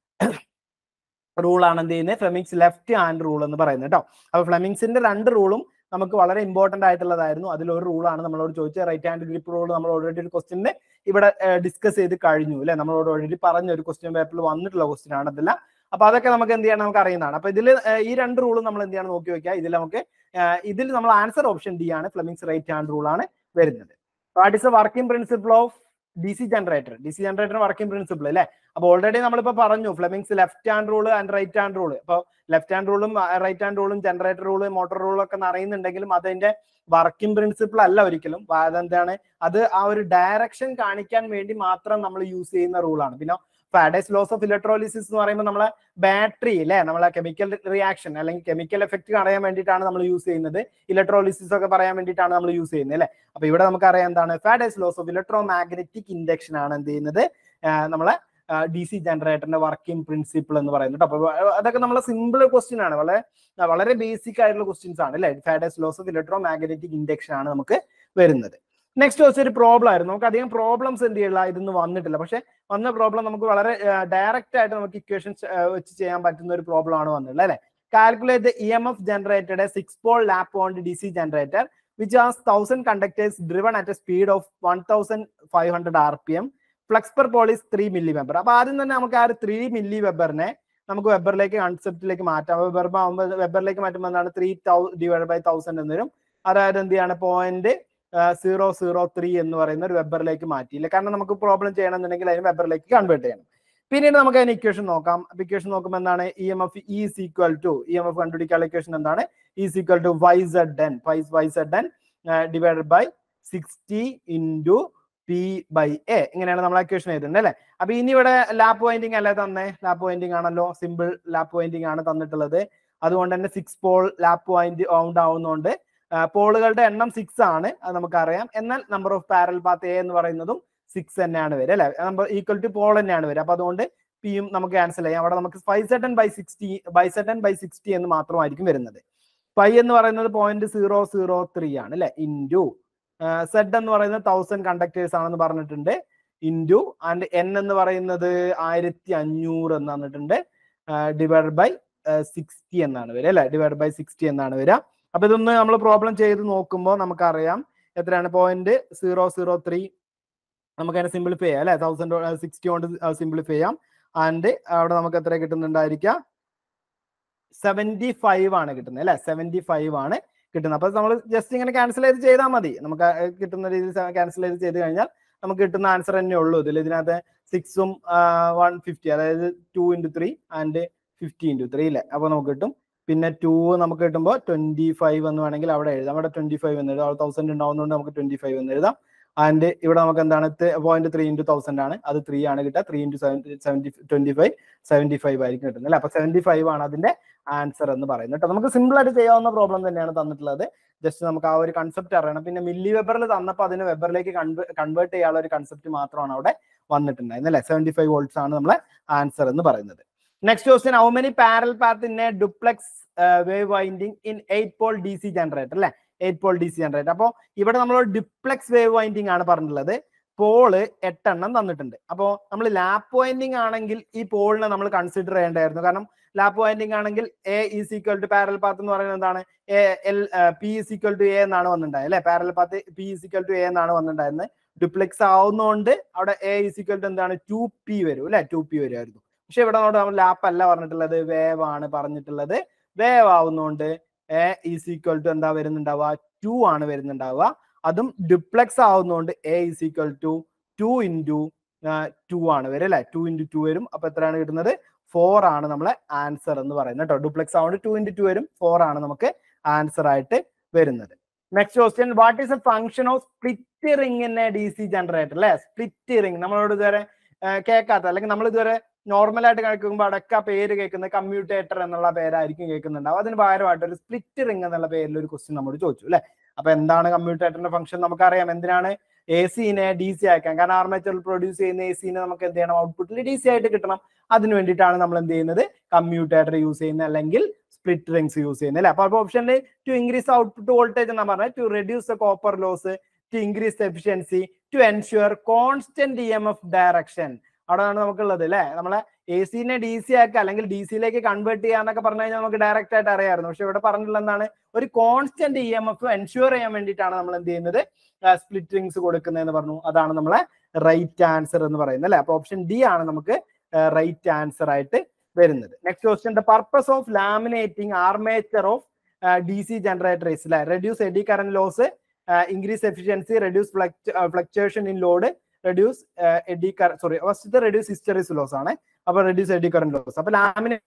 റൂളാണ് എന്ത് ചെയ്യുന്നത് ഫ്ലെമിങ്സ് ലെഫ്റ്റ് ഹാൻഡ് റൂൾ എന്ന് പറയുന്നത് കേട്ടോ. അപ്പൊ ഫ്ലെമിങ്സിന്റെ രണ്ട് റൂളും നമുക്ക് വളരെ ഇമ്പോർട്ടന്റ് ആയിട്ടുള്ളതായിരുന്നു. അതിലൊരു റൂളാണ് നമ്മളോട് ചോദിച്ചത് റൈറ്റ് ഹാൻഡ് ഗ്രിപ്പ് റൂൾ. നമ്മൾ ഓൾറെഡി ഒരു ക്വസ്റ്റ്യന് ഇവിടെ ഡിസ്കസ് ചെയ്ത് കഴിഞ്ഞു അല്ലെ. നമ്മളോട് ഓൾറെഡി പറഞ്ഞ ഒരു ക്വസ്റ്റ്യൻ പേപ്പറിൽ വന്നിട്ടുള്ള ക്വസ്റ്റ്യൻ ആണ് അതെല്ലാം. അപ്പൊ അതൊക്കെ നമുക്ക് എന്ത് ചെയ്യണം നമുക്ക് അറിയുന്നതാണ്. അപ്പൊ ഇതിൽ ഈ രണ്ട് റൂളും നമ്മൾ എന്ത് ചെയ്യണം നോക്കി വെക്കുക. ഇതിൽ നമ്മൾ ആൻസർ ഓപ്ഷൻ ഡി ആണ്. ഫ്ലെമിങ്സ് റൈറ്റ് ഹാൻഡ് റൂൾ ആണ് വരുന്നത്. What is the working principle of DC generator working principle അല്ലേ. അപ്പൊ ഓൾറെഡി നമ്മളിപ്പോ പറഞ്ഞു Fleming's left hand rule and right hand rule. അപ്പോൾ ലെഫ്റ്റ് ഹാൻഡ് റൂളും റൈറ്റ് ഹാൻഡ് റൂളും ജനറേറ്റർ റൂള് മോട്ടോർ റൂളും ഒക്കെ അറിയുന്നുണ്ടെങ്കിലും അതിന്റെ വർക്കിംഗ് പ്രിൻസിപ്പിൾ അല്ല ഒരിക്കലും. അതെന്താണ്, അത് ആ ഒരു ഡയറക്ഷൻ കാണിക്കാൻ വേണ്ടി മാത്രം നമ്മൾ യൂസ് ചെയ്യുന്ന റൂളാണ്. പിന്നെ ഫാരഡേസ് ലോസ് ഓഫ് ഇലക്ട്രോലിസിസ് എന്ന് പറയുമ്പോൾ നമ്മളെ ബാറ്ററി അല്ലെ, നമ്മളെ കെമിക്കൽ റിയാക്ഷൻ അല്ലെങ്കിൽ കെമിക്കൽ എഫക്ട് അറിയാൻ വേണ്ടിയിട്ടാണ് നമ്മൾ യൂസ് ചെയ്യുന്നത്. ഇലക്ട്രോലിസിസ് ഒക്കെ പറയാൻ വേണ്ടിയിട്ടാണ് നമ്മൾ യൂസ് ചെയ്യുന്നത് അല്ലെ. അപ്പൊ ഇവിടെ നമുക്കറിയാം എന്താണ് Faraday's laws of electromagnetic induction ആണ് എന്ത് ചെയ്യുന്നത്, നമ്മളെ DC ജനറേറ്ററിന്റെ വർക്കിംഗ് പ്രിൻസിപ്പിൾ എന്ന് പറയുന്നത്. അപ്പൊ അതൊക്കെ നമ്മളെ സിമ്പിൾ ക്വസ്റ്റ്യൻ ആണ്, വളരെ ബേസിക് ആയിട്ടുള്ള ക്വസ്റ്റ്യൻസ് ആണ് അല്ലെ. Faraday's laws of electromagnetic induction ആണ് നമുക്ക് വരുന്നത്. നെക്സ്റ്റ് ക്വസ്റ്റ്യൻ ഒരു പ്രോബ്ലം ആയിരുന്നു. നമുക്ക് അധികം പ്രോബ്ലംസ് എന്ത് ചെയ്യില്ല ഇതൊന്നും വന്നിട്ടില്ല, പക്ഷെ വന്ന പ്രോബ്ലം നമുക്ക് വളരെ ഡയറക്റ്റ് ആയിട്ട് നമുക്ക് ഇക്വേഷൻസ് വെച്ച് ചെയ്യാൻ പറ്റുന്ന ഒരു പ്രോബ്ലം ആണ് വന്നിട്ടുള്ളത് അല്ലെ. Calculate the EMF generated a 6-pole lap wound DC generator which has 1000 conductors driven at a speed of 1500 RPM. Flux per pole is 3 milliweber. അപ്പൊ ആദ്യം തന്നെ നമുക്ക് ആ ഒരു 3 milliweberനെ നമുക്ക് വെബറിലേക്ക് കൺസെപ്റ്റിലേക്ക് മാറ്റാം. വെബറിലേക്ക് മാറ്റുമ്പോൾ എന്താണ് 3/1000 എന്ന് വരും. അതായത് എന്ത് ചെയ്യാണ് 0.003 എന്ന് പറയുന്ന ഒരു വെബറിലേക്ക് മാറ്റിയില്ല, കാരണം നമുക്ക് പ്രോബ്ലം ചെയ്യണമെന്നുണ്ടെങ്കിൽ അതിന് വെബറിലേക്ക് കൺവേർട്ട് ചെയ്യണം. പിന്നീട് നമുക്ക് അതിന് ഇക്വേഷൻ നോക്കാം. ഇക്വേഷൻ നോക്കുമ്പോൾ എന്താണ് EMF EMF കണ്ടുപിടിക്കാനുള്ള ഇക്വേഷൻ എന്താണ്, YZN divided by 60 into P/A. ഇങ്ങനെയാണ് നമ്മൾ ഇക്വേഷൻ എഴുതുന്നത് അല്ലെ. അപ്പൊ ഇനി ഇവിടെ ലാപ്പ് വൈൻഡിങ് അല്ലേ തന്നെ, ലാപ്പ് വൈൻഡിങ് ആണല്ലോ, സിമ്പിൾ ലാപ്പ് വൈൻഡിങ് ആണ് തന്നിട്ടുള്ളത്. അതുകൊണ്ട് തന്നെ 6 പോൾ ലാപ്പ് വൗണ്ട് ആവുന്നതുകൊണ്ട് പോളുകളുടെ എണ്ണം 6 ആണ്, അത് നമുക്കറിയാം. എന്നാൽ number of parallel path A എന്ന് പറയുന്നതും 6 തന്നെയാണ് വരിക അല്ലെ, നമ്പർ ഈക്വൽ ടു പോൾ തന്നെയാണ് വരിക. അപ്പൊ അതുകൊണ്ട് പിയും നമുക്ക് ക്യാൻസൽ ചെയ്യാം. അവിടെ നമുക്ക് 5ZN/60 എന്ന് മാത്രമായിരിക്കും വരുന്നത്. പൈ എന്ന് പറയുന്നത് 0.003 ആണ് അല്ലെ, ഇൻറ്റു സെഡ് എന്ന് പറയുന്നത് 1000 കണ്ടക്ടേഴ്സ് ആണെന്ന് പറഞ്ഞിട്ടുണ്ട്, ഇൻറ്റു ആൻഡ് N എന്ന് പറയുന്നത് 1500 എന്ന് പറഞ്ഞിട്ടുണ്ട്, ഡിവൈഡ് ബൈ 60 എന്നാണ് വരിക അല്ലെ, ഡിവൈഡ് ബൈ 60 എന്നാണ് വരിക. അപ്പൊ ഇതൊന്ന് നമ്മൾ പ്രോബ്ലം ചെയ്ത് നോക്കുമ്പോൾ നമുക്കറിയാം എത്രയാണ് 0.003. നമുക്ക് അതിനെ സിംപ്ലിഫൈ ചെയ്യാം അല്ലെ, 1060 കൊണ്ട് സിംപ്ലിഫൈ ചെയ്യാം. ആൻഡ് അവിടെ നമുക്ക് എത്ര കിട്ടുന്നുണ്ടായിരിക്കാം 75 ആണ് കിട്ടുന്നത് അല്ലെ, 75 ആണ് കിട്ടുന്നത്. അപ്പൊ നമ്മൾ ജസ്റ്റ് ഇങ്ങനെ ക്യാൻസൽ ചെയ്താൽ മതി, നമുക്ക് കിട്ടുന്ന രീതിയിൽ ക്യാൻസൽ ചെയ്ത് കഴിഞ്ഞാൽ നമുക്ക് കിട്ടുന്ന ആൻസർ തന്നെ ഉള്ളൂ. ഇതിനകത്ത് 6ഉം 150, അതായത് 2 × 3 ആൻഡ് 50 × 3 അല്ലേ. അപ്പൊ നമുക്ക് കിട്ടും. പിന്നെ 2 നമുക്ക് കിട്ടുമ്പോൾ 25 എന്ന് വേണമെങ്കിൽ അവിടെ എഴുതാം. അവിടെ 25 എന്ന് എഴുതാം, 1000 ഉണ്ടാവുന്നതുകൊണ്ട് നമുക്ക് 25 എന്ന് എഴുതാം. ആൻഡ് ഇവിടെ നമുക്ക് എന്താണ് 0.3 × 1000 ആണ്, അത് 3 ആണ് കിട്ടുക. 3 × 75 ആയിരിക്കും കിട്ടുന്നത് അല്ലെ. അപ്പൊ 75 ആണ് അതിന്റെ ആൻസർ എന്ന് പറയുന്നത് കേട്ടോ. നമുക്ക് സിമ്പിൾ ആയിട്ട് ചെയ്യാവുന്ന പ്രോബ്ലം തന്നെയാണ് തന്നിട്ടുള്ളത്. ജസ്റ്റ് നമുക്ക് ആ ഒരു കൺസെപ്റ്റ് അറിയണം. പിന്നെ മില്ലി വെബറിൽ തന്നപ്പോൾ അതിന് വെബറിലേക്ക് കൺവേർട്ട് ചെയ്യാനുള്ള ഒരു കൺസെപ്റ്റ് മാത്രമാണ് അവിടെ വന്നിട്ടുണ്ടായിരുന്നത് അല്ലെ. 75 volts ആണ് നമ്മളെ ആൻസർ എന്ന് പറയുന്നത്. Next question, how many parallel path in a duplex wave winding in 8-pole DC generator അല്ലെ, 8-pole DC ജനറേറ്റർ. അപ്പോൾ ഇവിടെ നമ്മൾ ഡുപ്ലെക്സ് വേവ് വൈൻഡിങ് ആണ് പറഞ്ഞിട്ടുള്ളത്. പോള് 8 എണ്ണം തന്നിട്ടുണ്ട്. അപ്പോൾ നമ്മൾ ലാപ്പ് വൈൻഡിങ് ആണെങ്കിൽ ഈ പോളിനെ നമ്മൾ കൺസിഡർ ചെയ്യേണ്ടായിരുന്നു. കാരണം ലാപ്പ് വൈൻഡിങ് ആണെങ്കിൽ A is equal to parallel path എന്ന് പറയുന്നത് എന്താണ്, P is equal to A എന്നാണ് വന്നിട്ടുണ്ടായത് അല്ലെ. Parallel path P is equal to A എന്നാണ് വന്നിട്ടുണ്ടായിരുന്നത്. ഡുപ്ലെക്സ് ആവുന്നതുകൊണ്ട് അവിടെ A ഈസ് ഈക്വൽ ടു എന്താണ് 2P വരും അല്ലെ, 2P വരുമായിരുന്നു. പക്ഷെ ഇവിടെ നമ്മൾ ലാപ്പ് അല്ല പറഞ്ഞിട്ടുള്ളത്, വേവ് ആണ് പറഞ്ഞിട്ടുള്ളത്. വേവ് ആവുന്നതുകൊണ്ട് A ഈസ് ഈക്വൽ ടു എന്താ വരുന്നുണ്ടാവുക, 2 ആണ് വരുന്നുണ്ടാവുക. അതും ഡുപ്ലെക്സ് ആവുന്നതുകൊണ്ട് A ഈസ് ഈക്വൽ ടു 2 × 2 ആണ് വരും അല്ലെ, 2 × 2 വരും. അപ്പൊ എത്രയാണ് കിട്ടുന്നത്, 4 ആണ് നമ്മളെ ആൻസർ എന്ന് പറയുന്നത് കേട്ടോ. ഡുപ്ലെക്സ് ആവുകൊണ്ട് 2 × 2 വരും, 4 ആണ് നമുക്ക് ആൻസർ ആയിട്ട് വരുന്നത്. Next question, what is a function of split ring in a DC generator അല്ലെ. സ്പ്ലിറ്റ് റിംഗ് നമ്മളോട് ഇതുവരെ കേൾക്കാത്ത, അല്ലെങ്കിൽ നമ്മൾ ഇതുവരെ നോർമൽ ആയിട്ട് കേൾക്കുമ്പോൾ അടക്ക പേര് കേൾക്കുന്നത് കമ്മ്യൂട്ടേറ്റർ എന്നുള്ള പേരായിരിക്കും കേൾക്കുന്നുണ്ടാവും. അതിന് പകരമായിട്ട് ഒരു സ്പ്ലിറ്റ് റിംഗ് എന്നുള്ള പേരിൽ ഒരു ക്വസ്റ്റ്യൻ നമ്മൾ ചോദിച്ചു അല്ലെ. അപ്പൊ എന്താണ് കമ്മ്യൂട്ടേറ്ററിന്റെ ഫംഗ്ഷൻ നമുക്കറിയാം. എന്തിനാണ് AC-നെ DC ആക്കാൻ, കാരണം ആർമേച്ചറിൽ പ്രൊഡ്യൂസ് ചെയ്യുന്ന AC-നെ നമുക്ക് എന്ത് ചെയ്യണം, ഔട്ട്പുട്ടിൽ DC ആയിട്ട് കിട്ടണം. അതിന് വേണ്ടിയിട്ടാണ് നമ്മൾ എന്ത് ചെയ്യുന്നത്, കമ്മ്യൂട്ടേറ്റർ യൂസ് ചെയ്യുന്നത് അല്ലെങ്കിൽ സ്പ്ലിറ്റ് റിംഗ്സ് യൂസ് ചെയ്യുന്നത് അല്ലെ. അപ്പൊ ഓപ്ഷനിൽ ടു ഇൻക്രീസ് ഔട്ട്പുട്ട് വോൾട്ടേജ് എന്നാ പറഞ്ഞത്, to reduce the copper loss, to increase efficiency, to ensure constant EMF direction. അവിടെയാണ് നമുക്കുള്ളത് അല്ലെ. നമ്മളെ AC-നെ DC ആക്കുക അല്ലെങ്കിൽ DC-യിലേക്ക് കൺവേർട്ട് ചെയ്യാന്നൊക്കെ പറഞ്ഞു കഴിഞ്ഞാൽ നമുക്ക് ഡയറക്റ്റ് ആയിട്ട് അറിയാമായിരുന്നു. പക്ഷെ ഇവിടെ പറഞ്ഞിട്ടുള്ള എന്താണ്, ഒരു കോൺസ്റ്റന്റ് EMF എൻഷുർ ചെയ്യാൻ വേണ്ടിയിട്ടാണ് നമ്മൾ എന്ത് ചെയ്യുന്നത്, സ്പ്ലിറ്റ് റിംഗ്സ് കൊടുക്കുന്നതെന്ന് പറഞ്ഞു. അതാണ് നമ്മളെ റൈറ്റ് ആൻസർ എന്ന് പറയുന്നത് അല്ലെ. അപ്പൊ ഓപ്ഷൻ ഡി ആണ് നമുക്ക് റൈറ്റ് ആൻസർ ആയിട്ട് വരുന്നത്. Next question, the purpose of laminating armature of DC generator is reduce eddy current loss, increase efficiency, reduce fluctuation in load, reduce eddy sorry ഫസ്റ്റത്തെ റെഡ്യൂസ് ഹിസ്റ്ററിസ് ലോസ് ആണ്. അപ്പൊ റെഡ്യൂസ് എഡി കറന്റ് ലോസ്. അപ്പൊ ലാമിനേറ്റ്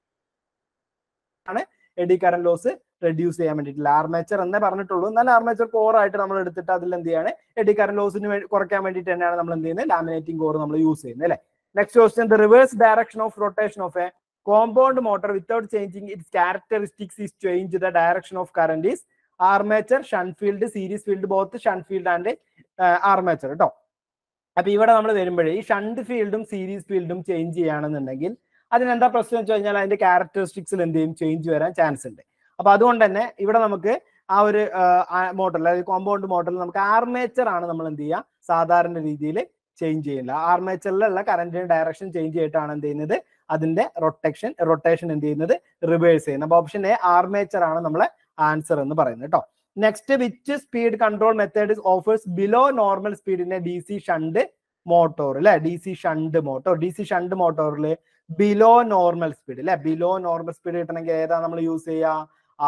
ആണ് എഡി കറന്റ് ലോസ് റെഡ്യൂസ് ചെയ്യാൻ വേണ്ടിയിട്ട്. ആർമേച്ചർ എന്നേ പറഞ്ഞിട്ടുള്ളൂ, എന്നാൽ ആർമേച്ചർ കോർ ആയിട്ട് നമ്മൾ എടുത്തിട്ട് അതിൽ എന്ത് ചെയ്യാണ്, എഡി കറന്റ് ലോസിന് കുറയ്ക്കാൻ വേണ്ടിയിട്ട് തന്നെയാണ് നമ്മൾ എന്ത് ചെയ്യുന്നത്, ലാമിനേറ്റിംഗ് കോർ നമ്മൾ യൂസ് ചെയ്യുന്നത് അല്ലേ. Next question, the reverse direction of rotation of a compound motor without changing its characteristics is change the direction of current is armature, shunt field, series field, both shunt field and armature കേട്ടോ. അപ്പൊ ഇവിടെ നമ്മൾ വരുമ്പോഴേ ഈ ഷണ്ട് ഫീൽഡും സീരീസ് ഫീൽഡും ചേഞ്ച് ചെയ്യുകയാണെന്നുണ്ടെങ്കിൽ അതിനെന്താ പ്രശ്നം വെച്ച് കഴിഞ്ഞാൽ അതിന്റെ ക്യാരക്ടറിസ്റ്റിക്സിൽ എന്ത് ചെയ്യും, ചേഞ്ച് വരാൻ ചാൻസ് ഉണ്ട്. അപ്പൊ അതുകൊണ്ട് തന്നെ ഇവിടെ നമുക്ക് ആ ഒരു മോട്ടറിൽ, അതായത് കോമ്പൗണ്ട് മോട്ടറിൽ നമുക്ക് ആർമേച്ചർ ആണ് നമ്മൾ എന്ത് ചെയ്യുക, സാധാരണ രീതിയിൽ ചേഞ്ച് ചെയ്യില്ല. ആർമേച്ചറിലുള്ള കറന്റിന്റെ ഡയറക്ഷൻ ചേഞ്ച് ചെയ്തിട്ടാണ് എന്ത് ചെയ്യുന്നത്, അതിന്റെ റൊട്ടേഷൻ എന്ത് ചെയ്യുന്നത്, റിവേഴ്സ് ചെയ്യുന്നത്. അപ്പൊ ഓപ്ഷൻ എ ആർമേച്ചർ ആണ് നമ്മളെ ആൻസർ എന്ന് പറയുന്നത് കേട്ടോ. Next, which speed control method offers below normal സ്പീഡിനെ ഡി സി ഷണ്ട് മോട്ടോർ അല്ലെ. ഡി സി ഷണ്ട് മോട്ടോറിൽ ബിലോ നോർമൽ സ്പീഡ് അല്ലെ, ബിലോ നോർമൽ സ്പീഡ് കിട്ടണമെങ്കിൽ ഏതാ നമ്മൾ യൂസ് ചെയ്യുക,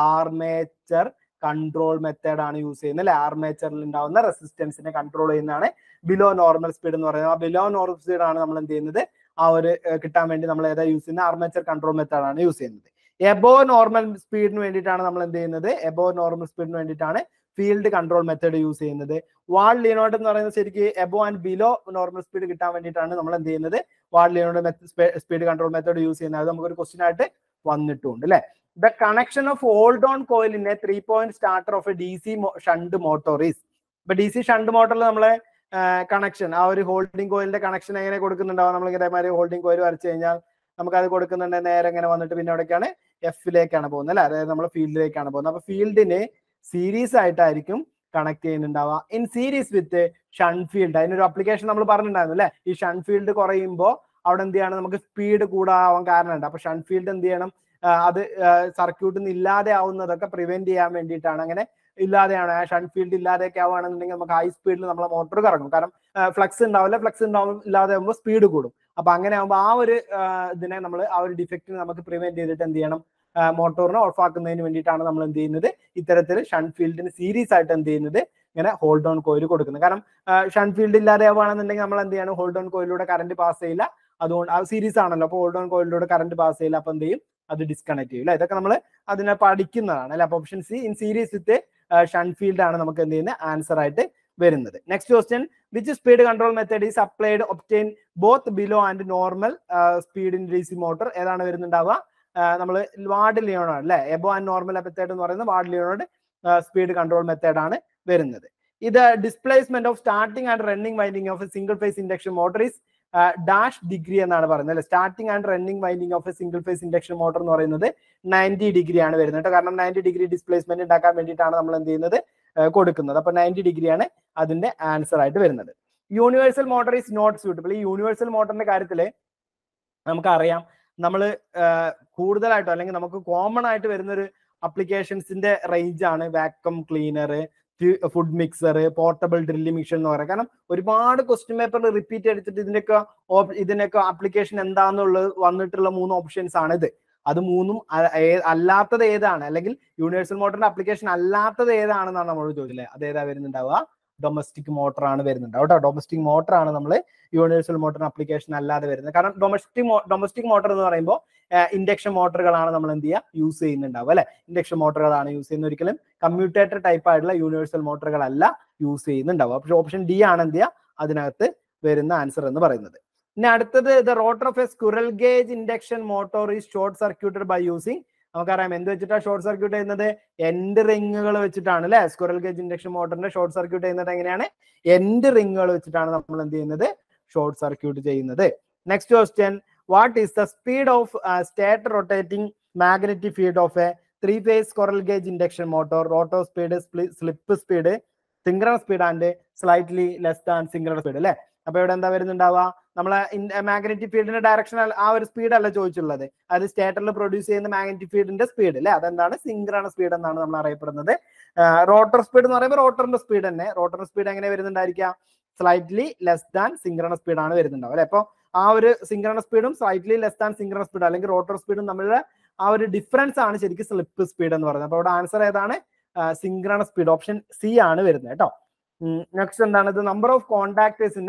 ആർമേച്ചർ കൺട്രോൾ മെത്തേഡ് ആണ് യൂസ് ചെയ്യുന്നത് അല്ലെ. ആർമേച്ചറിൽ ഉണ്ടാവുന്ന റെസിസ്റ്റൻസിനെ കൺട്രോൾ ചെയ്യുന്നതാണ് ബിലോ നോർമൽ സ്പീഡ് എന്ന് പറയുന്നത്. ആ ബിലോ നോർമൽ സ്പീഡ് ആണ് നമ്മൾ എന്ത് ചെയ്യുന്നത്, ആ ഒരു കിട്ടാൻ വേണ്ടി നമ്മൾ ഏതാ യൂസ് ചെയ്യുന്നത്, ആർമേച്ചർ കൺട്രോൾ മെത്തേഡ് ആണ് യൂസ് ചെയ്യുന്നത്. എബോ നോർമൽ സ്പീഡിന് വേണ്ടിയിട്ടാണ് നമ്മൾ എന്ത് ചെയ്യുന്നത്, എബോ നോർമൽ സ്പീഡിന് വേണ്ടിയിട്ടാണ് ഫീൽഡ് കൺട്രോൾ മെത്തേഡ് യൂസ് ചെയ്യുന്നത്. വാൾ ലിനോഡ് എന്ന് പറയുന്നത് ശരിക്കും above and below normal speed കിട്ടാൻ വേണ്ടിയിട്ടാണ് നമ്മൾ എന്ത് ചെയ്യുന്നത്, Ward Leonard speed control method use ചെയ്യുന്നത്. അത് നമുക്കൊരു ക്വസ്റ്റ്യൻ ആയിട്ട് വന്നിട്ടുണ്ട് അല്ലെ. The connection of hold on coil in a 3-point starter of a D C shunt motor is. ഇപ്പൊ ഡി സി ഷണ്ട് മോട്ടറിൽ നമ്മളെ കണക്ഷൻ, ആ ഒരു ഹോൾഡിംഗ് കോയിലിന്റെ കണക്ഷൻ എങ്ങനെ കൊടുക്കുന്നുണ്ടാവും, നമ്മൾ ഇതേമാതിരി ഹോൾഡിംഗ് കോയിൽ വരച്ചു കഴിഞ്ഞാൽ നമുക്ക് അത് കൊടുക്കുന്നുണ്ട്, നേരെ ഇങ്ങനെ വന്നിട്ട് പിന്നെ എവിടേക്കാണ്, എഫിലേക്കാണ് പോകുന്നത് അല്ലെ, അതായത് നമ്മൾ ഫീൽഡിലേക്കാണ് പോകുന്നത്. അപ്പൊ ഫീൽഡിന് സീരീസ് ആയിട്ടായിരിക്കും കണക്ട് ചെയ്യുന്നുണ്ടാവുക in series with shunt field. അതിനൊരു അപ്ലിക്കേഷൻ നമ്മൾ പറഞ്ഞിട്ടുണ്ടായിരുന്നു അല്ലെ. ഈ ഷണ്ട് ഫീൽഡ് കുറയുമ്പോൾ അവിടെ എന്ത് ചെയ്യണം, നമുക്ക് സ്പീഡ് കൂടാവാൻ കാരണമുണ്ട്. അപ്പൊ ഷണ്ട് ഫീൽഡ് എന്ത് ചെയ്യണം, അത് സർക്യൂട്ടിൽ നിന്ന് ഇല്ലാതെ ആവുന്നതൊക്കെ പ്രിവെന്റ് ചെയ്യാൻ വേണ്ടിയിട്ടാണ്. അങ്ങനെ ഇല്ലാതെയാണ്, ആ ഷണ്ട് ഫീൽഡ് ഇല്ലാതെയൊക്കെ ആവുകയാണെന്നുണ്ടെങ്കിൽ നമുക്ക് ഹൈ സ്പീഡിൽ നമ്മളെ മോട്ടോർ കറങ്ങും. കാരണം ഫ്ലക്സ് ഉണ്ടാവില്ല, ഫ്ലക്സ് ഇല്ലാതെ ആകുമ്പോൾ സ്പീഡ് കൂടും. അപ്പൊ അങ്ങനെ ആകുമ്പോൾ ആ ഒരു ഇതിനെ നമ്മൾ, ആ ഒരു ഡിഫക്റ്റിനെ നമുക്ക് പ്രിവെന്റ് ചെയ്തിട്ട് എന്ത് ചെയ്യണം, മോട്ടോറിനെ ഓഫ് ആക്കുന്നതിന് വേണ്ടിയിട്ടാണ് നമ്മൾ എന്ത് ചെയ്യുന്നത്, ഇത്തരത്തിൽ ഷണ്ട് ഫീൽഡിന് സീരീസ് ആയിട്ട് എന്ത് ചെയ്യുന്നത്, ഇങ്ങനെ ഹോൾഡ് ഓൺ കോയിൽ കൊടുക്കുന്നത്. കാരണം ഷണ്ട് ഫീൽഡ് ഇല്ലാതെ ആവുകയാണെന്നുണ്ടെങ്കിൽ നമ്മൾ എന്ത് ചെയ്യണം, ഹോൾഡ് ഓൺ കോയിലൂടെ കറന്റ് പാസ് ചെയ്യില്ല. അതുകൊണ്ട് ആ സീരീസ് ആണല്ലോ, അപ്പോൾ ഹോൾഡ് ഓൺ കോയിലൂടെ കറന്റ് പാസ് ചെയ്യില്ല. അപ്പൊ എന്ത് ചെയ്യും, അത് ഡിസ്കണക്ട് ചെയ്യും. ഇതൊക്കെ നമ്മൾ അതിനെ പഠിക്കുന്നതാണ് അല്ലെ. അപ്പൊ option C in series with shunt field ആണ് നമുക്ക് എന്ത് ചെയ്യുന്നത്, ആൻസർ ആയിട്ട് വരുന്നത്. Next question, which speed control method is applied obtain both below and normal speed in D C motor. ഏതാണ് വരുന്നുണ്ടാവുക, നമ്മൾ വാർഡ് ലിയോണോഡ് അല്ലെ. എബോ ആൻഡ് നോർമൽ മെത്തേഡ് എന്ന് പറയുന്നത് Ward Leonard speed control method ആണ് വരുന്നത്. ഇത് displacement of starting and running winding of a single phase induction motor is dash degree എന്നാണ് പറയുന്നത് അല്ലെ. Starting and running winding of a single phase induction motor എന്ന് പറയുന്നത് 90 ഡിഗ്രി ആണ് വരുന്നത്. കാരണം 90 ഡിഗ്രി ഡിസ്പ്ലേസ്മെന്റ് ഉണ്ടാക്കാൻ വേണ്ടിയിട്ടാണ് നമ്മൾ എന്ത് ചെയ്യുന്നത്, കൊടുക്കുന്നത്. അപ്പൊ 90 ഡിഗ്രിയാണ് അതിന്റെ ആൻസർ ആയിട്ട് വരുന്നത്. Universal motor is not suitable. ഈ യൂണിവേഴ്സൽ മോട്ടറിന്റെ കാര്യത്തിൽ നമുക്കറിയാം, നമ്മൾ കൂടുതലായിട്ടോ അല്ലെങ്കിൽ നമുക്ക് കോമൺ ആയിട്ട് വരുന്ന ഒരു അപ്ലിക്കേഷൻസിന്റെ റേഞ്ച് ആണ് vacuum cleaner, food mixer, portable drilling machine എന്ന് പറയാം. കാരണം ഒരുപാട് ക്വസ്റ്റ്യൻ പേപ്പറിൽ റിപ്പീറ്റ് എടുത്തിട്ട് ഇതിനൊക്കെ ആപ്ലിക്കേഷൻ എന്താണെന്നുള്ളത് വന്നിട്ടുള്ള 3 ഓപ്ഷൻസ് ആണ് ഇത്. അത് 3ഉം അല്ലാത്തത് ഏതാണ്, അല്ലെങ്കിൽ യൂണിവേഴ്സൽ മോട്ടറിന്റെ അപ്ലിക്കേഷൻ അല്ലാത്തത് ഏതാണെന്നാണ് നമ്മൾ ചോദിച്ചത്. അത് ഏതാ വരുന്നുണ്ടാവുക, ഡൊമസ്റ്റിക് മോട്ടർ ആണ് വരുന്നുണ്ടാവും കേട്ടോ. ഡൊമസ്റ്റിക് മോട്ടർ ആണ് നമ്മൾ യൂണിവേഴ്സൽ മോട്ടറിന് അപ്ലിക്കേഷൻ അല്ലാതെ വരുന്നത്. കാരണം ഡൊമസ്റ്റിക് മോട്ടർ എന്ന് പറയുമ്പോൾ ഇൻഡക്ഷൻ മോട്ടറുകളാണ് നമ്മൾ എന്ത് ചെയ്യുക, യൂസ് ചെയ്യുന്നുണ്ടാവും അല്ലെ. ഇൻഡക്ഷൻ മോട്ടറുകളാണ് യൂസ് ചെയ്യുന്നത്, ഒരിക്കലും കമ്മ്യൂട്ടേറ്റർ ടൈപ്പ് ആയിട്ടുള്ള യൂണിവേഴ്സൽ മോട്ടറുകളല്ല യൂസ് ചെയ്യുന്നുണ്ടാവും. പക്ഷെ ഓപ്ഷൻ ഡി ആണ് എന്ത് ചെയ്യുക, അതിനകത്ത് വരുന്ന ആൻസർ എന്ന് പറയുന്നത്. ഇനി അടുത്തത്, the rotor of a squirrel cage induction motor is short circuited by using. നമുക്കറിയാം എന്ത് വെച്ചിട്ടാണ് ഷോർട്ട് സർക്യൂട്ട് ചെയ്യുന്നത്, എൻഡ് റിങ്ങുകൾ വെച്ചിട്ടാണ് അല്ലെ. സ്ക്വിറൽ ഗേജ് ഇൻഡക്ഷൻ മോട്ടറിന്റെ ഷോർട്ട് സർക്യൂട്ട് ചെയ്യുന്നത് എങ്ങനെയാണ്, എൻഡ് റിങ്ങുകൾ വെച്ചിട്ടാണ് നമ്മൾ എന്ത് ചെയ്യുന്നത്, ഷോർട്ട് സർക്യൂട്ട് ചെയ്യുന്നത്. Next question, what is the speed of stator rotating magnetic field of a 3-phase squirrel cage induction motor? Rotor speed, slip speed, synchronous speed and slightly less than synchronous speed അല്ലെ. അപ്പൊ ഇവിടെ എന്താ വരുന്നുണ്ടാവുക, നമ്മളെ മാഗ്നറ്റിക് ഫീൽഡിന്റെ ഡയറക്ഷൻ ആ ഒരു സ്പീഡ് അല്ല ചോദിച്ചുള്ളത്, അത് സ്റ്റേറ്ററിൽ പ്രൊഡ്യൂസ് ചെയ്യുന്ന മാഗ്നറ്റിക് ഫീൽഡിന്റെ സ്പീഡ് അല്ലെ, അതെന്താണ്, സിങ്ക്രണസ് സ്പീഡ് എന്നാണ് നമ്മൾ അറിയപ്പെടുന്നത്. റോട്ടർ സ്പീഡ് എന്ന് പറയുമ്പോൾ റോട്ടറിന്റെ സ്പീഡ് തന്നെ. റോട്ടർ സ്പീഡ് എങ്ങനെ വരുന്നുണ്ടായിരിക്കുക, slightly less than synchronous speed ആണ് വരുന്നുണ്ടാവും അല്ലെ. അപ്പോൾ ആ ഒരു സിങ്ക്രണസ് സ്പീഡും slightly less than synchronous speed അല്ലെങ്കിൽ റോട്ടർ സ്പീഡും തമ്മിലുള്ള ആ ഒരു ഡിഫറൻസ് ആണ് ശരിക്കും സ്ലിപ്പ് സ്പീഡ് എന്ന് പറയുന്നത്. അപ്പൊ ഇവിടെ ആൻസർ ഏതാണ്, സിങ്ക്രണസ് സ്പീഡ്, ഓപ്ഷൻ സി ആണ് വരുന്നത് കേട്ടോ. നെക്സ്റ്റ് എന്താണ്, ഇത് number of contactors in a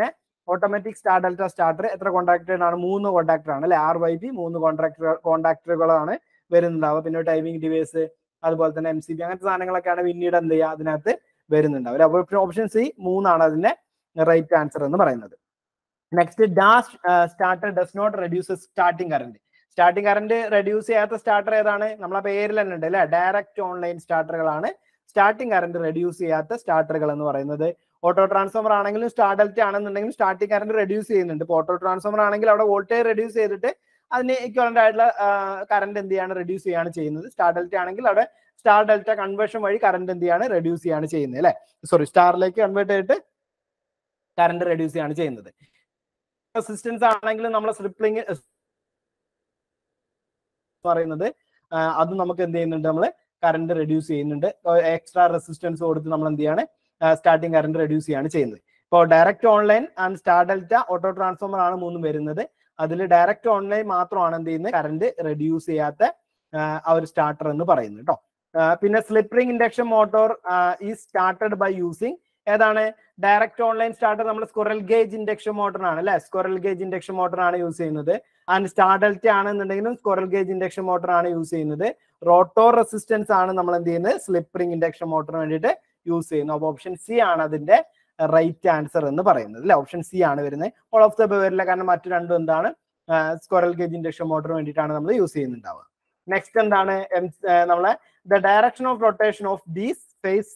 automatic star delta starter എത്ര കോൺടാക്ടഡ് ആണ്? 3 കോൺടാക്ടർ ആണ് അല്ലെ. RYB 3 കോൺടാക്ടറുകളാണ് വരുന്നുണ്ടാവുക. പിന്നെ ടൈമിംഗ് ഡിവൈസ് അതുപോലെ തന്നെ MCB അങ്ങനത്തെ സാധനങ്ങളൊക്കെയാണ് പിന്നീട് എന്ത് ചെയ്യുക അതിനകത്ത് വരുന്നുണ്ടാവും. അപ്പോൾ ഓപ്ഷൻ സി 3 അതിന്റെ റൈറ്റ് ആൻസർ എന്ന് പറയുന്നത്. Next, dash starter does not reduce starting current. Starting current reduce ചെയ്യാത്ത സ്റ്റാർട്ടർ ഏതാണ്? നമ്മളെ പേരിൽ തന്നെ ഉണ്ട് അല്ലെ, ഡയറക്റ്റ് ഓൺലൈൻ സ്റ്റാർട്ടറുകളാണ് സ്റ്റാർട്ടിംഗ് കറന്റ് റെഡ്യൂസ് ചെയ്യാത്ത സ്റ്റാർട്ടറുകൾ എന്ന് പറയുന്നത്. ഓട്ടോ ട്രാൻസ്ഫോമർ ആണെങ്കിലും സ്റ്റാർ ഡെൽറ്റ ആണെന്നുണ്ടെങ്കിലും സ്റ്റാർട്ടിംഗ് കറന്റ് റെഡ്യൂസ് ചെയ്യുന്നുണ്ട്. ഇപ്പോൾ ഓട്ടോ ട്രാൻസ്ഫോമർ ആണെങ്കിൽ അവിടെ വോൾട്ടേജ് റെഡ്യൂസ് ചെയ്തിട്ട് അതിന് ഇക്വലന്റ് ആയിട്ടുള്ള കറന്റ് എന്ത് ചെയ്യാണ്, റെഡ്യൂസ് ചെയ്യാണ് ചെയ്യുന്നത്. സ്റ്റാർ ഡെൽറ്റ ആണെങ്കിൽ അവിടെ സ്റ്റാർ ഡെൽറ്റ കൺവേർഷൻ വഴി കറന്റ് എന്ത് ചെയ്യാണ്, റെഡ്യൂസ് ചെയ്യാണ് ചെയ്യുന്നത് അല്ലെ. സോറി, സ്റ്റാറിലേക്ക് കൺവേർട്ട് ചെയ്തിട്ട് കറന്റ് റെഡ്യൂസ് ചെയ്യാണ് ചെയ്യുന്നത്. റെസിസ്റ്റൻസ് ആണെങ്കിലും നമ്മൾ സ്ട്രിപ്ലിംഗ് പറയുന്നത് അത് നമുക്ക് എന്ത് ചെയ്യുന്നുണ്ട്, നമ്മൾ കറന്റ് റെഡ്യൂസ് ചെയ്യുന്നുണ്ട്. എക്സ്ട്രാ റെസിസ്റ്റൻസ് കൊടുത്ത് നമ്മൾ എന്ത് ചെയ്യാണ്, സ്റ്റാർട്ടിംഗ് കറന്റ് റെഡ്യൂസ് ചെയ്യാണ് ചെയ്യുന്നത്. ഇപ്പോൾ direct online and star delta auto transformer ആണ് 3 വരുന്നത്. അതിൽ ഡയറക്റ്റ് ഓൺലൈൻ മാത്രമാണ് എന്ത് ചെയ്യുന്നത്, കറന്റ് റെഡ്യൂസ് ചെയ്യാത്ത ആ ഒരു സ്റ്റാർട്ടർ എന്ന് പറയുന്നത് കേട്ടോ. പിന്നെ slip ring induction motor is started by using ഏതാണ്? ഡയറക്റ്റ് ഓൺലൈൻ സ്റ്റാർട്ടർ നമ്മൾ സ്ക്വറൽ ഗേജ് ഇൻഡക്ഷൻ മോട്ടറാണ് അല്ലെ, സ്ക്വറൽ ഗേജ് ഇൻഡക്ഷൻ മോട്ടറാണ് യൂസ് ചെയ്യുന്നത്. ആൻഡ് സ്റ്റാർ ഡെൽറ്റ ആണെന്നുണ്ടെങ്കിലും സ്ക്വറൽ ഗേജ് ഇൻഡക്ഷൻ മോട്ടറാണ് യൂസ് ചെയ്യുന്നത്. റോട്ടോർ റെസിസ്റ്റൻസ് ആണ് നമ്മൾ എന്ത് ചെയ്യുന്നത്, സ്ലിപ്പ് റിംഗ് ഇൻഡക്ഷൻ മോട്ടറിന് വേണ്ടിയിട്ട് യൂസ് ചെയ്യുന്നത്. അപ്പോൾ ഓപ്ഷൻ സി ആണ് അതിന്റെ റൈറ്റ് ആൻസർ എന്ന് പറയുന്നത് അല്ലെ. ഓപ്ഷൻ സി ആണ് വരുന്നത്. ഓൾ ഓഫ് ദ വരില്ല, കാരണം മറ്റു രണ്ടും എന്താണ്, സ്ക്വറൽ ഗേജ് ഇൻഡക്ഷൻ മോട്ടറിന് വേണ്ടിയിട്ടാണ് നമ്മൾ യൂസ് ചെയ്യുന്നുണ്ടാവുക. നെക്സ്റ്റ് എന്താണ്, നമ്മളെ the direction of rotation of these phase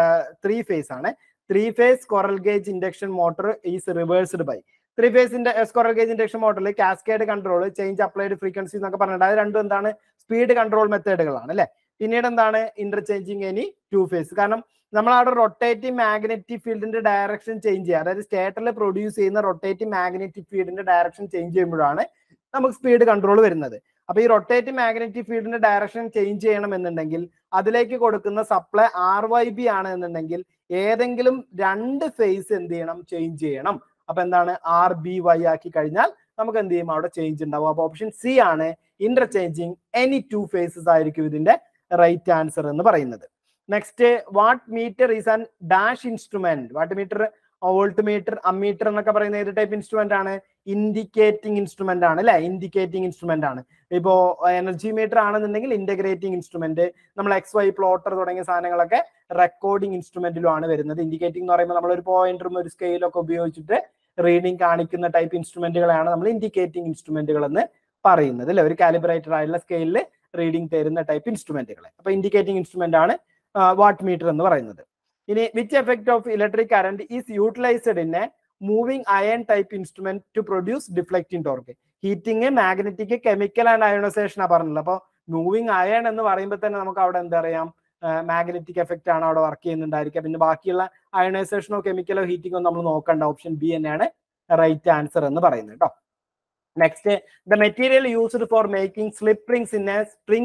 3 phase ആണ്. 3 phase squirrel cage induction motor is reversed by. 3 ഫേസിന്റെ സ്ക്വറൽ ഗേജ് ഇൻഡക്ഷൻ മോട്ടറിൽ cascade control, change applied frequency എന്നൊക്കെ പറഞ്ഞിട്ട് അത് രണ്ടും എന്താണ്, സ്പീഡ് കൺട്രോൾ മെത്തേഡുകളാണ് അല്ലെ. പിന്നീട് എന്താണ്, ഇന്റർചേഞ്ചിങ് എനി 2 ഫേസ്. കാരണം നമ്മൾ അവിടെ റൊട്ടേറ്റിംഗ് മാഗ്നറ്റിക് ഫീൽഡിന്റെ ഡയറക്ഷൻ ചേഞ്ച് ചെയ്യുക, അതായത് സ്റ്റേറ്ററിൽ പ്രൊഡ്യൂസ് ചെയ്യുന്ന റൊട്ടേറ്റിംഗ് മാഗ്നറ്റിക് ഫീൽഡിന്റെ ഡയറക്ഷൻ ചേഞ്ച് ചെയ്യുമ്പോഴാണ് നമുക്ക് സ്പീഡ് കൺട്രോൾ വരുന്നത്. അപ്പൊ ഈ റൊട്ടേറ്റിംഗ് മാഗ്നറ്റിക് ഫീൽഡിന്റെ ഡയറക്ഷൻ ചേഞ്ച് ചെയ്യണം എന്നുണ്ടെങ്കിൽ അതിലേക്ക് കൊടുക്കുന്ന സപ്ലൈ RYB ആണ് എന്നുണ്ടെങ്കിൽ ഏതെങ്കിലും 2 ഫേസ് എന്ത് ചെയ്യണം, ചേഞ്ച് ചെയ്യണം. അപ്പൊ എന്താണ്, RBY ആക്കി കഴിഞ്ഞാൽ നമുക്ക് എന്ത് ചെയ്യും, അവിടെ ചേഞ്ച് ഉണ്ടാവും. അപ്പൊ ഓപ്ഷൻ സി ആണ്, ഇന്റർചേഞ്ചിങ് എനി 2 ഫേസസ് ആയിരിക്കും ഇതിന്റെ റൈറ്റ് ആൻസർ എന്ന് പറയുന്നത്. Next, watt meter is an dash instrument. Watt meter, volt meter, ammeter എന്നൊക്കെ പറയുന്ന ഏത് ടൈപ്പ് ഇൻസ്ട്രുമെന്റ് ആണ്? ഇൻഡിക്കേറ്റിംഗ് ഇൻസ്ട്രുമെന്റ് ആണ് അല്ലെ. ഇൻഡിക്കേറ്റിംഗ് ഇൻസ്ട്രുമെന്റ് ആണ്. ഇപ്പോ എനർജി മീറ്റർ ആണെന്നുണ്ടെങ്കിൽ ഇന്റഗ്രേറ്റിംഗ് ഇൻസ്ട്രുമെന്റ്, നമ്മൾ XY പ്ലോട്ടർ തുടങ്ങിയ സാധനങ്ങളൊക്കെ റെക്കോർഡിംഗ് ഇൻസ്ട്രുമെന്റിലും ആണ് വരുന്നത്. ഇൻഡിക്കേറ്റിംഗ് എന്ന് പറയുമ്പോൾ നമ്മൾ ഒരു പോയിന്ററും ഒരു സ്കെയിലും ഒക്കെ ഉപയോഗിച്ചിട്ട് റീഡിംഗ് കാണിക്കുന്ന ടൈപ്പ് ഇൻസ്ട്രുമെന്റുകളാണ് നമ്മൾ ഇൻഡിക്കേറ്റിംഗ് ഇൻസ്ട്രുമെന്റുകൾ എന്ന് പറയുന്നത് അല്ലെ. ഒരു കാലിബ്രേറ്റഡ് ആയിട്ടുള്ള സ്കെയിലിൽ റീഡിംഗ് തരുന്ന ടൈപ്പ് ഇൻസ്ട്രുമെന്റുകളെ. അപ്പൊ ഇൻഡിക്കേറ്റിംഗ് ഇൻസ്ട്രുമെന്റ് ആണ് വാട്ട് മീറ്റർ എന്ന് പറയുന്നത്. ഇനി which effect of electric current is utilized in a moving iron type instrument to produce deflecting torque. Heating, magnetic, chemical and ionization ആ പറഞ്ഞില്ല. അപ്പോൾ മൂവിംഗ് അയൺ എന്ന് പറയുമ്പോൾ തന്നെ നമുക്ക് അവിടെ എന്താ പറയാം, മാഗ്നറ്റിക് എഫക്റ്റ് ആണ് അവിടെ വർക്ക് ചെയ്യുന്നുണ്ടായിരിക്കുക. പിന്നെ ബാക്കിയുള്ള അയോണൈസേഷനോ കെമിക്കലോ ഹീറ്റിംഗോ നമ്മൾ നോക്കണ്ട. ഓപ്ഷൻ ബി തന്നെയാണ് റൈറ്റ് ആൻസർ എന്ന് പറയുന്നത് കേട്ടോ. Next, the material used for making slip rings in a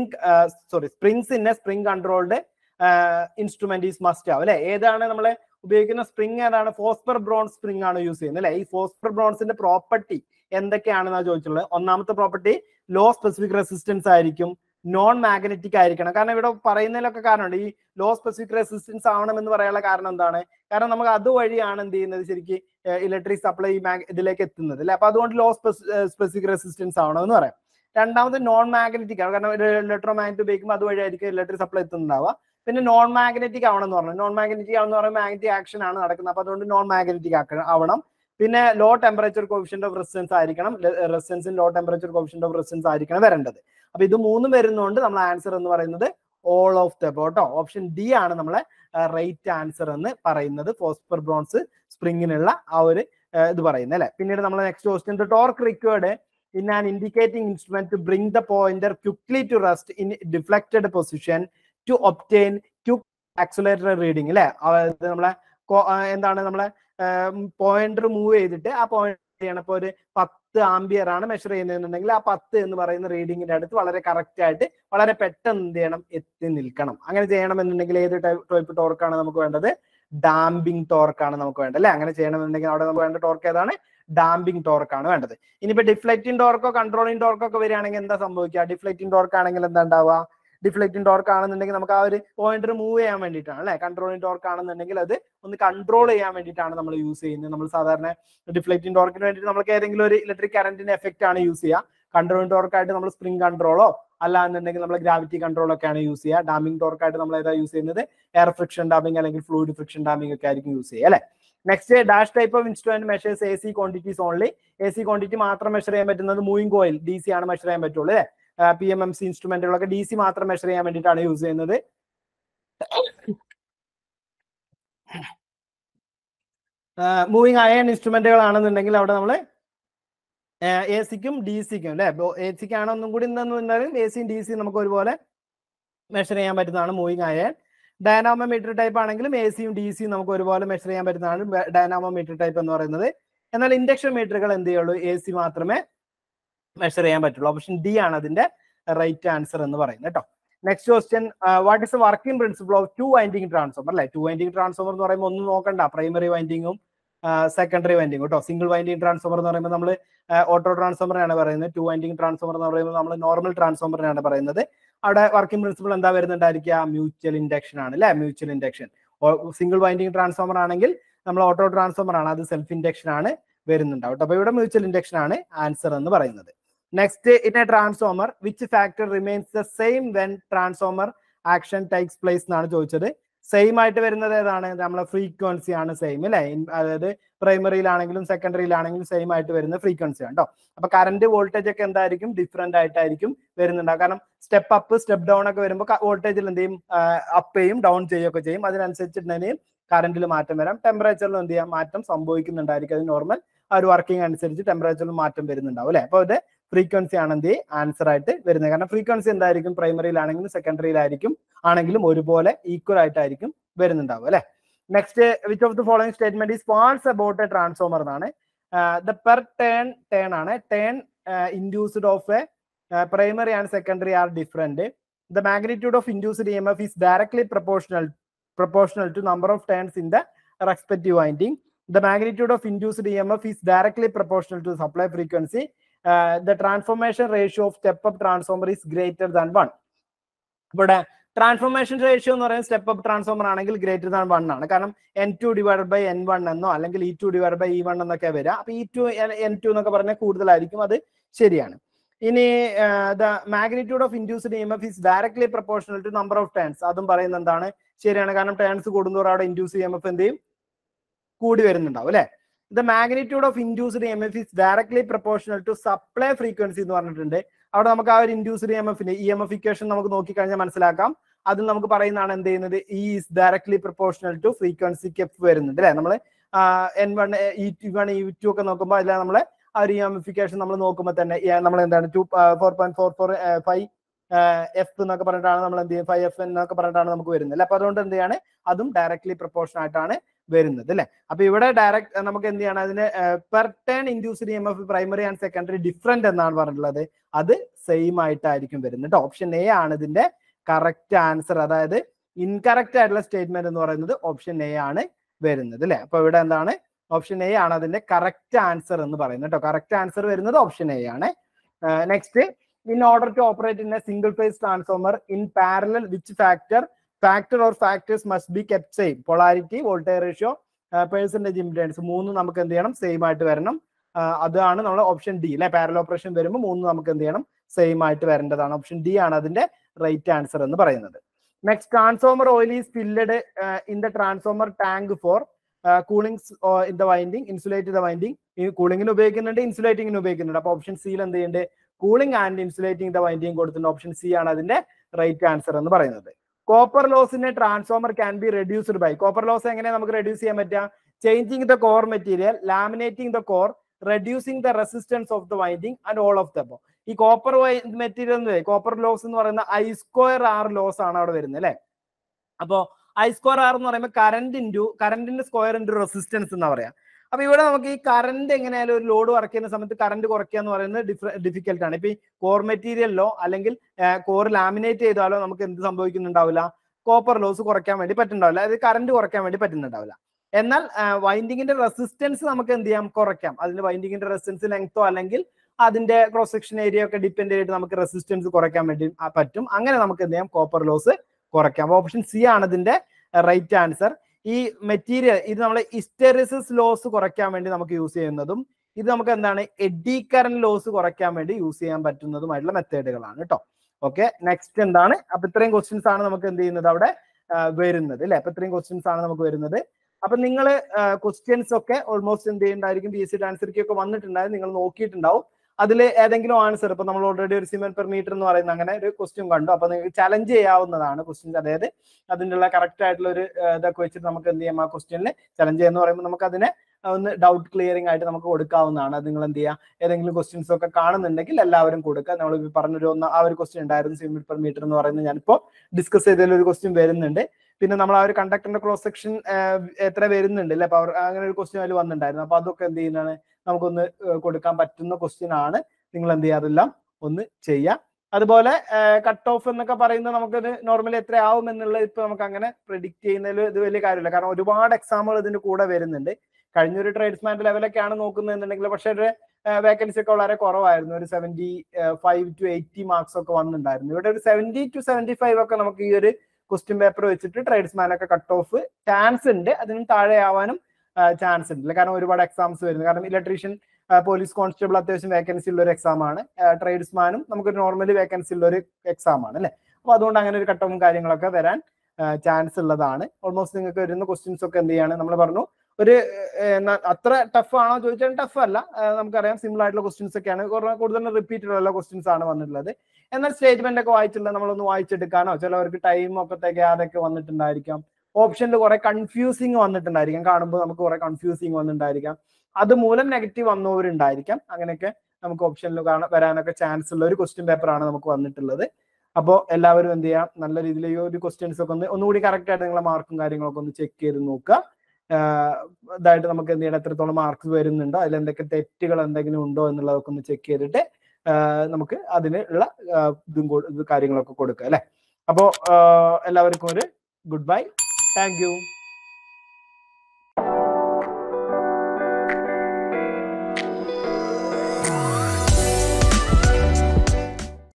springs in a spring controlled instrument is must ആവും അല്ലെ. ഏതാണ് നമ്മൾ ഉപയോഗിക്കുന്ന സ്പ്രിംഗ് ഏതാണ്? ഫോസ്ഫർ ബ്രോൺസ് സ്പ്രിംഗ് ആണ് യൂസ് ചെയ്യുന്നത് അല്ലെ. ഈ ഫോസ്ഫർ ബ്രോൺസിന്റെ പ്രോപ്പർട്ടി എന്തൊക്കെയാണെന്നാണ് ചോദിച്ചിട്ടുള്ളത്. ഒന്നാമത്തെ പ്രോപ്പർട്ടി ലോ സ്പെസിഫിക് റെസിസ്റ്റൻസ് ആയിരിക്കും, നോൺ മാഗ്നറ്റിക് ആയിരിക്കണം. കാരണം ഇവിടെ പറയുന്നതിലൊക്കെ കാരണമുണ്ട്. ഈ ലോ സ്പെസിഫിക് റെസിസ്റ്റൻസ് ആവണം എന്ന് പറയാനുള്ള കാരണം എന്താണ്? കാരണം നമുക്ക് അതുവഴിയാണ് എന്ത് ചെയ്യുന്നത്, ശരിക്കും ഇലക്ട്രിക് സപ്ലൈ ഇതിലേക്ക് എത്തുന്നത് അല്ലെ. അപ്പൊ അതുകൊണ്ട് ലോ സ്പെസിഫിക് റെസിസ്റ്റൻസ് ആവണം എന്ന് പറയാം. രണ്ടാമത് നോൺ മാഗ്നറ്റിക് ആണ്, കാരണം ഒരു ഇലക്ട്രോ മാഗ്നറ്റ് ഉപയോഗിക്കുമ്പോൾ അതുവഴി ആയിരിക്കും ഇലക്ട്രിക് സപ്ലൈ എത്തുന്നുണ്ടാവുക. പിന്നെ നോൺ മാഗ്നറ്റിക് ആവണം എന്ന് പറഞ്ഞു. നോൺ മാഗ്നറ്റിക് ആവണം എന്ന് പറയുമ്പോൾ മാഗ്നറ്റിക് ആക്ഷൻ ആണ് നടക്കുന്നത്. അപ്പൊ അതുകൊണ്ട് നോൺ മാഗ്നറ്റിക് ആവണം. പിന്നെ low temperature coefficient of resistance ആയിരിക്കണം. റെസിസ്റ്റൻസിന് low temperature coefficient of resistance ആയിരിക്കണം വരേണ്ടത്. അപ്പൊ ഇത് 3 വരുന്നതുകൊണ്ട് നമ്മൾ ആൻസർ എന്ന് പറയുന്നത് ഓൾ ഓഫ് ദ അബോവ് കേട്ടോ. ഓപ്ഷൻ ഡി ആണ് നമ്മളെ റൈറ്റ് ആൻസർ എന്ന് പറയുന്നത്. ഫോസ്ഫർ ബ്രോൺസ് സ്പ്രിങ്ങിനുള്ള ആ ഒരു ഇത് പറയുന്നത് അല്ലെ. പിന്നീട് നമ്മൾ next question, the torque required in an indicating instrument to bring the pointer quickly to rest in deflected position to obtain quick accelerator reading അല്ലെ. നമ്മളെ എന്താണ്, നമ്മളെ പോയിന്റർ മൂവ് ചെയ്തിട്ട് ആ പോയിന്റ് ചെയ്യണം. ഇപ്പോൾ ഒരു 10 ആംബിയർ ആണ് മെഷർ ചെയ്യുന്നതെന്നുണ്ടെങ്കിൽ ആ 10 എന്ന് പറയുന്ന റീഡിങ്ങിന്റെ അടുത്ത് വളരെ കറക്റ്റ് ആയിട്ട് വളരെ പെട്ടെന്ന് എന്ത് ചെയ്യണം, എത്തി നിൽക്കണം. അങ്ങനെ ചെയ്യണമെന്നുണ്ടെങ്കിൽ ഏത് ടൈപ്പ് ടോർക്കാണ് നമുക്ക് വേണ്ടത്? ഡാമ്പിംഗ് ടോർക്കാണ് നമുക്ക് വേണ്ടത് അല്ലെ. അങ്ങനെ ചെയ്യണമെന്നുണ്ടെങ്കിൽ അവിടെ നമുക്ക് വേണ്ട ടോർക്ക് ഏതാണ്? ഡാമ്പിംഗ് ടോർക്ക് ആണ് വേണ്ടത്. ഇനിയിപ്പോ ഡിഫ്ലക്റ്റിംഗ് ടോർക്കോ കൺട്രോളിംഗ് ടോർക്കോ ഒക്കെ വരികയാണെങ്കിൽ എന്താ സംഭവിക്കുക? ഡിഫ്ലക്റ്റിംഗ് ടോർക്ക് ആണെങ്കിൽ എന്താ ഉണ്ടാവുക? ഡിഫ്ലക്റ്റിംഗ് ടോർക്ക് ആണെന്നുണ്ടെങ്കിൽ നമുക്ക് ആ ഒരു പോയിന്റർ മൂവ് ചെയ്യാൻ വേണ്ടിയിട്ടാണ് അല്ലെ. കൺട്രോളിംഗ് ടോർക്ക് ആണെന്നുണ്ടെങ്കിൽ അത് ഒന്ന് കൺട്രോൾ ചെയ്യാൻ വേണ്ടിയിട്ടാണ് നമ്മൾ യൂസ് ചെയ്യുന്നത്. നമ്മൾ സാധാരണ ഡിഫ്ലക്റ്റിംഗ് ടോർക്കിന് വേണ്ടിയിട്ട് നമുക്ക് ഏതെങ്കിലും ഒരു ഇലക്ട്രിക് കറന്റിന്റെ എഫക്റ്റ് ആണ് യൂസ് ചെയ്യുക. കൺട്രോളിംഗ് ടോർക്കായിട്ട് നമ്മൾ സ്പ്രിംഗ് കൺട്രോളോ അല്ലാന്നുണ്ടെങ്കിൽ നമ്മൾ ഗ്രാവിറ്റി കൺട്രോൾ ഒക്കെയാണ് യൂസ് ചെയ്യുക. ഡാമിംഗ് ടോർക്കായിട്ട് നമ്മൾ ഏതാ യൂസ് ചെയ്യുന്നത്? എയർ ഫ്രിക്ഷൻ ഡാമിംഗ് അല്ലെങ്കിൽ ഫ്ലൂയിഡ് ഫ്രിക്ഷൻ ഡാമിംഗ് ഒക്കെ ആയിരിക്കും യൂസ് ചെയ്യുക അല്ലെ. Next, dash type of instrument measures AC quantities only. AC quantity മാത്രം മെഷർ ചെയ്യാൻ പറ്റുന്നത് മൂവിംഗ് കോയിൽ DC ആണ് മെഷർ ചെയ്യാൻ പറ്റുള്ളൂ അല്ലെ. PMMC ഇൻസ്ട്രുമെന്റുകളൊക്കെ DC മാത്രം മെഷർ ചെയ്യാൻ വേണ്ടിയിട്ടാണ് യൂസ് ചെയ്യുന്നത്. മൂവിംഗ് അയൺ ഇൻസ്ട്രുമെന്റുകൾ ആണെന്നുണ്ടെങ്കിൽ അവിടെ നമ്മൾ AC-ക്കും DC-ക്കും അല്ലെ. AC-ക്ക് ആണ് ഒന്നും കൂടി എന്താന്ന് പറഞ്ഞാലും AC-യും DC-യും നമുക്ക് ഒരുപോലെ മെഷർ ചെയ്യാൻ പറ്റുന്നതാണ് മൂവിംഗ് അയൺ. ഡൈനാമോമീറ്റർ ടൈപ്പ് ആണെങ്കിലും AC-യും DC-യും നമുക്ക് ഒരുപോലെ മെഷർ ചെയ്യാൻ പറ്റുന്നതാണ് ഡൈനാമോമീറ്റർ ടൈപ്പ് എന്ന് പറയുന്നത്. എന്നാൽ ഇൻഡക്ഷൻ മീറ്ററുകൾ എന്ത് ചെയ്യുള്ളൂ? AC മാത്രമേ മെഷർ ചെയ്യാൻ പറ്റുള്ളൂ. ഓപ്ഷൻ D ആണ് അതിന്റെ റൈറ്റ് ആൻസർ എന്ന് പറയുന്നത് കേട്ടോ. Next question, what is the working principle of two winding transformer അല്ലെ. ടു വൈൻഡിങ് ട്രാൻസ്ഫോമർ എന്ന് പറയുമ്പോൾ ഒന്നും നോക്കണ്ട, പ്രൈമറി വൈൻഡിങ്ങും സെക്കൻഡറി വൈൻഡിങ് കേട്ടോ. സിംഗിൾ വൈൻഡിങ് ട്രാൻസ്ഫോമർ എന്ന് പറയുമ്പോൾ നമ്മൾ ഓട്ടോ ട്രാൻസ്ഫോമറിനാണ് പറയുന്നത്. ടു വൈൻഡിങ് ട്രാൻസ്ഫോമർ എന്ന് പറയുമ്പോൾ നമ്മൾ നോർമൽ ട്രാൻസ്ഫോമറിനാണ് പറയുന്നത്. അവിടെ വർക്കിംഗ് പ്രിൻസിപ്പിൾ എന്താ വരുന്നുണ്ടായിരിക്കുക? മ്യൂച്വൽ ഇൻഡക്ഷൻ ആണ് അല്ലെ. Mutual induction. Single winding transformer ആണെങ്കിൽ നമ്മൾ ഓട്ടോ ട്രാൻസ്ഫോമർ ആണ്, അത് സെൽഫ് ഇൻഡക്ഷൻ ആണ് വരുന്നുണ്ടാവും. അപ്പൊ ഇവിടെ മ്യൂച്വൽ ഇൻഡക്ഷൻ ആണ് ആൻസർ എന്ന് പറയുന്നത്. Next, in a transformer which factor remains the same when transformer action takes place എന്നാണ് ചോദിച്ചത്. സെയിം ആയിട്ട് വരുന്നത് ഏതാണ്? നമ്മളെ ഫ്രീക്വൻസി ആണ് സെയിം അല്ലെ. അതായത് പ്രൈമറിയിലാണെങ്കിലും സെക്കൻഡറിയിലാണെങ്കിലും സെയിം ആയിട്ട് വരുന്ന ഫ്രീക്വൻസി ആണ് കേട്ടോ. അപ്പൊ കറന്റ് വോൾട്ടേജ് ഒക്കെ എന്തായിരിക്കും? ഡിഫറെന്റ് ആയിട്ടായിരിക്കും വരുന്നുണ്ടാവും. കാരണം സ്റ്റെപ്പ് അപ്പ് സ്റ്റെപ്പ് ഡൗൺ ഒക്കെ വരുമ്പോൾ വോൾട്ടേജിൽ എന്ത് ചെയ്യും? അപ്പ് ചെയ്യും ഡൗൺ ചെയ്യുകയൊക്കെ ചെയ്യും. അതിനനുസരിച്ചിട്ടുണ്ടെങ്കിൽ കറന്റിൽ മാറ്റം വരാം. ടെമ്പറേച്ചറിൽ എന്ത് ചെയ്യാം? മാറ്റം സംഭവിക്കുന്നുണ്ടായിരിക്കും. അത് നോർമൽ ആ ഒരു വർക്കിംഗ് അനുസരിച്ച് ടെമ്പറേച്ചറിൽ മാറ്റം വരുന്നുണ്ടാവും അല്ലെ. അപ്പോൾ ഇത് ഫ്രീക്വൻസി ആണ് എന്ത് ആൻസർ ആയിട്ട് വരുന്നത്. കാരണം ഫ്രീക്വൻസി എന്തായിരിക്കും? പ്രൈമറിയിലാണെങ്കിലും സെക്കൻഡറിയിലായിരിക്കും ആണെങ്കിലും ഒരുപോലെ ഈക്വൽ ആയിട്ടായിരിക്കും വരുന്നുണ്ടാവും അല്ലെ. Next, which of the following statement is false about a transformer എന്നാണ്. ദ പെർ ടേൺ ആണ്. Turn induced of a primary and secondary are different. The magnitude of induced EMF is directly proportional to number of turns in the respective winding. The magnitude of induced EMF is directly proportional to supply frequency. The transformation ratio of step-up transformer is greater than 1. But transformation ratio എന്ന് പറയുന്നത് സ്റ്റെപ്പ് അപ്പ് ട്രാൻസ്ഫോമർ ആണെങ്കിൽ ഗ്രേറ്റർ ദാൻ 1 ആണ്. കാരണം N2 ഡിവൈഡഡ് ബൈ N1 എന്നോ അല്ലെങ്കിൽ E2 ഡിവൈഡഡ് ബൈ E1 എന്നൊക്കെ വരിക. അപ്പൊ E2 N2 എന്നൊക്കെ പറഞ്ഞാൽ കൂടുതലായിരിക്കും, അത് ശരിയാണ്. ഇനി the magnitude of induced EMF is directly proportional to number of turns, അതും പറയുന്നത് എന്താണ്? ശരിയാണ്. കാരണം ടേൺസ് കൂടുന്നതോടെ അവിടെ ഇൻഡ്യൂസ്ഡ് EMF എന്ത് ചെയ്യും? കൂടി വരുന്നുണ്ടാവും അല്ലെ. The magnitude of induced EMF is directly proportional to supply frequency എന്ന് പറഞ്ഞിട്ടുണ്ട്. അവിടെ നമുക്ക് ആ ഒരു ഇൻഡ്യൂസ്ഡ് EMF ഇക്വേഷൻ നമുക്ക് നോക്കിക്കഴിഞ്ഞാൽ മനസ്സിലാക്കാം. അതിൽ നമുക്ക് പറയുന്നതാണ് എന്ത് ചെയ്യുന്നത്? E is directly proportional to ഫ്രീക്വൻസിക്ക് എഫ് വരുന്നുണ്ട് അല്ലെ. നമ്മൾ N1 E1 E2 ഒക്കെ നോക്കുമ്പോൾ അതിൽ നമ്മളെ ആ ഒരു ഇഎംഎഫിക്കേഷൻ നമ്മൾ നോക്കുമ്പോൾ തന്നെ നമ്മൾ എന്താണ് 4.445 എഫ് എന്നൊക്കെ പറഞ്ഞിട്ടാണ് നമ്മൾ എന്ത് ചെയ്യും 5F എന്നൊക്കെ പറഞ്ഞിട്ടാണ് നമുക്ക് വരുന്നത് അല്ലെ. അപ്പൊ അതുകൊണ്ട് എന്ത് ചെയ്യാണ്? അതും ഡയറക്ട്ലി പ്രൊപ്പോർഷൻ ആയിട്ടാണ് വരുന്നത് അല്ലെ. അപ്പൊ ഇവിടെ ഡയറക്റ്റ് നമുക്ക് എന്ത് ചെയ്യണം? അതിന് per turn induced EMF primary and secondary different എന്നാണ് പറഞ്ഞിട്ടുള്ളത്. അത് സെയിം ആയിട്ടായിരിക്കും വരുന്നത്. ഓപ്ഷൻ എ ആണ് ഇതിന്റെ കറക്റ്റ് ആൻസർ. അതായത് ഇൻകറക്റ്റ് ആയിട്ടുള്ള സ്റ്റേറ്റ്മെന്റ് എന്ന് പറയുന്നത് ഓപ്ഷൻ എ ആണ് വരുന്നത് അല്ലെ. അപ്പൊ ഇവിടെ എന്താണ്? ഓപ്ഷൻ എ ആണ് അതിന്റെ കറക്റ്റ് ആൻസർ എന്ന് പറയുന്നത് കേട്ടോ. കറക്റ്റ് ആൻസർ വരുന്നത് ഓപ്ഷൻ എ ആണ്. Next, in order to operate in a single phase transformer in parallel, which factor or factors must be kept same? Polarity, voltage ratio, percentage impedance, മൂന്നും നമുക്ക് എന്ത് ചെയ്യണം? സെയിം ആയിട്ട് വരണം. അതാണ് നമ്മൾ ഓപ്ഷൻ ഡി അല്ലെ. പാരലൽ ഓപ്പറേഷൻ വരുമ്പോൾ മൂന്നും നമുക്ക് എന്ത് ചെയ്യണം? സെയിം ആയിട്ട് വരേണ്ടതാണ്. ഓപ്ഷൻ ഡി ആണ് അതിന്റെ റൈറ്റ് ആൻസർ എന്ന് പറയുന്നത്. Next, transformer oil is filled in the transformer tank for cooling in the winding, insulate the winding. ഈ കൂളിംഗിന് ഉപയോഗിക്കുന്നുണ്ട്, ഇൻസുലേറ്റിംഗിന് ഉപയോഗിക്കുന്നുണ്ട്. അപ്പൊ ഓപ്ഷൻ സിയിൽ എന്ത് ചെയ്യുന്നുണ്ട്? Cooling and insulating the winding കൊടുത്തിട്ടുണ്ട്. ഓപ്ഷൻ സി ആണ് അതിന്റെ റൈറ്റ് ആൻസർ എന്ന് പറയുന്നത്. കോപ്പർ ലോസിനെ transformer can be reduced by. Copper loss എങ്ങനെ നമുക്ക് റെഡ്യൂസ് ചെയ്യാൻ പറ്റുക? Changing the core material, laminating the core, reducing the resistance of the winding and all of the. അപ്പോ ഈ കോപ്പർ മെറ്റീരിയൽ കോപ്പർ ലോസ് എന്ന് പറയുന്ന I²R ലോസ് ആണ് അവിടെ വരുന്നത് അല്ലെ. അപ്പോ I²R എന്ന് പറയുമ്പോൾ കറന്റിന്റെ സ്ക്വയർ ഇൻറ്റു റെസിസ്റ്റൻസ് എന്നാ പറയാ. അപ്പൊ ഇവിടെ നമുക്ക് ഈ കറന്റ് എങ്ങനെയായാലും ഒരു ലോഡ് വർക്ക് ചെയ്യുന്ന സമയത്ത് കറന്റ് കുറയ്ക്കുക എന്ന് പറയുന്നത് ഡിഫിക്കൽട്ട് ആണ്. ഇപ്പൊ ഈ കോർ മെറ്റീരിയലിലോ അല്ലെങ്കിൽ കോർ ലാമിനേറ്റ് ചെയ്താലോ നമുക്ക് എന്ത് സംഭവിക്കുന്നുണ്ടാവില്ല? കോപ്പർ ലോസ് കുറയ്ക്കാൻ വേണ്ടി പറ്റുന്നുണ്ടാവില്ല. അതായത് കറന്റ് കുറയ്ക്കാൻ വേണ്ടി പറ്റുന്നുണ്ടാവില്ല. എന്നാൽ വൈൻഡിങ്ങിന്റെ റെസിസ്റ്റൻസ് നമുക്ക് എന്ത് ചെയ്യാം? കുറയ്ക്കാം. അതിന് വൈൻഡിങ്ങിന്റെ റെസിസ്റ്റൻസ് ലെങ്തോ അല്ലെങ്കിൽ അതിന്റെ ക്രോസ് സെക്ഷൻ ഏരിയ ഒക്കെ ഡിപ്പെൻഡ് ചെയ്തിട്ട് നമുക്ക് റെസിസ്റ്റൻസ് കുറയ്ക്കാൻ വേണ്ടി പറ്റും. അങ്ങനെ നമുക്ക് എന്ത് ചെയ്യാം, കോപ്പർ ലോസ് കുറയ്ക്കാം. ഓപ്ഷൻ സി ആണ് ഇതിന്റെ റൈറ്റ് ആൻസർ. ഈ മെറ്റീരിയൽ ഇത് നമ്മൾ ഹിസ്റ്റെറിസിസ് ലോസ് കുറയ്ക്കാൻ വേണ്ടി നമുക്ക് യൂസ് ചെയ്യുന്നതും ഇത് നമുക്ക് എന്താണ് എഡി കറന്റ് ലോസ് കുറയ്ക്കാൻ വേണ്ടി യൂസ് ചെയ്യാൻ പറ്റുന്നതുമായിട്ടുള്ള മെത്തേഡുകളാണ് കേട്ടോ. ഓക്കെ, നെക്സ്റ്റ് എന്താണ്? അപ്പൊ ഇത്രയും ക്വസ്റ്റ്യൻസ് ആണ് നമുക്ക് എന്ത് ചെയ്യുന്നത് അവിടെ വരുന്നത് അല്ലെ. അപ്പൊ ഇത്രയും ക്വസ്റ്റ്യൻസ് ആണ് നമുക്ക് വരുന്നത്. അപ്പൊ നിങ്ങൾ ക്വസ്റ്റ്യൻസ് ഒക്കെ ഓൾമോസ്റ്റ് എന്ത് ചെയ്യുന്നുണ്ടായിരിക്കും, PSC ട്രാൻസ്ഫർക്ക് ഒക്കെ വന്നിട്ടുണ്ടായിരുന്നു, നിങ്ങൾ നോക്കിയിട്ടുണ്ടാവും. അതിൽ ഏതെങ്കിലും ആൻസർ, ഇപ്പൊ നമ്മൾ ഓൾറെഡി ഒരു സിമെന്റ് പെർ മീറ്റർ എന്ന് പറയുന്ന അങ്ങനെ ഒരു ക്വസ്റ്റ്യൻ കണ്ടു. അപ്പൊ നിങ്ങൾക്ക് ചലഞ്ച് ചെയ്യാവുന്നതാണ് ക്വസ്റ്റ്യൻസ്, അതായത് അതിനുള്ള കറക്റ്റ് ആയിട്ടുള്ള ഒരു ഇതൊക്കെ വെച്ചിട്ട് നമുക്ക് എന്ത് ചെയ്യാം, ആ ക്വസ്റ്റ്യനിൽ ചലഞ്ച് എന്ന് പറയുമ്പോൾ നമുക്ക് അതിനെ ഒന്ന് ഡൗട്ട് ക്ലിയറിംഗ് ആയിട്ട് നമുക്ക് കൊടുക്കാവുന്നതാണ്. അത് നിങ്ങൾ എന്ത് ചെയ്യുക, ഏതെങ്കിലും ക്വസ്റ്റ്യൻസ് ഒക്കെ കാണുന്നുണ്ടെങ്കിൽ എല്ലാവരും കൊടുക്കുക. നമ്മൾ പറഞ്ഞൊരു ആ ഒരു ക്വസ്റ്റ്യൻ ഉണ്ടായിരുന്നു, സിമെന്റ് പെർ മീറ്റർ എന്ന് പറയുന്നത് ഞാനിപ്പോൾ ഡിസ്കസ് ചെയ്തതിൽ ഒരു ക്വസ്റ്റ്യൻ വരുന്നുണ്ട്. പിന്നെ നമ്മൾ ആ ഒരു കണ്ടക്ടറിന്റെ ക്രോസ് സെക്ഷൻ എത്ര വരുന്നുണ്ട് അല്ലെ, അപ്പൊ അങ്ങനെ ഒരു ക്വസ്റ്റ്യൻ അതിൽ വന്നിട്ടുണ്ടായിരുന്നു. അപ്പൊ അതൊക്കെ എന്ത് ചെയ്യുന്നതാണ്, നമുക്കൊന്ന് കൊടുക്കാൻ പറ്റുന്ന ക്വസ്റ്റ്യൻ ആണ്. നിങ്ങൾ എന്ത് ചെയ്യുക, അതെല്ലാം ഒന്ന് ചെയ്യാം. അതുപോലെ കട്ട് ഓഫ് എന്നൊക്കെ പറയുന്നത് നമുക്കത് നോർമലി എത്ര ആവും എന്നുള്ളത് ഇപ്പൊ നമുക്ക് അങ്ങനെ പ്രെഡിക്റ്റ് ചെയ്യുന്നതിൽ ഇത് വലിയ കാര്യമില്ല. കാരണം ഒരുപാട് എക്സാമുകൾ ഇതിന്റെ കൂടെ വരുന്നുണ്ട്. കഴിഞ്ഞൊരു ട്രേഡ്സ്മാന്റെ ലെവലൊക്കെയാണ് നോക്കുന്നതെന്നുണ്ടെങ്കിൽ പക്ഷേ ഒരു വേക്കൻസി ഒക്കെ വളരെ കുറവായിരുന്നു. ഒരു 75 to 80 മാർക്സ് ഒക്കെ വന്നിട്ടുണ്ടായിരുന്നു. ഇവിടെ ഒരു 70 to 75 ഒക്കെ നമുക്ക് ഈ ഒരു ക്വസ്റ്റ്യൻ പേപ്പർ വെച്ചിട്ട് ട്രേഡ്സ്മാൻ ഒക്കെ കട്ട് ഓഫ് ചാൻസ് ഉണ്ട്. അതിനും താഴെ ആവാനും ചാൻസ് ഉണ്ട്. കാരണം ഒരുപാട് എക്സാംസ് വരുന്നു. കാരണം ഇലക്ട്രീഷ്യൻ, പോലീസ് കോൺസ്റ്റബിൾ അത്യാവശ്യം വേക്കൻസി ഉള്ള ഒരു എക്സാം ആണ്. ട്രേഡ്സ്മാനും നമുക്ക് നോർമലി വേക്കൻസി ഉള്ള ഒരു എക്സാം ആണ് അല്ലെ. അപ്പൊ അതുകൊണ്ട് അങ്ങനെ ഒരു കട്ട് ഓഫും കാര്യങ്ങളൊക്കെ വരാൻ ചാൻസ് ഉള്ളതാണ്. ഓൾമോസ്റ്റ് നിങ്ങൾക്ക് വരുന്ന ക്വസ്റ്റ്യൻസ് ഒക്കെ എന്ത് ചെയ്യാണ്, നമ്മൾ പറഞ്ഞു ഒരു അത്ര ടഫ് ആണോ ചോദിച്ചാൽ ടഫ് അല്ല. നമുക്കറിയാം സിമ്പിൾ ആയിട്ടുള്ള ക്വസ്റ്റ്യൻസ് ഒക്കെയാണ്, കൂടുതൽ റിപ്പീറ്റഡ് ഉള്ള ക്വസ്റ്റ്യൻസ് ആണ് വന്നിട്ടുള്ളത്. എന്നാൽ സ്റ്റേറ്റ്മെന്റ് ഒക്കെ വായിച്ചിട്ടുള്ള നമ്മളൊന്ന് വായിച്ചെടുക്കാനോ ചിലവർക്ക് ടൈം ഒക്കെ തികയാതൊക്കെ വന്നിട്ടുണ്ടായിരിക്കാം. ഓപ്ഷനിൽ കുറെ കൺഫ്യൂസിങ് വന്നിട്ടുണ്ടായിരിക്കാം, കാണുമ്പോൾ നമുക്ക് കുറെ കൺഫ്യൂസിങ് വന്നിട്ടുണ്ടായിരിക്കാം. അതുമൂലം നെഗറ്റീവ് വന്നവരുണ്ടായിരിക്കാം. അങ്ങനെയൊക്കെ നമുക്ക് ഓപ്ഷനിൽ വരാനൊക്കെ ചാൻസ് ഉള്ള ഒരു ക്വസ്റ്റ്യൻ പേപ്പർ ആണ് നമുക്ക് വന്നിട്ടുള്ളത്. അപ്പോൾ എല്ലാവരും എന്ത് ചെയ്യാം, നല്ല രീതിയിൽ ഈ ഒരു ക്വസ്റ്റ്യൻസ് ഒക്കെ ഒന്നുകൂടി കറക്റ്റ് ആയിട്ട് നിങ്ങളെ മാർക്കും കാര്യങ്ങളൊക്കെ ഒന്ന് ചെക്ക് ചെയ്ത് നോക്കുക. ഇതായിട്ട് നമുക്ക് എന്ത് ചെയ്യണം, എത്രത്തോളം മാർക്സ് വരുന്നുണ്ടോ, അതിൽ എന്തൊക്കെ തെറ്റുകൾ എന്തെങ്കിലും ഉണ്ടോ എന്നുള്ളതൊക്കെ ഒന്ന് ചെക്ക് ചെയ്തിട്ട് നമുക്ക് അതിനുള്ള കാര്യങ്ങളൊക്കെ കൊടുക്കുക അല്ലെ. അപ്പോൾ എല്ലാവർക്കും ഒരു ഗുഡ് ബൈ. Thank you.